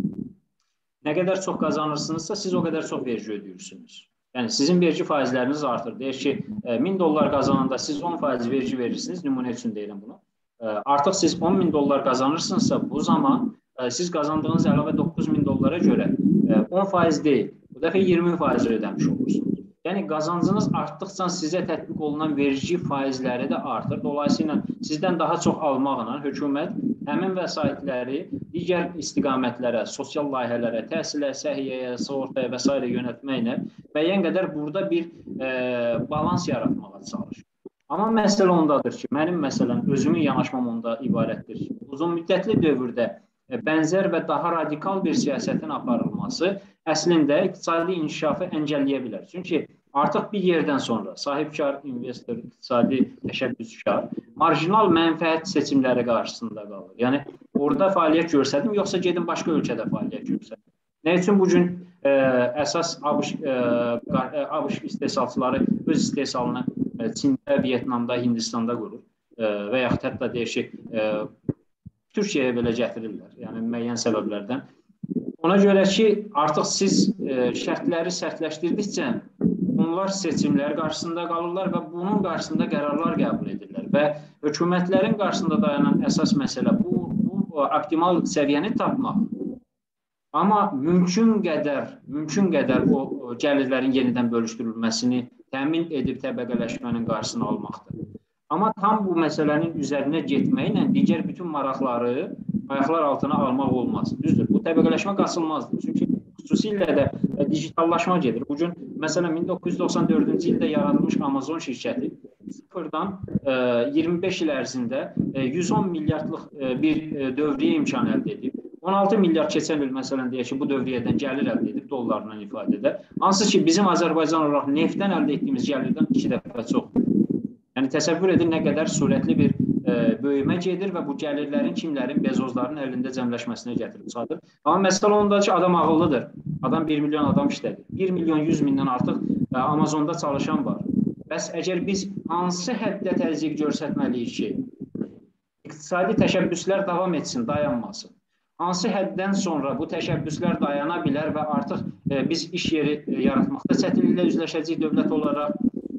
nə qədər çox qazanırsınızsa, siz o qədər çox vergi ödəyirsiniz. Yəni, sizin vergi faizləriniz artır. Deyək ki, min dollar qazananda siz on faiz vergi verirsiniz, nümunə üçün deyirəm bunu. Artıq siz on min dollar qazanırsınızsa, bu zaman siz qazandığınız əlavə doqquz min dollara görə on faiz deyil, bu dəfə iyirmi faiz ödəmiş olursunuz. Yəni, qazancınız artdıqca sizə tətbiq olunan vergi faizləri də artır. Dolayısıyla sizdən daha çox almaqla hökumət həmin vəsaitləri digər istiqamətlərə, sosial layihələrə, təhsilə, səhiyyəyə, sığortaya və s. yönətməklə müəyyən qədər burada bir e, balans yaratmağa çalışır. Amma məsələ ondadır ki, mənim məsələn, özümün yanaşmam onda ibarətdir ki, uzun müddətli dövrdə bənzər və daha radikal bir siyasətin aparılması əslində iqtisadi inkişafı əngəlləyə bilər. Çünki artıq bir yerdən sonra sahibkar, investor, iqtisadi təşəbbüskar marjinal mənfəət seçimləri qarşısında qalır. Yəni orada fəaliyyət göstərdim, yoxsa gedim başqa ölkədə fəaliyyət göstərdim. Nə üçün bu gün ə, əsas ABŞ, ə, ABŞ istehsalçıları öz istehsalını ə, Çində, Vyetnamda, Hindistanda qurur ə, və yaxud hətta deyək ki, ə, Türkiyəyə belə gətirirlər, yəni müəyyən səbəblərdən. Ona görə ki, artıq siz ə, şərtləri sərtləşdirdikcə bunlar seçimlər qarşısında qalırlar və bunun qarşısında qərarlar qəbul edirlər və hökumətlərin qarşısında dayanan əsas məsələ bu, bu optimal səviyyəni tapmaq. Amma mümkün qədər, mümkün qədər o, o gəlirlərin yenidən bölüşdürülməsini təmin edib təbəqələşmənin qarşısını almaqdır. Amma tam bu məsələnin üzərinə getməklə digər bütün maraqları ayaqlar altına almaq olmaz. Düzdür, bu təbəqələşmə qaçılmazdır. Çünki xüsusilə də digitallaşma gedir. Bugün, məsələn, min doqquz yüz doxsan dördüncü ildə yaradılmış Amazon şirkəti sıfırdan iyirmi beş il ərzində yüz on milyardlıq bir dövriyyə imkanı əldə edib. on altı milyard keçən il, məsələn, deyək ki, bu dövriyyədən gəlir əldə edib, dollarla ifadədə. Hansı ki, bizim Azərbaycan olaraq neftdən əldə etdiyimiz gəlirdən iki dəfə çoxdur. Yəni, təsəvvür edin, nə qədər sürətli bir e, böyümə gedir və bu gəlirlərin kimlərin, bezozların əlində cəmləşməsinə gətirib çadır. Amma məsələ ondadır ki, adam ağıllıdır. Adam bir milyon adam işlədir. bir milyon yüz mindən artıq e, Amazonda çalışan var. Bəs əgər biz hansı həddə təzyiq göstərməliyik ki, iqtisadi təşəbbüslər davam etsin, dayanmasın? Hansı həddən sonra bu təşəbbüslər dayana bilər və artıq e, biz iş yeri e, yaratmaqda çətinliklə üzləşəcəyik dövlət olaraq,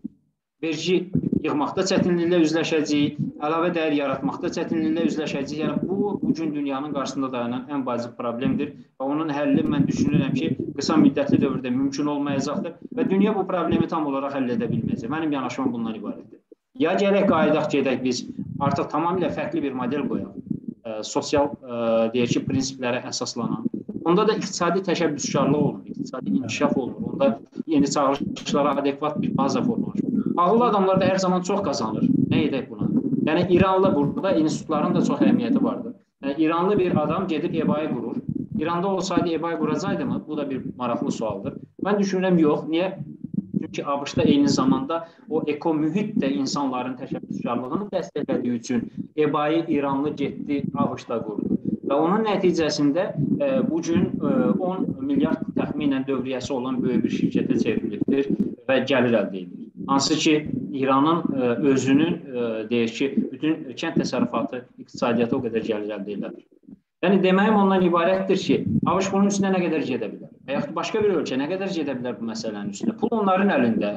vergi yığmaqda çətinliklə üzləşəcəyik, əlavə dəyər yaratmaqda çətinliklə üzləşəcəyik. Yəni bu, bugün dünyanın qarşısında dayanan ən vacib problemdir və onun həlli mən düşünürəm ki, qısa müddətli dövrdə mümkün olmayacaqdır və dünya bu problemi tam olaraq həll edə bilməyəcək. Mənim yanaşmam bundan ibarətdir. Ya gələk qayıdaq gedək biz artıq tamamilə fərqli bir model qoyaq. Sosial deyək ki, prinsiplərə əsaslanan. Onda da iqtisadi təşəbbüskarlıq olur, iqtisadi inkişaf olur. Onda yeni çağırışlara adekvat bir baza formalaşır. Ağıllı adamlar da hər zaman çox qazanır. Nə edək buna? Yəni İranlı burada institutların da çox əhəmiyyəti vardır. Yəni, İranlı bir adam gedib E B A-yı qurur. İranda olsaydı E B A-yı quracaqdı mı? Bu da bir maraqlı sualdır. Mən düşünürəm yox. Niyə? Çünki ABŞ-da eyni zamanda o eko mühit də insanların təşəbbüskarlığını dəstəklədiyi üçün E B A-yı İranlı getdi, ABŞ-da qurdu. Və onun nəticəsində e, bugün e, on milyard təxminən dövriyyəsi olan böyük bir şirkətə çevrilibdir və gəlir əldə edilir. Hansı ki, İranın e, özünün, e, deyək ki, bütün kənd təsərrüfatı, iqtisadiyyatı o qədər gəlir əldə edilir. Yəni, deməyim ondan ibarətdir ki, ABŞ bunun üstünə nə qədər gedə bilər? Və yaxud başqa bir ölkə nə qədər gedə bilər bu məsələnin üstünə? Pul onların əlində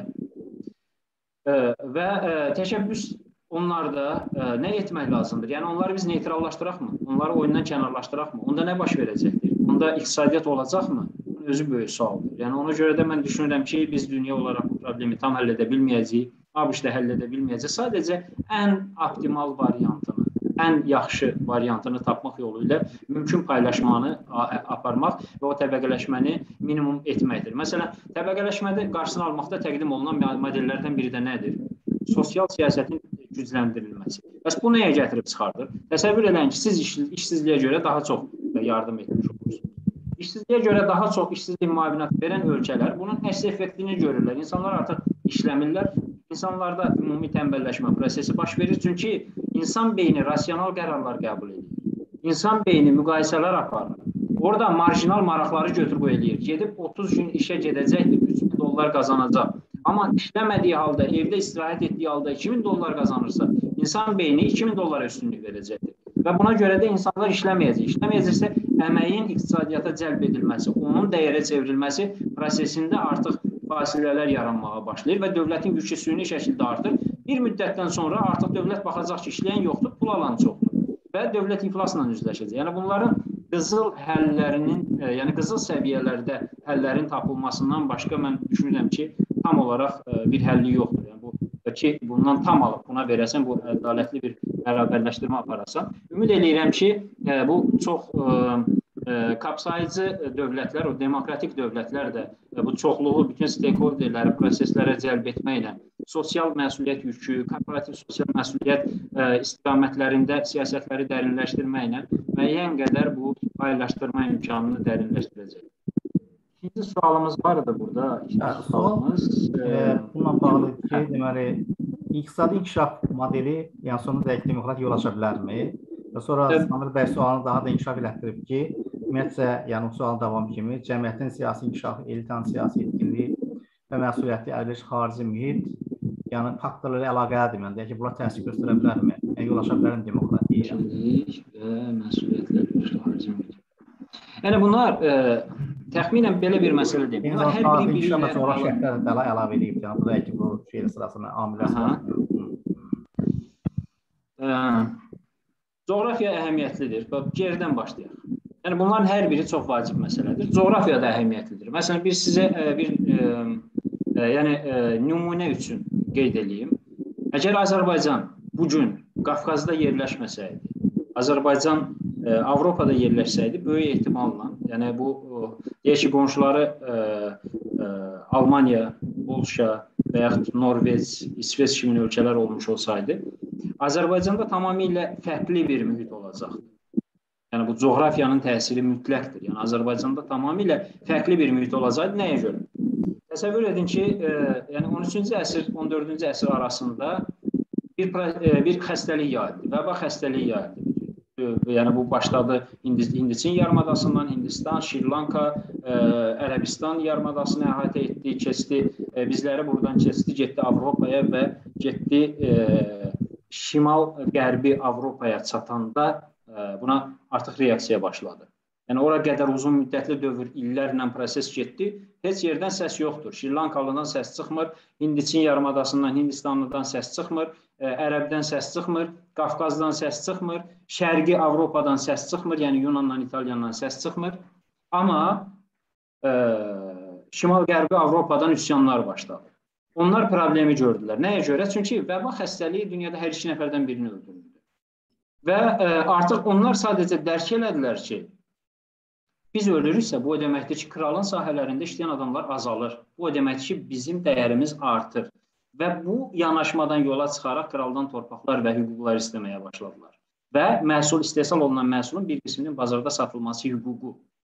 e, və e, təşəbbüs onlarda e, nə etmək lazımdır? Yəni, onları biz neytrallaşdıraqmı? Onları oyundan kənarlaşdıraqmı? Onda nə baş verəcəkdir? Onda iqtisadiyyat olacaqmı? Özü böyük sualdır. Yəni, ona görə də mən düşünürəm ki, biz dünya olaraq bu problemi tam həll edə bilməyəcəyik, ABŞ-da həll edə bilməyəcək. Sadəcə ən optimal variantını, ən yaxşı variantını tapmaq yolu ilə mümkün paylaşmanı aparmaq və o təbəqələşməni minimum etməkdir. Məsələn, təbəqələşmədə qarşısını almaqda təqdim olunan modellərdən biri də nədir? Sosial siyasətin gücləndirilməsi. Bəs bu nəyə gətirib çıxardır? Təsəvvür edin ki, siz iş, işsizliyə görə daha çox yardım etmiş olursunuz. İşsizliyə görə daha çox işsizlik müavinəti verən ölkələr bunun əks effektini görürlər. İnsanlar artıq işləmirlər. İnsanlarda ümumi tənbəlləşmə prosesi baş verir. Çünki insan beyni rasional qərarlar qəbul edir. İnsan beyni müqayisələr aparır. Orada marjinal maraqları götür-qoy eləyir. Gedib otuz gün işə gedəcəkdir, üç min dollar qazanacaq. Amma işləmədiyi halda, evdə istirahət etdiyi halda iki min dollar qazanırsa, insan beyni iki min dollara üstünlük verəcəkdir. Və buna görə də insanlar işləməyəcək. İşləməyəcəksə, əməyin iqtisadiyyata cəlb edilməsi, onun dəyərə çevrilməsi prosesində artıq fasilələr yaranmağa başlayır və dövlətin gücü süni şəkildə artır. Bir müddətdən sonra artıq dövlət baxacaq ki, işləyən yoxdur, pul alan çoxdur və dövlət iflasla üzləşəcək. Yəni bunların qızıl həllərinin, yəni qızıl səviyyələrdə həllərin tapılmasından başqa mən düşünürəm ki, tam olaraq bir həlli yoxdur. Yəni bu ki, bundan tam alıb buna verəsən, bu ədalətli bir bərabərləşdirmə aparasan. Ümid edirəm ki, bu çox kapsayıcı dövlətlər, o demokratik dövlətlər də bu çoxluğu bütün stakeholderləri proseslərə cəlb etməklə sosial məsuliyyət yükü, korporativ sosial məsuliyyət ə, istiqamətlərində siyasətləri dərinləşdirməklə müəyyən qədər bu paylaşdırma imkanını dərinləşdirəcək. İkinci sualımız vardı burada. İkinci sualımız e, bununla bağlı ki, deməli, iqtisadi inkişaf modeli, yəni sonunda demokrat yol aça bilərmi? Və sonra Samir bəy sualını daha da inkişaf elətdirib ki, ümumiyyətcə, yəni o sualın davamı kimi cəmiyyətin siyasi inkişafı, elitanın siyasi etkinliyi və məsuliyyətli əlverişli xarici mühit, yəni faktorlarla əlaqəlidir. Mən deyək ki, bunlar təsir göstərə bilərmi? Yəni yol aça bilərmi demokratiyaya? Və məsuliyyətli əlverişli xarici mühit. Yəni bunlar e, təxminən belə bir məsələ deyil. Bunlar hər biri biri ilə coğrafi şərtlərlə də əlavə edib. Yəni bu da ki, bu şeir sırasına amillər. Coğrafiya əhəmiyyətlidir. Bax, geridən başlayaq. Yəni bunların hər biri çox vacib məsələdir. Coğrafiya da əhəmiyyətlidir. Məsələn, bir sizə bir e, e, yəni e, nümunə üçün qeyd edeyim. Əgər Azərbaycan bu gün Qafqazda yerləşməsəydi, Azərbaycan e, Avropada yerləşsəydi, böyük ehtimalla, yəni bu deyək ki, qonşuları e, e, Almaniya, Polşa və yaxud Norveç, İsveç kimi ölkələr olmuş olsaydı, Azərbaycanda tamamilə fərqli bir mühit olacaqdı. Yəni bu coğrafiyanın təsiri mütləqdir. Yəni Azərbaycanda tamamilə fərqli bir mühit olacaqdı. Nəyə görə? Təsəvvür edin ki, e, yəni on üçüncü əsr, on dördüncü əsr arasında bir, e, bir xəstəlik yayıldı. Vəba xəstəliyi yayıldı. E, yəni bu başladı Hindiçin yarımadasından, Hindistan, Şri-Lanka, e, Ərəbistan yarımadasını əhatə etdi, keçdi. E, bizləri buradan keçdi, getdi Avropaya və getdi e, şimal-qərbi Avropaya çatanda e, buna artıq reaksiya başladı. Yəni, ora qədər uzun müddətli dövr, illərlə proses getdi, heç yerdən səs yoxdur. Şri-Lankalıdan səs çıxmır, Hindiçin yarımadasından, Hindistanlıdan səs çıxmır, e, Ərəbdən səs çıxmır, Qafqazdan səs çıxmır, Şərqi Avropadan səs çıxmır, yəni Yunandan, İtalyandan səs çıxmır. Amma e, şimal-qərbi Avropadan üsyanlar başladı. Onlar problemi gördülər. Nəyə görə? Çünki vəba xəstəliyi dünyada hər iki nəfərdən birini öldürürdü. Və e, artıq onlar sadəcə dərk elədilər ki, biz ölürüksə, bu o deməkdir ki, kralın sahələrində işləyən adamlar azalır. Bu o deməkdir ki, bizim dəyərimiz artır. Və bu yanaşmadan yola çıxaraq kraldan torpaqlar və hüquqlar istəməyə başladılar. Və məhsul, istehsal olunan məhsulun bir qisminin bazarda satılması hüququ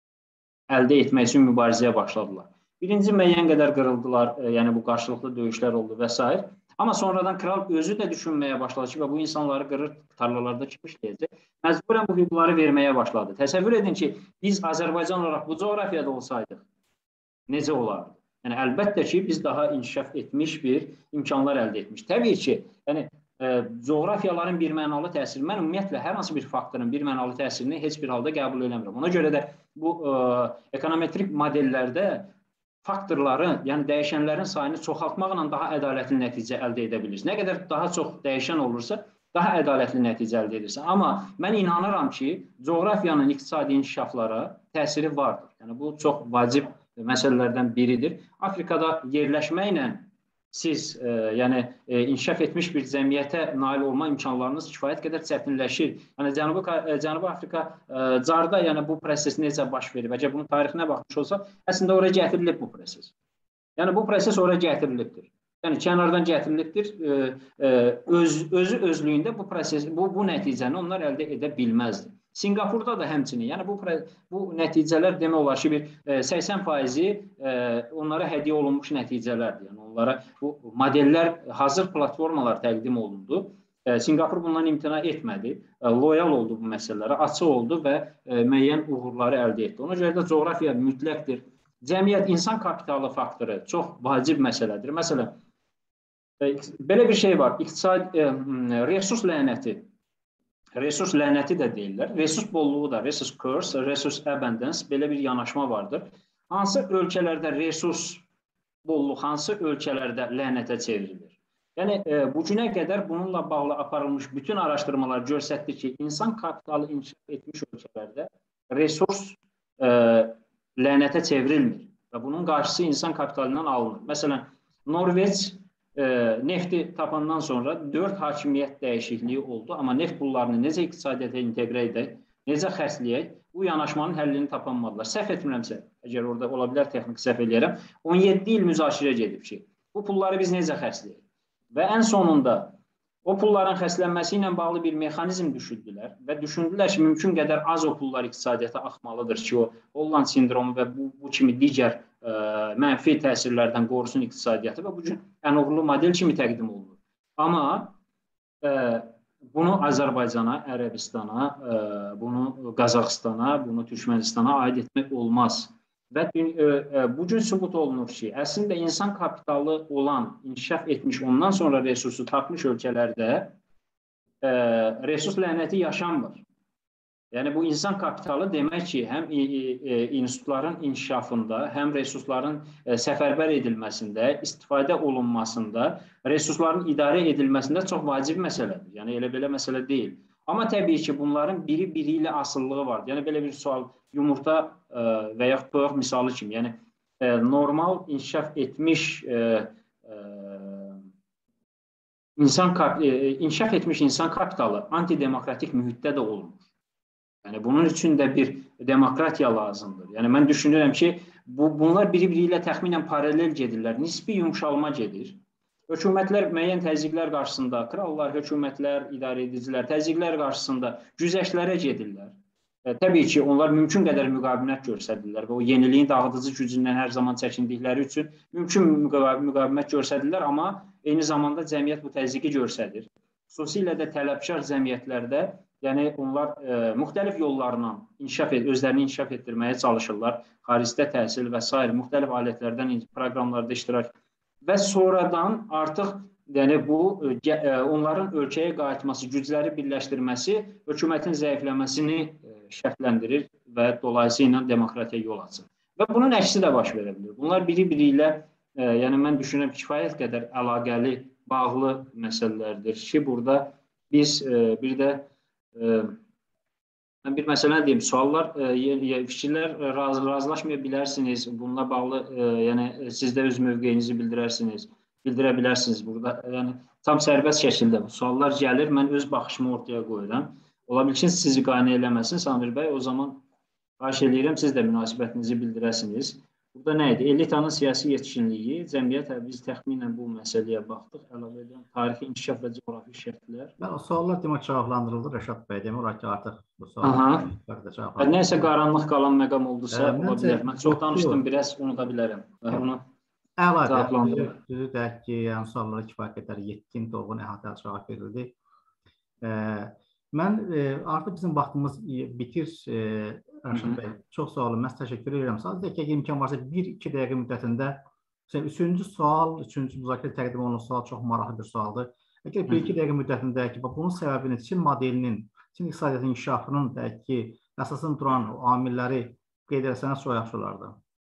əldə etmək üçün mübarizəyə başladılar. Birinci müəyyən qədər qırıldılar, e, yəni bu qarşılıqlı döyüşlər oldu və s. Amma sonradan kral özü də düşünməyə başladı ki, və bu insanları qırır, tarlalarda kim işləyəcək, məcburən bu hüquqları verməyə başladı. Təsəvvür edin ki, biz Azərbaycan olaraq bu coğrafiyada olsaydıq, necə olardı? Yəni, əlbəttə ki, biz daha inkişaf etmiş bir imkanlar əldə etmiş. Təbii ki, yəni, e, coğrafiyaların bir mənalı təsiri, mən ümumiyyətlə hər hansı bir faktorun bir mənalı təsirini heç bir halda qəbul eləmirəm. Ona görə də bu e, ekonometrik modellərdə faktorların, yəni dəyişənlərin sayını çoxaltmaqla daha ədalətli nəticə əldə edə bilirsiniz. Nə qədər daha çox dəyişən olursa, daha ədalətli nəticə əldə edirsən. Amma mən inanıram ki, coğrafiyanın iqtisadi inkişaflara təsiri vardır. Yəni bu çox vacib məsələlərdən biridir. Afrikada yerləşməklə siz e, yəni, e, inkişaf etmiş bir cəmiyyətə nail olma imkanlarınız kifayət qədər çətinləşir. Yəni, Cənubi, Cənubi Afrika e, carda yəni, bu proses necə baş verib? Əgər bunun tarixinə baxmış olsa, əslində oraya gətirilib bu proses. Yəni, bu proses oraya gətirilibdir. Yəni, kənardan gətirilibdir. E, e, öz, özü özlüyündə bu, proses, bu, bu nəticəni onlar əldə edə bilməzdir. Singapurda da həmçinin, yəni bu, bu nəticələr demək olar ki, bir e, səksən faizi e, onlara hədiyyə olunmuş nəticələrdir. Yəni onlara bu modellər, hazır platformalar təqdim olundu. E, Singapur bundan imtina etmədi, e, loyal oldu bu məsələlərə, açıq oldu və e, müəyyən uğurları əldə etdi. Ona görə də coğrafiya mütləqdir. Cəmiyyət, insan kapitalı faktoru çox vacib məsələdir. Məsələn, e, belə bir şey var, iqtisad, e, resurs lənəti. Resurs lənəti də deyirlər. Resurs bolluğu da, resource curse, resource abundance, belə bir yanaşma vardır. Hansı ölkələrdə resurs bolluq, hansı ölkələrdə lənətə çevrilir? Yəni, e, bugünə qədər bununla bağlı aparılmış bütün araşdırmalar göstərdi ki, insan kapitalı inkişaf etmiş ölkələrdə resurs e, lənətə çevrilmir və bunun qarşısı insan kapitalından alınır. Məsələn, Norveç E, nefti tapandan sonra dörd hakimiyyət dəyişikliyi oldu. Amma neft pullarını necə iqtisadiyyata inteqrə edək, necə xərcləyək, bu yanaşmanın həllini tapanmadılar. Səhv etmirəmsə, əgər orada ola bilər texniki səhv eləyərəm, on yeddi il müzakirə gedib ki, bu pulları biz necə xərcləyək? Və ən sonunda o pulların xərclənməsi ilə bağlı bir mexanizm düşündülər və düşündülər ki, mümkün qədər az o pullar iqtisadiyyata axmalıdır ki, o Holland sindromu və bu, bu kimi digər ə, mənfi təsirlərdən qorusun iqtisadiyyatı və bu cür ən uğurlu model kimi təqdim olunur. Amma ə, bunu Azərbaycana, Ərəbistana, ə, bunu Qazaxstana, bunu Türkmenistana aid etmək olmaz. Və bu gün sübut olunur ki, əslində insan kapitalı olan, inkişaf etmiş, ondan sonra resursu tapmış ölkələrdə e, resurs lənəti yaşanmır. Yəni bu insan kapitalı demək ki, həm e, e, institutların inkişafında, həm resursların e, səfərbər edilməsində, istifadə olunmasında, resursların idarə edilməsində çox vacib məsələdir. Yəni elə belə məsələ deyil. Amma təbii ki, bunların biri-biri ilə asılılığı var. Yəni, belə bir sual, yumurta ə, və yaxud toyuq misalı kimi. Yəni, ə, normal inkişaf etmiş ə, ə, insan, ə, inkişaf etmiş insan kapitalı antidemokratik mühitdə də olmur. Yəni, bunun üçün də bir demokratiya lazımdır. Yəni, mən düşünürəm ki, bu, bunlar biri-biri ilə təxminən paralel gedirlər. Nisbi yumşalma gedir. Hökumətlər müəyyən təzyiqlər qarşısında, krallar, hökumətlər, idarə edicilər təzyiqlər qarşısında güzəştlərə gedirlər. E, təbii ki, onlar mümkün qədər müqavimət göstərirlər və o yeniliyin dağıdıcı gücündən hər zaman çəkindikləri üçün mümkün müqavimət göstərirlər, amma eyni zamanda cəmiyyət bu təzyiqi göstərir. Xüsusilə də tələbkar cəmiyyətlərdə, yəni onlar e, müxtəlif yollarla inkişaf et, özlərini inkişaf etdirməyə çalışırlar. Xaricdə təhsil və s. müxtəlif alətlərdən, proqramlarda iştirak və sonradan artıq yəni bu onların ölkəyə qayıtması, gücləri birləşdirməsi hökumətin zəifləməsini şərtləndirir və dolayısıyla demokratiya yol açır. Və bunun əksi də baş verə bilir. Bunlar biri-biri ilə, yəni mən düşünürəm, kifayət qədər əlaqəli, bağlı məsələlərdir ki, burada biz bir də mən bir məsələ deyim, suallar, fikirlər raz, razılaşmaya bilərsiniz, bununla bağlı, yəni siz də öz mövqeyinizi bildirərsiniz, bildirə bilərsiniz burada. Yəni tam sərbəst şəkildə suallar gəlir, mən öz baxışımı ortaya qoyuram. Ola bilsin sizi qane eləməsin Samir bəy, o zaman xahiş edirəm, siz də münasibətinizi bildirəsiniz. Burada nə idi? Elitanın siyasi yetkinliyi, cəmiyyət, biz təxminən bu məsələyə baxdıq, əlavə edən tarixi inkişaf və coğrafi şərtlər. Mən o suallar demək cavablandırıldı Rəşad bəy, demək olar ki, artıq bu suallar cavablandırıldı. Nəysə qaranlıq qalan məqam oldusa, ola bilər. Mən çox danışdım, biraz unuda bilərəm. Onu cavablandırıldı. Düzü deyək ki, yəni suallara kifayət qədər yetkin, dolğun, əhatəli cavab verildi. Mən artıq bizim vaxtımız bitir, Rəşad bəy, çox sağ olun, mən təşəkkür edirəm. Sadəcə ki, imkan varsa bir iki dəqiqə müddətində üçüncü sual, üçüncü müzakirə təqdim olunan sual çox maraqlı bir sualdır. Əgər bir iki dəqiqə müddətində ki, bunun səbəbini Çin modelinin, Çin iqtisadiyyatının inkişafının deyək ki, əsasını duran amilləri qeyd etsəniz çox yaxşı olardı.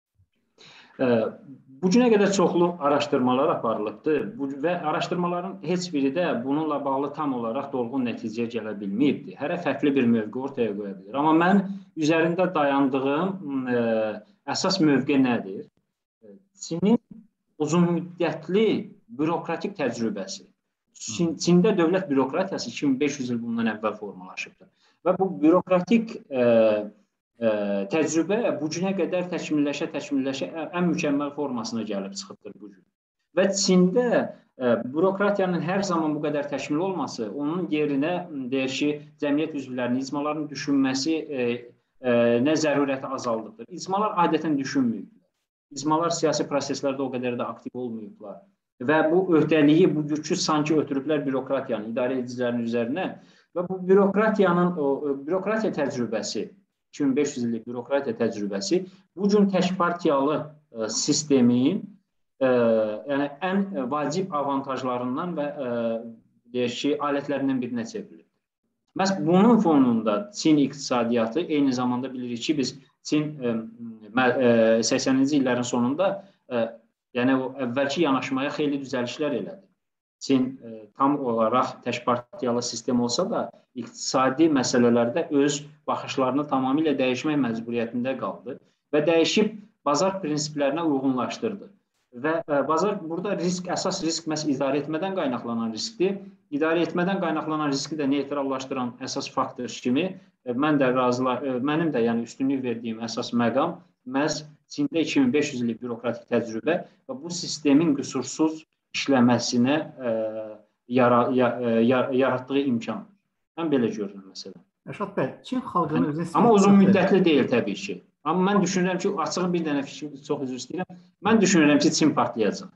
Bu günə qədər çoxlu araşdırmalar aparılıbdır və araşdırmaların heç biri də bununla bağlı tam olaraq dolğun nəticəyə gələ bilməyibdir. Hərə fərqli bir mövqe ortaya qoya bilir. Amma mən üzərində dayandığım ə, əsas mövqe nədir? Çinin uzunmüddətli bürokratik təcrübəsi. Çin, Çində dövlət bürokratiyası iki min beş yüz il bundan əvvəl formalaşıbdır. Və bu bürokratik ə, ə, təcrübə bu günə qədər təkmilləşə, təkmilləşə ən mükəmməl formasına gəlib çıxıbdır bu gün. Və Çində ə, bürokratiyanın hər zaman bu qədər təkmil olması, onun yerinə deyir ki, cəmiyyət üzvlərinin, icmaların düşünməsi ə, ə, nə zərurəti azaldıqdır. İcmalar adətən düşünməyiblər. İcmalar siyasi proseslərdə o qədər də aktiv olmayıblar. Və bu öhdəliyi, bu yükü sanki ötürüblər bürokratiyanın, idarə edicilərin üzərinə və bu bürokratiyanın, o bürokratiya təcrübəsi, iki min beş yüz illik bürokratiya təcrübəsi bu gün təkpartiyalı ə, sistemin ə, yəni ən vacib avantajlarından və ə, deyək ki, alətlərindən birinə çevrilir. Məhz bunun fonunda Çin iqtisadiyyatı, eyni zamanda bilirik ki, biz Çin ə, ə, səksəninci illərin sonunda ə, yəni o əvvəlki yanaşmaya xeyli düzəlişlər elədi. Çin e, tam olaraq təkpartiyalı sistem olsa da iqtisadi məsələlərdə öz baxışlarını tamamilə dəyişmək məcburiyyətində qaldı və dəyişib bazar prinsiplərinə uyğunlaşdırdı. Və e, bazar burada risk, əsas risk məhz idarə etmədən qaynaqlanan riskdir. İdarə etmədən qaynaqlanan riski də neytrallaşdıran əsas faktor kimi e, mən də razılar, e, mənim də yəni üstünlük verdiyim əsas məqam məhz Çində iki min beş yüz illik bürokratik təcrübə və bu sistemin qüsursuz işləməsinə ə, yara, ya, ya, yaratdığı imkan. Mən belə görürəm məsələn. Rəşad bəy, Çin xalqının özünə... Amma uzun müddətli deyil təbii ki. Amma mən düşünürəm ki, açığı bir dənə fikrim, çox üzr istəyirəm. Mən düşünürəm ki, Çin partlayacaq.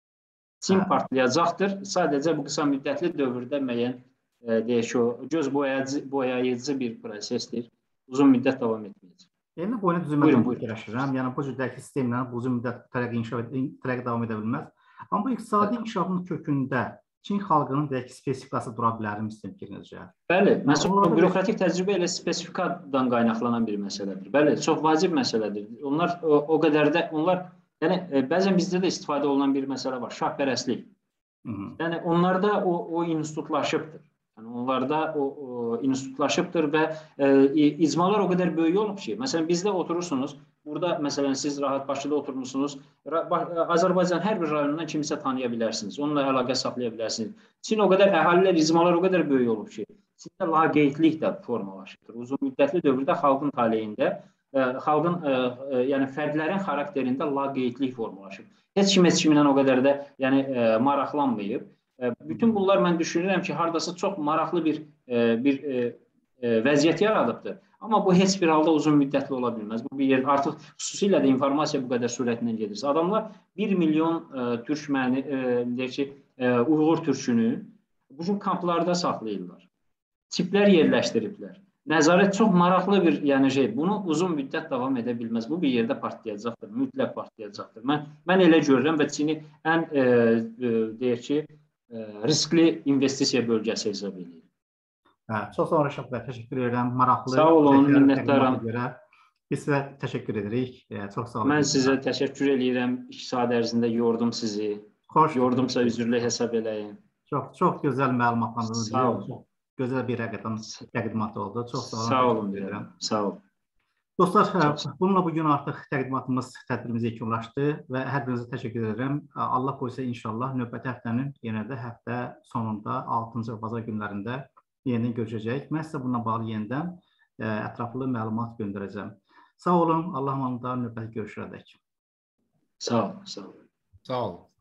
Çin hə. partlayacaqdır. Sadəcə bu qısa müddətli dövrdə müəyyən e, deyək ki, o göz boyayıcı, boyayıcı bir prosesdir. Uzun müddət davam etməyəcək. Yəni boyuna düzülmədən fikirləşirəm. Yəni bu cürdəki sistemlə bu uzun müddət tərəqqi inkişaf tərəqqi davam edə bilməz. Amma bu iqtisadi inkişafın kökündə Çin xalqının deyək ki, spesifikası dura bilərmi sizin fikrinizcə? Bəli, məsələn, bürokratik təcrübə ilə spesifikadan qaynaqlanan bir məsələdir. Bəli, çox vacib məsələdir. Onlar o, o qədər də, onlar, yəni bəzən bizdə də istifadə olunan bir məsələ var, şahpərəstlik. Yəni onlarda o, o institutlaşıbdır. Yəni onlarda o, o institutlaşıbdır və e, icmalar o qədər böyük olub ki, məsələn, bizdə oturursunuz, burada məsələn siz rahat Bakıda oturmuşsunuz, Azərbaycan hər bir rayonundan kimisə tanıya bilərsiniz, onunla əlaqə saxlaya bilərsiniz. Çin o qədər əhalilər, icmalar o qədər böyük olub ki, Çində laqeydlik də formalaşır. Uzun müddətli dövrdə xalqın taleyində, ə, xalqın, ə, ə, yəni fərdlərin xarakterində laqeydlik formalaşır. Heç kim heç kiminlə o qədər də yəni, ə, maraqlanmayıb. Ə, bütün bunlar mən düşünürəm ki, hardasa çox maraqlı bir, ə, bir ə, ə, vəziyyət yaradıbdır. Amma bu heç bir halda uzun müddətli ola bilməz. Bu bir yer artıq xüsusilə də informasiya bu qədər sürətlə gedirsə. Adamlar bir milyon ə, türkməni, ə, deyək ki, ə, Uyğur türkünü bu gün kamplarda saxlayırlar. Çiplər yerləşdiriblər. Nəzarət çox maraqlı bir yəni şey. Bunu uzun müddət davam edə bilməz. Bu bir yerdə partlayacaqdır, mütləq partlayacaqdır. Mən mən elə görürəm və Çini ən ə, ə, deyək ki, ə, riskli investisiya bölgəsi hesab edir. Hə, çox sağ olun Rəşad bəy, təşəkkür edirəm. Maraqlı. Sağ olun, minnətdaram. Biz sizə təşəkkür edirik. Çox sağ olun. Mən sizə təşəkkür edirəm. iki saat ərzində yordum sizi. Xoş. Yordumsa üzrlü hesab eləyin. Çox çox gözəl məlumatlandınız. Sağ olun. Gözəl bir həqiqətən təqdimat oldu. Çox sağ olun. Sağ olun deyirəm. Sağ olun. Dostlar, bununla bugün artıq təqdimatımız, tədbirimiz yekunlaşdı və hər birinizə təşəkkür edirəm. Allah qoysa inşallah növbəti həftənin yenə də həftə sonunda altıncı bazar günlərində yenidən görüşəcəyik. Mən sizə bununla bağlı yenidən ə, ətraflı məlumat göndərəcəm. Sağ olun, Allah amanında növbəti görüşlərədək. Sağ olun, sağ olun. Sağ olun.